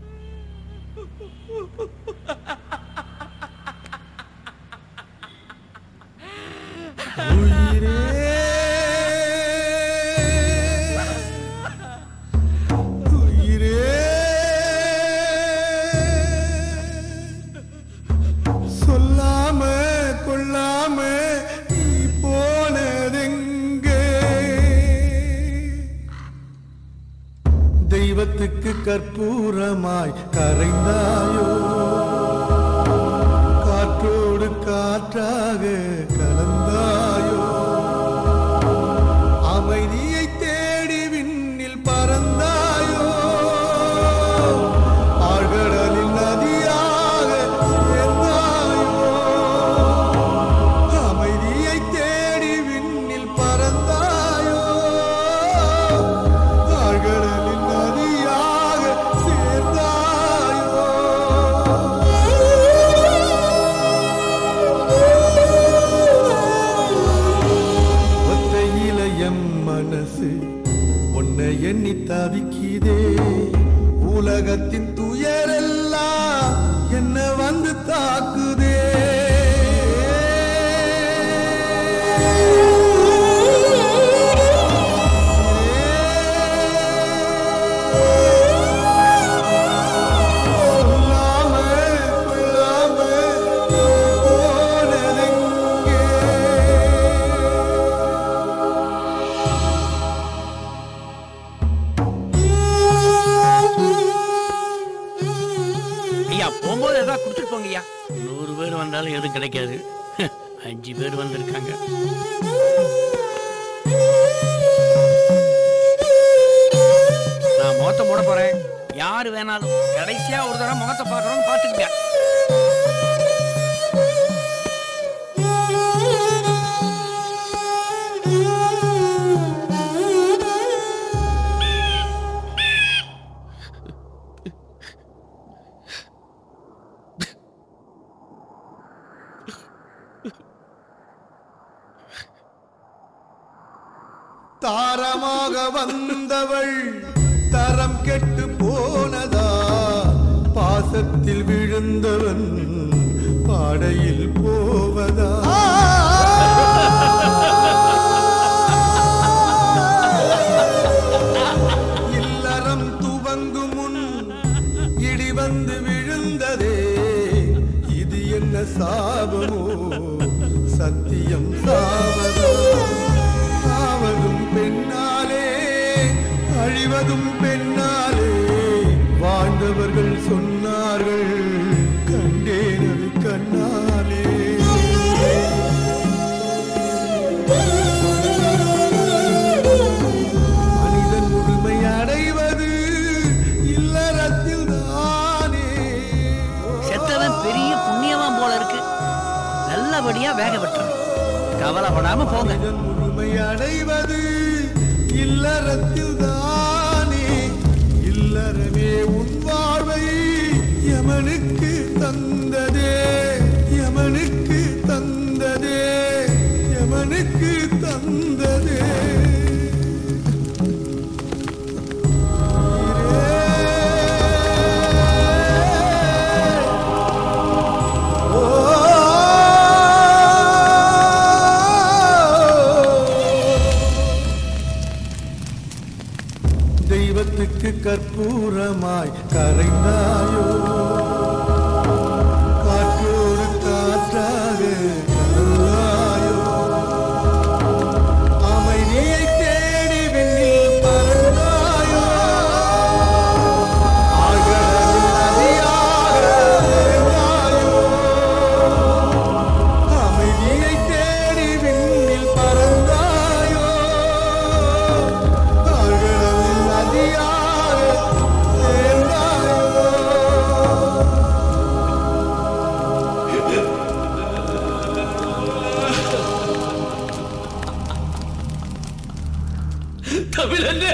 சொல்லாம கொள்ளாம நீ போனதெங்கே? தெய்வத்துக்கு கற்பூரமாய் கரைந்தாயோ, காற்றோடு காற்றாக கலந்தாயோ, அமைதியை தேடி விண்ணில் பறந்தாயோ, ஆழ்கடலில் நதியாக சேர்ந்தாயோ, அமைதியை தேடி விண்ணில் பறந்தாயோ, ஆழ்கடலில் நதியாக சேர்ந்தாயோ. ஒத்தையில என் மனசு உன்னை எண்ணி தவிக்குதே, உலகத்தின் துயரெல்லாம் என்ன வந்து தாக்குதே. சொல்லாம கொள்ளாம நீ போனதெங்கே? ஐயா போகும்போது ஏதாவது கொடுத்துட்டு போங்கய்யா. நூறு பேர் வந்தாலும் எதுவும் கிடைக்காது. அஞ்சு பேர் வந்திருக்காங்க. நான் முகத்தை போட போறேன். யாரு வேணாலும் கடைசியா ஒரு தடவை முகத்தை பார்க்கறோம், பார்த்துக்கிட்டேன். தாரமாக வந்தவள் தரம் கெட்டு போனதா பாசத்தில் விழுந்தவன் பாடையில் போவதா இல்லறம் துவங்கும் முன் இடி வந்து விழுந்ததே இது என்ன சாபமோ சத்தியம் சாவதா சாவதும் பெண்ணாலே அழிவதும் பெண்ணாலே வாழ்ந்தவர்கள் சொன்னார்கள் கண்டேனது கண்ணாலே மனிதன் முழுமை அடைவது இல்லறத்தில் தானே. செத்தவன் பெரிய புண்ணியவான் போல இருக்கு, நல்லபடியா வேக விட்டுறணும், கவலைப்படாம போங்க. முழுமை அடைவது இல்லறத்தில் தானே. இல்லறமே உன் வாழ்வை யமனுக்கு தந்ததே, யமனுக்கு தந்ததே, யமனுக்கு தந்ததே. தெய்வத்துக்கு கற்பூரமாய் கரைந்தாயோ, காற்றோடு காற்றாக கலந்தாயோ, அமைதியை தேடி வெண்ணில் பறந்தாயோ, ஆழ்கடலில் நதியாக சேர்ந்தாயோ, அமைதியை தேடி வெண்ணில் பறந்தாயோ, ஆழ்கடலில் நதியாக தமிழண்ணே,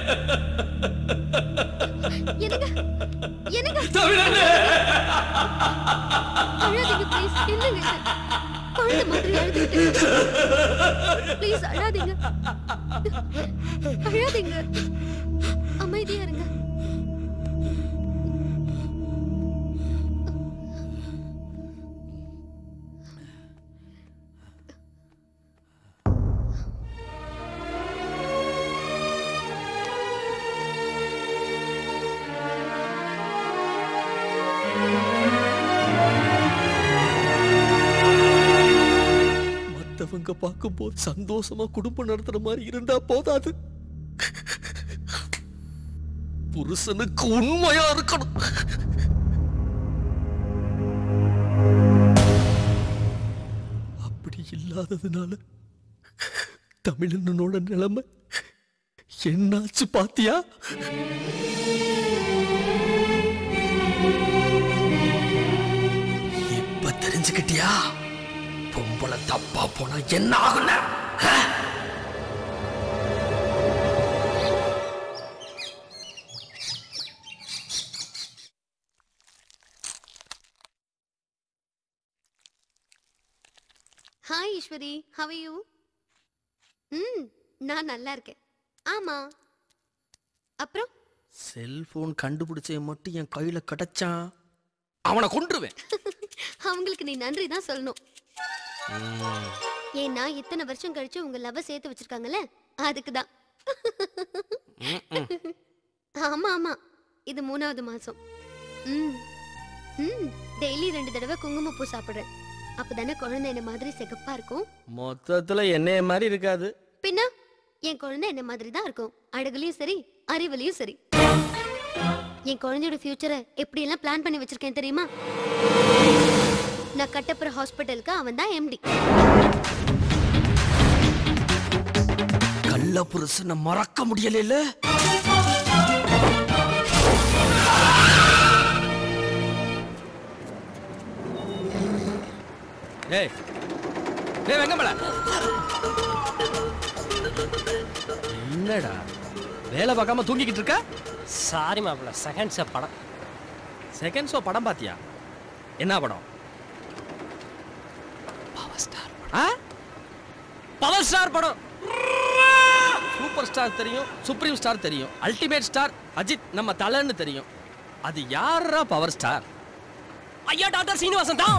என்னங்க என்னங்க தமிழண்ணே, அழாதீங்க ப்ளீஸ். என்னங்க இது? குழந்தை மாதிரி அழுதுகிட்டு ப்ளீஸ் அழாதீங்க, அழாதீங்க, அமைதியா இருங்க. மத்தவங்க பார்க்கும்போது சந்தோஷமா குடும்பம் நடத்துற மாதிரி இருந்தா போதாது, புருஷனுக்கு உண்மையா இருக்கணும். அப்படி இல்லாததுனால தமிழனோட நிலைமை என்னாச்சு பாத்தியா? இப்ப தெரிஞ்சுக்கிட்டியா பொம்பளை தப்பா போனா என்ன ஆகுன? Hi Eswari, how are you? ம் நான் நல்லா இருக்கேன். ஆமா, அப்புறம் செல்போன் கண்டுபிடிச்ச மட்டும் என் கையில கிடைச்சான், அவனை கொன்றுவேன். அவங்களுக்கு நீ நன்றி தான் சொல்லணும். ஏன்னா இத்தனை வருஷம் கழிச்சு உங்க லவ் சேர்த்து வச்சிருக்காங்கல்ல, அதுக்கு தான். ஆமா ஆமா, இது மூணாவது மாசம். ம் ம் டெய்லி ரெண்டு தடவை குங்குமப்பூ சாப்பிடுறேன், அப்பதானே குழந்தை என்ன மாதிரி சிகப்பா இருக்கும். மொத்தத்துல என்னைய மாதிரி இருக்காது. பின்ன என் குழந்தை என்ன மாதிரி தான் இருக்கும், அழகுலயும் சரி அறிவுலயும் சரி. என் குழந்தையோட ஃபியூச்சரை எப்படி எல்லாம் பிளான் பண்ணி வச்சிருக்கேன் தெரியுமா? நான் கட்டப்புற ஹாஸ்பிட்டலுக்கு அவன் தான் எம்டி. கள்ள புருஷனை மறக்க முடியல. ஏய் ஏய் வெங்கமல, என்னடா வேலை பார்க்காம தூங்கிக்கிட்டு இருக்க? சாரி மாப்பிள்ள, செகண்ட் ஷோ படம். செகண்ட் ஷோ படம் பாத்தியா? என்ன படம்? பவர் ஸ்டார் படம். பவர் ஸ்டார் படம். சூப்பர் ஸ்டார் தெரியும், சுப்ரீம் ஸ்டார் தெரியும், அல்டிமேட் ஸ்டார் அஜித் நம்ம தலைன்னு தெரியும். அது யாரா பவர் ஸ்டார்? ஐயா டாக்டர் சீனிவாசன் தான்.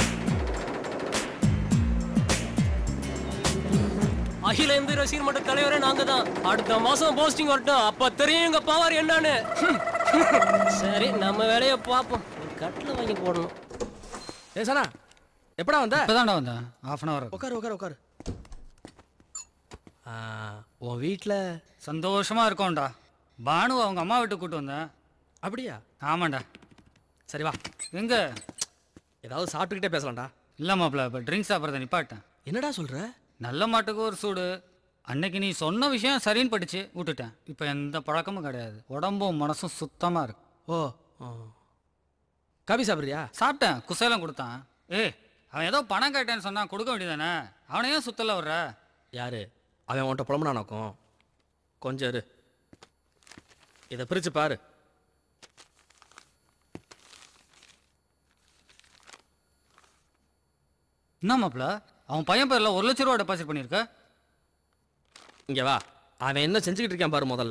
அகில இந்திய ரசிகர் மன்ற தலைவரே நாங்க தான். அடுத்த மாசம் போஸ்டிங் வரட்டும், அப்ப தெரியும் எங்க பவர் என்னன்னு. சரி நம்ம வேலையை பார்ப்போம். கட்டில வாங்கி போடணும். ஏ சனா எப்படா வந்த? இப்பதான்டா வந்தேன். Half an hour. உட்காரு உட்காரு உட்காரு. உன் வீட்டில் சந்தோஷமா இருக்கோம்டா. பானு அவங்க அம்மா வீட்டுக்கு கூட்டு வந்தேன். அப்படியா? ஆமாண்டா. சரி வா. எங்க ஏதாவது சாப்பிட்டுக்கிட்டே பேசலாம்டா. இல்லை மாப்பிள்ள, இப்போ ட்ரிங்க்ஸ் சாப்பிட்றத நிப்பாட்டேன். என்னடா சொல்ற? நல்ல மாட்டுக்கு ஒரு சூடு. அன்னைக்கு நீ சொன்ன விஷயம் சரின்னு படிச்சு விட்டுட்டேன். இப்போ எந்த பழக்கமும் கிடையாது. உடம்பும் மனசும் சுத்தமாக இருக்கு. ஓ காபி சாப்பிட்றியா? சாப்பிட்டேன். குசேலம் கொடுத்தான். ஏய், அவன் ஏதோ பணம் கேட்டேன்னு சொன்னான், கொடுக்க வேண்டியதானே? அவனையும் சுத்தல வர்ற. யாரு அவன்? உன்ட்ட புலம்புனானாக்கும். கொஞ்சம் இரு, இதை பிரிச்சு பாரு. என்ன மாப்பிள்ள, அவன் பையன் பேர்ல ஒரு லட்ச ரூபா டெபாசிட் பண்ணியிருக்க. இங்க வா. அவன் என்ன செஞ்சுக்கிட்டு இருக்கான் பாரு. முதல்ல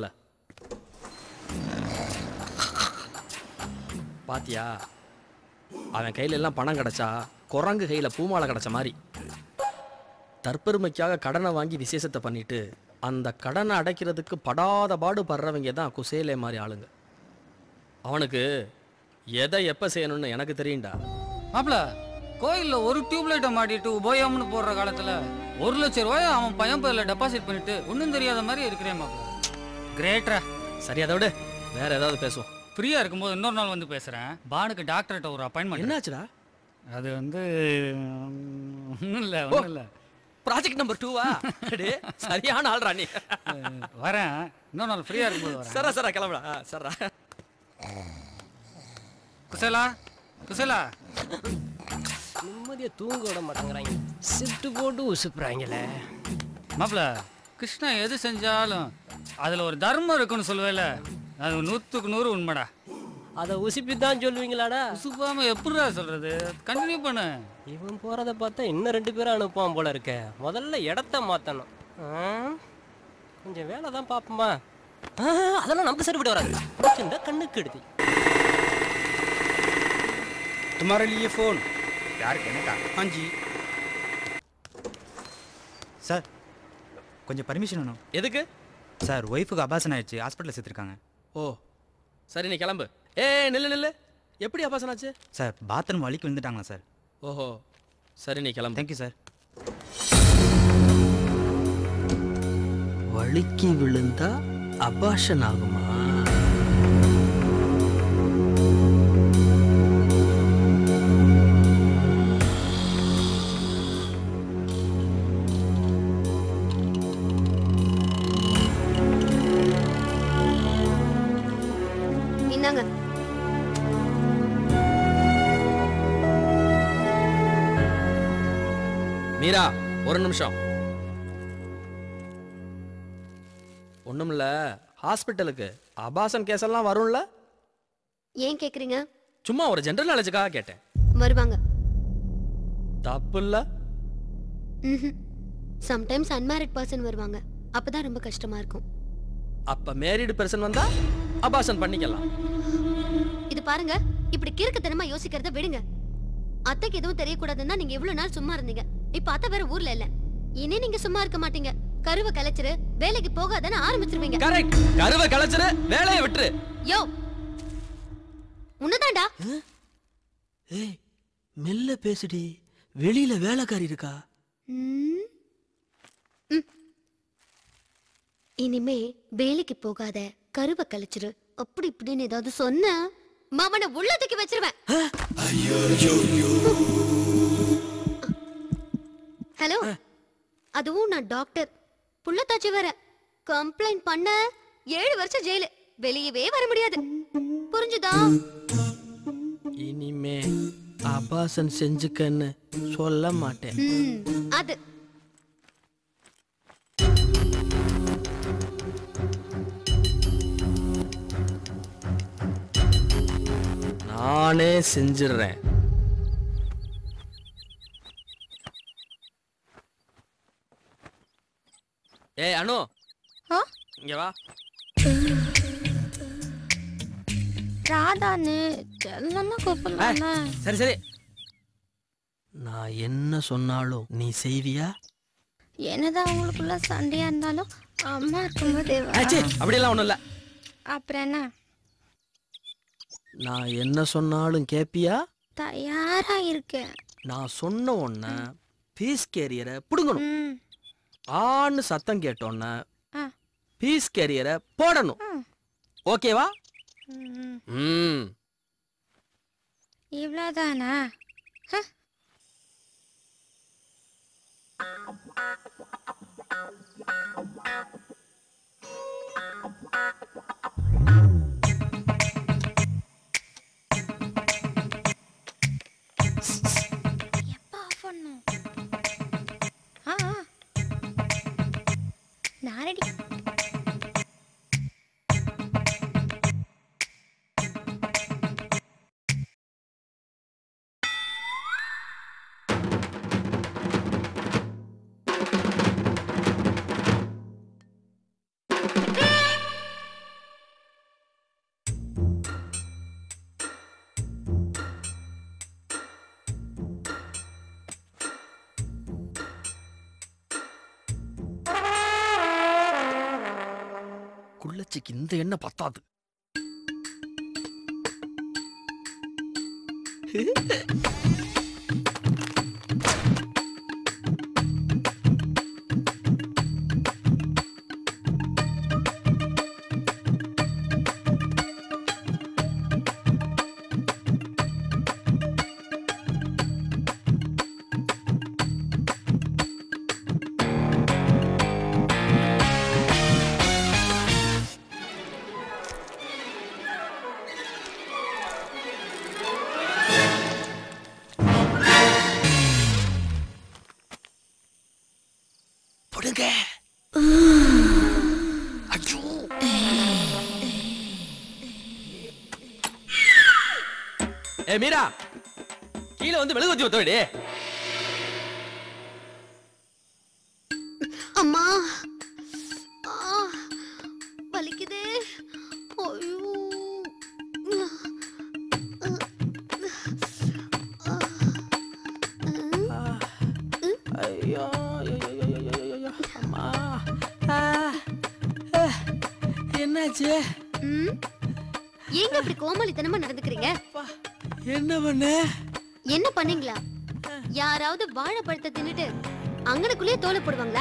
பாத்தியா? அவன் கையில எல்லாம் பணம் கிடைச்சா குரங்கு கையில பூமாலை கிடைச்ச மாதிரி. தற்பெருமைக்காக கடனை வாங்கி விசேஷத்தை பண்ணிட்டு அந்த கடனை அடைக்கிறதுக்கு படாத பாடு படுறவங்க தான் குசேலே மாதிரி ஆளுங்க. அவனுக்கு எதை எப்ப செய்யணும்னு எனக்கு தெரியும்டா. மாப்பிள்ள, கோயில்ல ஒரு டியூப்லைட்டை மாட்டிட்டு உபயோகம்னு போடுற காலத்துல ஒரு லட்சம் ரூபாய் அவன் பையன் பேர்ல டெபாசிட் பண்ணிட்டு ஒன்றும் தெரியாத மாதிரி இருக்கிறேன் மாப்பிள்ள. கிரேட்ரா. சரி, அதை விட வேற ஏதாவது பேசுவோம். ஃப்ரீயா இருக்கும்போது இன்னொரு நாள் வந்து பேசுறேன். பானுக்கு டாக்டர்கிட்ட ஒரு அப்பாயின்மெண்ட். என்னாச்சுடா? அது வந்து ஒன்றும் இல்லை ஒன்றும் இல்லை. ப்ராஜெக்ட் நம்பர் டூவா? சரியான ஆள்ரா நீ. வரேன், இன்னொரு நாள் ஃப்ரீயா இருக்கும்போது வரேன். சரா சரா கிளம்புடா. சரா. குசேலா குசேலா. நிம்மதியை தூங்க விட மாட்டேங்கிறாங்க. சிட்டு போட்டு உசுப்புறாங்களே. மாப்பிள்ள, கிருஷ்ணா எது செஞ்சாலும் அதுல ஒரு தர்மம் இருக்குன்னு சொல்லுவேல, அது நூற்றுக்கு நூறு உண்மைடா. அதை உசுப்பி தான் சொல்லுவீங்களாடா? உசுப்பாம எப்படிடா சொல்றது? கண்டினியூ பண்ணு. இவன் போறதை பார்த்தா இன்னும் ரெண்டு பேரும் அனுப்புவான் போல இருக்க. முதல்ல இடத்த மாத்தணும். கொஞ்சம் வேலை தான் பார்ப்போமா? அதெல்லாம் நம்ம சரிப்பட்டு வராது. இந்த கண்ணுக்கு எடுத்து तुम्हारे लिए फोन. யாருக்கு? என்னக்கா? हाँ जी. சார், கொஞ்சம் பர்மிஷன் வேணும். எதுக்கு? சார், ஒய்ஃபுக்கு அபாசன் ஆயிடுச்சு, ஹாஸ்பிட்டலில் சேர்த்துருக்காங்க. ஓ சரி, நீ கிளம்பு. ஏ நில்லு நில்லு. எப்படி அபாசன் ஆச்சு? சார், பாத்ரூம் வலிக்கு விழுந்துட்டாங்களா சார்? ஓஹோ சரி, நீ கிளம்பு. Thank you sir. வலிக்கு விழுந்தா அபாஷன் ஆகுமா? இந்தாங்க. மீரா, ஒரு நிமிஷம். ஒண்ணுமில்ல, ஹாஸ்பிட்டலுக்கு அபாசன் கேஸ் எல்லாம் வரும்ல? ஏன் கேக்குறீங்க? சும்மா ஒரு ஜெனரல் நாலேஜுக்காக கேட்டேன். வருவாங்க. தப்பு இல்ல? சம்டைம்ஸ் அன்மேரிட் பர்சன் வருவாங்க. அப்பதான் ரொம்ப கஷ்டமா இருக்கும். அப்ப மேரிடு பர்சன் வந்தா அபாசன் பண்ணிக்கலாம். இது பாருங்க, இப்படி கிறுக்குத்தனமா யோசிக்கிறத விடுங்க. அத்தைக்கு எதுவும் தெரியக்கூடாதுன்னா நீங்க இவ்வளவு நாள் சும்மா இருந்தீங்க. இப்ப அத்தை வேற ஊர்ல இல்ல. இனி நீங்க சும்மா இருக்க மாட்டீங்க. கருவை கலைச்சிரு, வேலைக்கு போகாதன்னு ஆரம்பிச்சிருவீங்க. கரெக்ட். கருவை கலைச்சிரு, வேலையை விட்டுரு. யோ, உன்னதாண்டா. ஏய், மெல்ல பேசுடி. வெளியில வேலைக்காரி இருக்கா. இனிமே வேலைக்கு போகாத, கருவை கலைச்சிரு, அப்படி இப்படின்னு ஏதாவது சொன்ன மாமனை உள்ளதுக்கு வச்சிருவேன். ஹலோ, அதுவும் நான் டாக்டர். புள்ளத்தாச்சி வேற. கம்ப்ளைண்ட் பண்ண ஏழு வருஷம் ஜெயிலு. வெளியவே வர முடியாது. புரிஞ்சுதா? இனிமே அபாசன் செஞ்சுக்கன்னு சொல்ல மாட்டேன். அது நானே செஞ்சிடுறேன். ஏய் அனு, இங்க வா. ராதான்னு செல்லமா கூப்பிடலாம்னா சரி சரி. நான் என்ன சொன்னாலும் நீ செய்வியா? என்னதான் அவங்களுக்குள்ள சண்டையா இருந்தாலும் அம்மா இருக்கும்போது ஆச்சே, அப்படியெல்லாம் ஒண்ணும் இல்ல. அப்புறம் என்ன? நான் என்ன சொன்னாலும் கேப்பியா? தயாரா இருக்கேன். நான் சொன்ன உடனே பீஸ் கேரியரை புடுங்கணும். ஆன்னு சத்தம் கேட்டோன்ன பீஸ் கேரியரை போடணும். ஓகேவா? ம். இவ்வளவுதானா? எப்ப ஆஃப் பண்ணும்? ஆ நான் ரெடி. குள்ளச்சிக்கு இந்த எண்ணெய் பத்தாது. போடுங்க. ஐயோ. ஏ மீரா, கீழே வந்து மெழுகு வச்சு ஒத்தவடி. அம்மா ஆ, வலிக்குதே. ஐயோ. ஐயோ அம்மா. என்னாச்சு? ம், ஏங்க இப்படி கோமாளித்தனமா நடந்துக்கிறீங்க? என்ன பண்ண? என்ன பண்ணீங்களா? யாராவது வாழைப்பழத்தை தின்னுட்டு அங்கனக்குள்ளேயே தோலை போடுவாங்களா?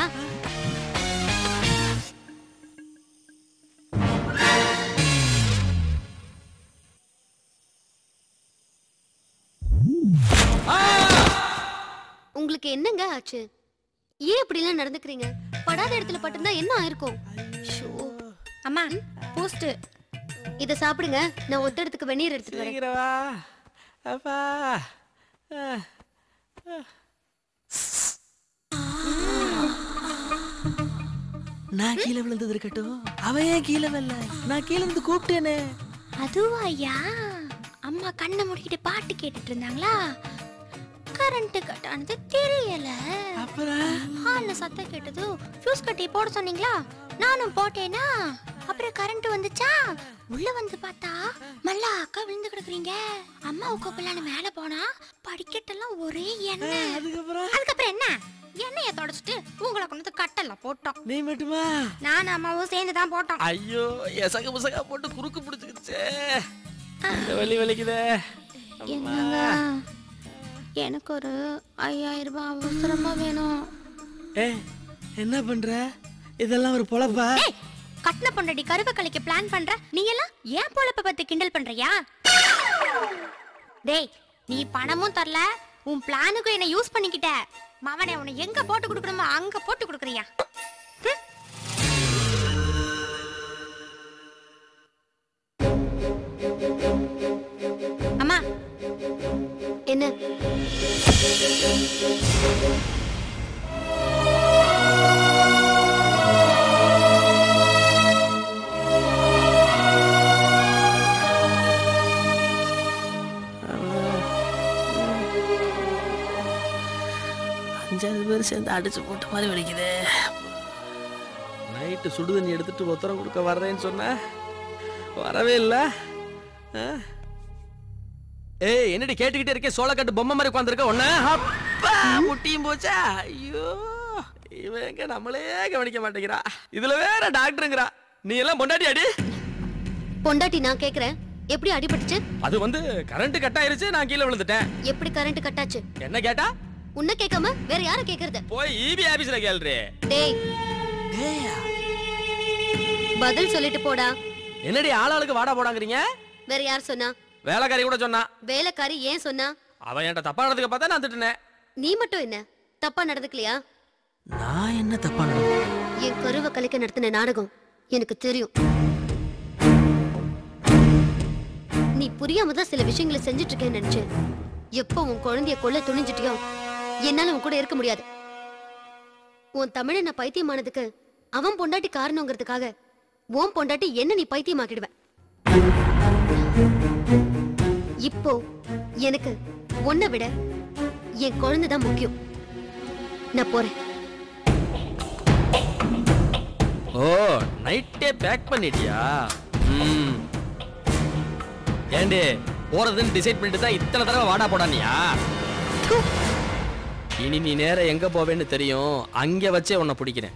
உங்களுக்கு என்னங்க ஆச்சு? ஏன் இப்படி எல்லாம் நடந்துக்கிறீங்க? படாத இடத்துல பட்டிருந்தா என்ன ஆயிருக்கும்? ஷோ. அம்மா போஸ்ட். இத சாப்பிடுங்க. நான் ஒத்த இடத்துக்கு வெந்நீர் எடுத்துட்டு வரேன். சீக்கிரம் வா. அப்பா. நான் கீழே விழுந்தது இருக்கட்டும், அவன் ஏன் கீழே வரல? நான் கீழே இருந்து கூப்பிட்டேனே. அதுவா ஐயா? அம்மா கண்ணை மூடிக்கிட்டு பாட்டு கேட்டுட்டு இருந்தாங்களா? கரண்ட் கட் ஆனது தெரியல. அப்புறம் ஹால்ல சத்தம் கேட்டது. ஃபியூஸ் கட்டி போட சொன்னீங்களா? நானும் போட்டேனா? அப்புறம் கரண்ட் வந்துச்சா? உள்ள வந்து பார்த்தா மல்லா அக்கா விழுந்து கிடக்குறீங்க. அம்மா உக்கப்புலான்னு மேல போனா படிக்கட்டெல்லாம் ஒரே எண்ணெய். அதுக்கப்புறம் அதுக்கப்புறம் என்ன? எண்ணெயை தொடச்சிட்டு உங்களை கொண்டு கட்டல போட்டோம். நீ மட்டுமா? நான் அம்மாவும் சேர்ந்து தான் போட்டோம். ஐயோ, எசக முசகா போட்டு குறுக்கு பிடிச்சிக்கிச்சே. இந்த வலி வலிக்குதே. என்னங்க, எனக்கு ஒரு ஐயாயிரம் ரூபாய் அவசரமா வேணும். ஏ, என்ன பண்ற? இதெல்லாம் ஒரு பொழப்பா? கட்டின பொண்டாட்டி கருவ கலைக்கு பிளான் பண்ற நீ எல்லாம் ஏன் பொழப்ப பத்தி கிண்டல் பண்றியா? டேய், நீ பணமும் தரல, உன் பிளானுக்கு என்ன யூஸ் பண்ணிக்கிட்ட. மவனே, உன்னை எங்க போட்டு கொடுக்கணுமோ அங்க போட்டு கொடுக்குறியா? அம்மா. என்ன? அஞ்சாறு பேர் சேர்ந்து அடிச்சு போட்ட மாதிரி வலிக்குது. நைட் நைட்டு சுடுதண்ணி எடுத்துட்டு உத்தரம் கொடுக்க வர்றேன்னு சொன்ன வரவே இல்லை. ஏய் என்னடி கேட்டுக்கிட்டே இருக்கே சோளக்கட்டு பொம்மை மாதிரி உட்காந்துருக்க ஒண்ணு அப்பா முட்டியும் போச்சா. ஐயோ இவன் எங்க நம்மளே கவனிக்க மாட்டேங்கிறா. இதுல வேற டாக்டருங்கிறா. நீ எல்லாம் பொண்டாட்டி அடி. பொண்டாட்டி நான் கேக்குறேன் எப்படி அடிபட்டுச்சு? அது வந்து கரண்ட் கட் ஆயிருச்சு, நான் கீழே விழுந்துட்டேன். எப்படி கரண்ட் கட் ஆச்சு? என்ன கேட்டா? உன்ன கேட்காம வேற யார கேக்குறது? போய் ஈபி ஆபீஸ்ல கேளுறே. டேய் டேயா பதில் சொல்லிட்டு போடா. என்னடி ஆளாளுக்கு வாடா போடாங்கறீங்க? வேற யார் சொன்னா? வேலைக்காரி கூட சொன்னா. வேலைக்காரி ஏன் சொன்னா? அவன் என்கிட்ட தப்பா நடந்துக்க பார்த்தா நான் திட்டுனேன். நீ மட்டும் என்ன தப்பா நடந்துக்கலையா? நான் என்ன தப்பா நடந்தேன்? என் கருவை கலைக்க நடத்தின நாடகம் எனக்கு தெரியும். நீ புரியாம தான் சில விஷயங்களை செஞ்சுட்டு இருக்கேன்னு நினைச்சேன். எப்போ உன் குழந்தைய கொல்ல துணிஞ்சிட்டியோ என்னால உன் கூட இருக்க முடியாது. உன் தமிழனை பைத்தியமானதுக்கு அவன் பொண்டாட்டி காரணங்கிறதுக்காக உன் பொண்டாட்டி என்ன நீ பைத்தியமாக்கிடுவ. இப்போ எனக்கு உன்னை விட என் குழந்தை தான் முக்கியம். நான் போறேன். ஓ நைட்டே பேக் பண்ணிட்டியா? ம் ஏண்டி போறதுன்னு டிசைட் பண்ணிட்டு தான் இத்தனை தடவை வாடா போடானியா? இனி நீ நேர எங்க போவேன்னு தெரியும். அங்க வச்சே உன்னை பிடிக்கிறேன்.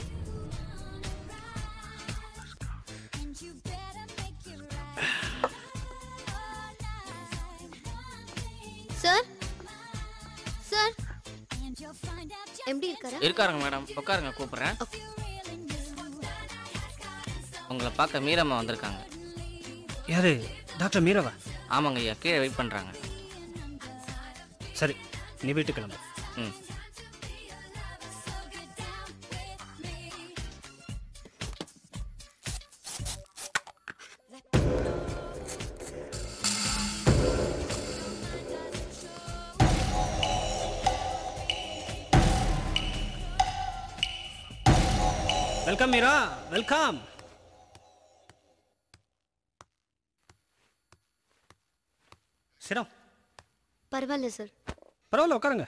சார் சார் எம்டி இருக்காரா? இருக்காருங்க மேடம், உட்காருங்க, கூப்பிடுறேன். உங்களை பார்க்க மீரம்மா வந்திருக்காங்க. யாரு? டாக்டர் மீரவா? ஆமாங்க ஐயா, கீழே வெயிட் பண்ணுறாங்க. சரி, நீ வீட்டு கிளம்பு. ம் வெல்கம் மீரா, வெல்கம். சிரம். பரவாயில்ல சார். பரவாயில்ல, உட்காருங்க.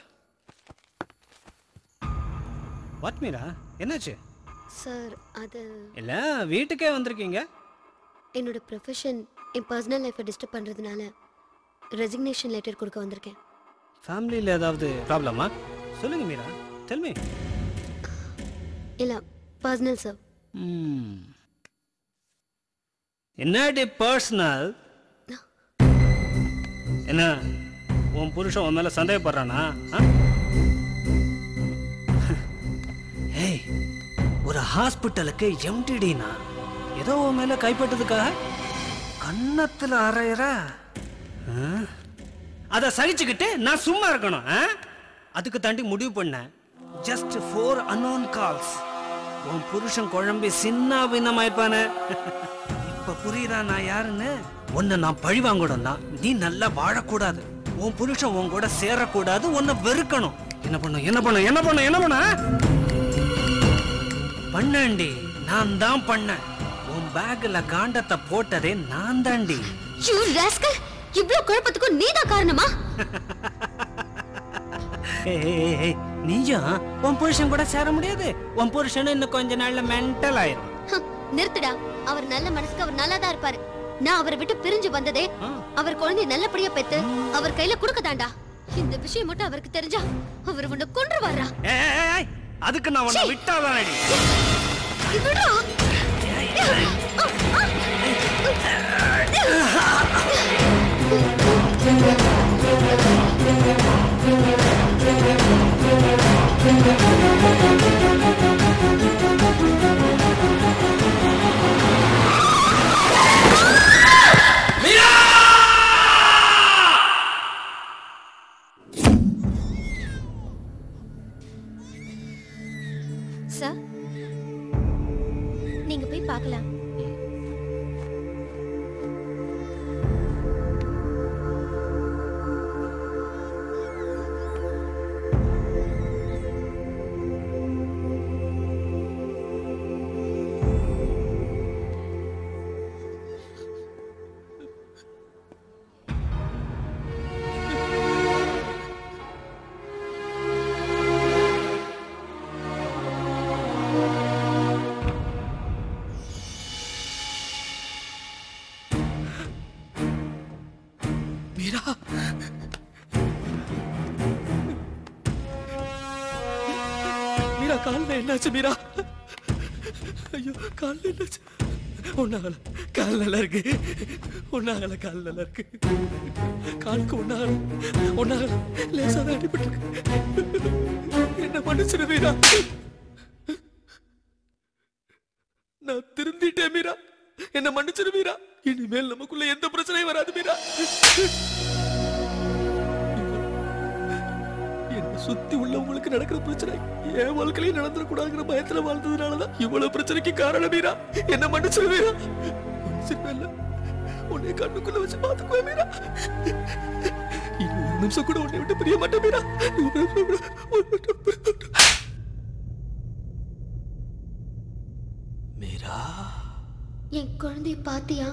வாட் மீரா, என்னாச்சு? சார் அது இல்ல வீட்டுக்கே வந்திருக்கீங்க. என்னோட ப்ரொஃபஷன் என் பர்சனல் லைஃப்பை டிஸ்டர்ப் பண்ணுறதுனால ரெசிக்னேஷன் லெட்டர் கொடுக்க வந்திருக்கேன். ஃபேமிலியில் ஏதாவது ப்ராப்ளமா? சொல்லுங்க மீரா, டெல் மீ. இல்லை, பர்சனல் சார். என்னடி பர்சனல்? என்ன உன் புருஷன் உன் மேல சந்தேகப்படுறானா? ஏய், ஒரு ஹாஸ்பிட்டலுக்கு எம்டிடினா ஏதோ உன் மேல கைப்பட்டதுக்காக கன்னத்துல அரையிற. அதை சகிச்சுக்கிட்டு நான் சும்மா இருக்கணும். அதுக்கு தாண்டி முடிவு பண்ண ஜஸ்ட் ஃபோர் அன்னோன் கால்ஸ். உன் புருஷன் குழம்பி சின்ன பின்னமாயிருப்பானே. இப்ப புரியுதா நான் யாருன்னு? உன்னை நான் பழி வாங்கணும்னா நீ நல்லா வாழக்கூடாது. உன் புருஷன் உன் கூட சேரக்கூடாது, உன்னை வெறுக்கணும். என்ன பண்ண என்ன பண்ண என்ன பண்ண என்ன பண்ண பண்ணண்டி, நான் தான் பண்ணேன். உன் பேக்ல காண்டத்தை போட்டதே நான் தாண்டி. இவ்வளவு குழப்பத்துக்கும் நீதான் காரணமா? நீயும் உன் புருஷன் கூட சேர முடியாது. உன் புருஷன் இன்னும் கொஞ்ச நாள்ல மென்டல் ஆயிரும். நிறுத்துடா. அவர் நல்ல மனசுக்கு அவர் நல்லா தான் இருப்பாரு. நான் அவரை விட்டு பிரிஞ்சு வந்ததே அவர் குழந்தை நல்லபடியா பெத்து அவர் கையில கொடுக்கதாண்டா. இந்த விஷயம் மட்டும் அவருக்கு தெரிஞ்சா அவர் உன்னை கொன்றுவாரா? அதுக்கு நான் உன்னை விட்டாதானடி. சார், நீங்க போய் பார்க்கலாம். மீரா மீரா காலில் என்னாச்சு மீரா? ஐயோ காலில் என்னாச்சு? ஒன்னாகல கால் நல்லா இருக்கு. ஒன்னாகல கால் நல்லா இருக்கு. காலுக்கு ஒன்னாகல ஒன்னாகல லேசா தான் அடிபட்டு என்ன மன்னிச்சிரு மீரா. நான் திருந்திட்டேன் மீரா. என்ன மன்னிச்சிரு மீரா. இனிமேல் நமக்குள்ள எந்த பிரச்சனையும் வராது மீரா. என்ன சுத்தி உள்ளவங்களுக்கு நடக்கிற பிரச்சனை என் வாழ்க்கையில நடந்துடக்கூடாதுங்கிற பயத்துல வாழ்ந்ததுனாலதான் இவ்வளவு பிரச்சனைக்கு காரணம் மீரா. என்ன மன்னிச்சிரு மீரா. மன்னிச்சிருவேன்ல. உன்னை கண்ணுக்குள்ள வச்சு பாத்துக்குவேன் மீரா. இனி ஒரு நிமிஷம் கூட உன்னை விட்டு பிரிய மாட்டேன் மீரா. மீரா என் குழந்தைய பாத்தியா?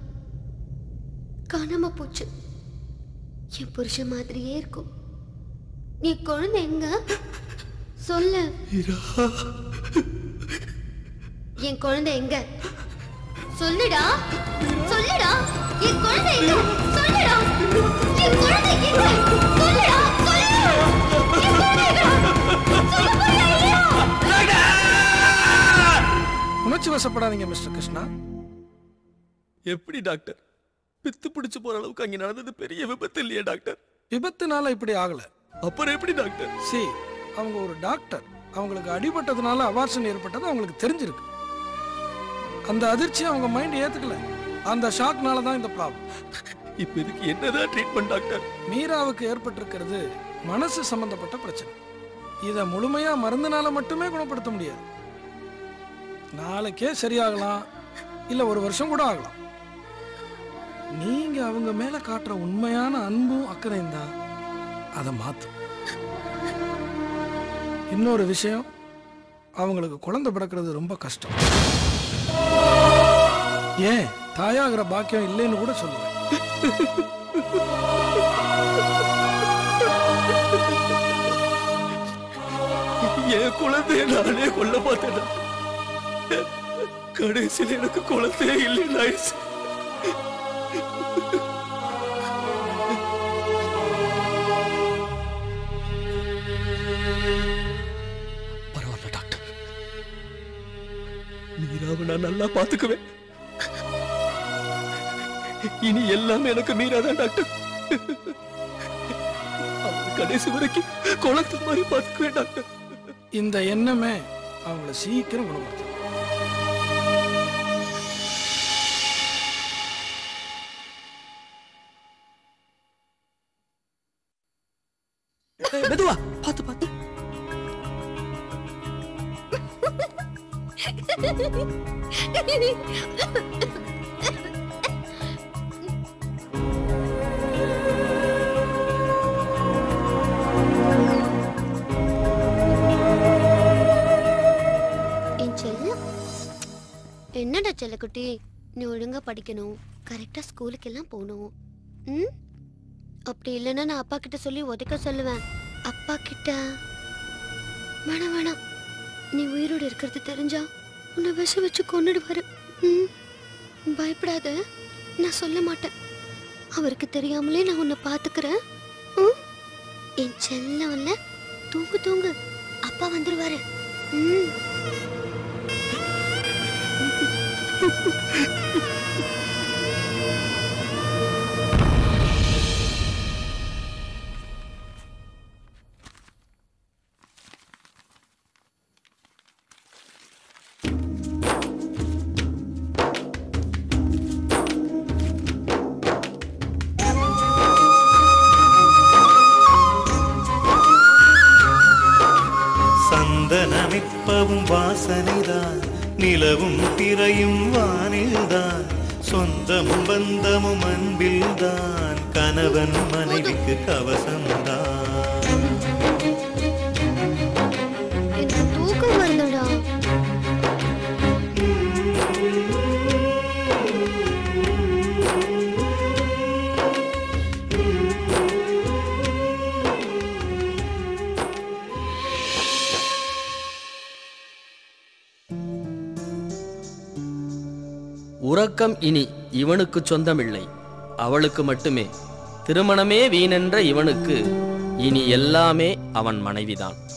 காணாம போச்சு. என் புருஷன் மாதிரியே இருக்கும். என் குழந்தை எங்க? சொல்லு. என் குழந்தை எங்க? சொல்லுடா சொல்லுடா. என் குழந்தை எங்க? சொல்லுடா. என் குழந்தை எங்க? சொல்லுடா சொல்லு. என் குழந்தை எங்க? சொல்ல போறியா இல்லையா? உணர்ச்சி வசப்படாதீங்க மிஸ்டர் கிருஷ்ணா. எப்படி டாக்டர்? பித்து பிடிச்சு போற அளவுக்கு அங்க நடந்தது பெரிய விபத்து இல்லையா டாக்டர்? விபத்துனால இப்படி ஆகல. அப்புறம் எப்படி டாக்டர்? சி அவங்க ஒரு டாக்டர். அவங்களுக்கு அடிபட்டதுனால அபார்ஷன் ஏற்பட்டது அவங்களுக்கு தெரிஞ்சிருக்கு. அந்த அதிர்ச்சி அவங்க மைண்ட் ஏத்துக்கல. அந்த ஷாக்னால தான் இந்த ப்ராப்ளம். இப்போ இதுக்கு என்னதான் ட்ரீட்மெண்ட் டாக்டர்? மீராவுக்கு ஏற்பட்டிருக்கிறது மனசு சம்பந்தப்பட்ட பிரச்சனை. இதை முழுமையா மருந்துனால மட்டுமே குணப்படுத்த முடியாது. நாளைக்கே சரியாகலாம், இல்ல ஒரு வருஷம் கூட ஆகலாம். நீங்க அவங்க மேல காட்டுற உண்மையான அன்பும் அக்கறையும் தான் அதை மாத்தும். இன்னொரு விஷயம், அவங்களுக்கு குழந்தை பிறக்கிறது ரொம்ப கஷ்டம். ஏன் தாயாகிற பாக்கியம் இல்லைன்னு கூட சொல்லுவேன். என் குழந்தைய நானே கொல்ல பார்த்தேன். கடைசியில் எனக்கு குழந்தையே இல்லைன்னு ஆயிடுச்சு. பரவாயில்ல டாக்டர், மீராவை நான் நல்லா பாத்துக்குவேன். இனி எல்லாமே எனக்கு மீரா தான் டாக்டர். கடைசி வரைக்கும் குழந்தை மாதிரி பாத்துக்குவேன் டாக்டர். இந்த எண்ணமே அவங்கள சீக்கிரம் குணப்படுத்தும். மெதுவா பாத்து பாத்து. என்னடா செல்லக்குட்டி, நீ ஒழுங்கா படிக்கணும், கரெக்டா ஸ்கூலுக்கு எல்லாம் போகணும். ம் அப்படி இல்லைன்னா நான் அப்பா கிட்ட சொல்லி உதைக்க சொல்லுவேன். அப்பா கிட்ட வேணாம் வேணாம், நீ உயிரோடு இருக்கிறது தெரிஞ்சா உன்னை விஷ வச்சு கொன்னுடுவாரு. ம் பயப்படாத, நான் சொல்ல மாட்டேன். அவருக்கு தெரியாமலே நான் உன்னை பாத்துக்கிறேன். என் செல்லம்ல தூங்கு தூங்கு, அப்பா வந்துருவாரு. ம் சந்தனமிப்பவும் வாசனைதான், நிலவும் திரையும் வானில்தான், சொந்தமும் பந்தமும் அன்பில்தான், கணவன் மனைவிக்கு கவசம்தான். எனக்கு தூக்கம் வருதுடா. உறக்கம் இனி இவனுக்கு சொந்தமில்லை, அவளுக்கு மட்டுமே. திருமணமே வீணென்ற இவனுக்கு இனி எல்லாமே அவன் மனைவிதான்.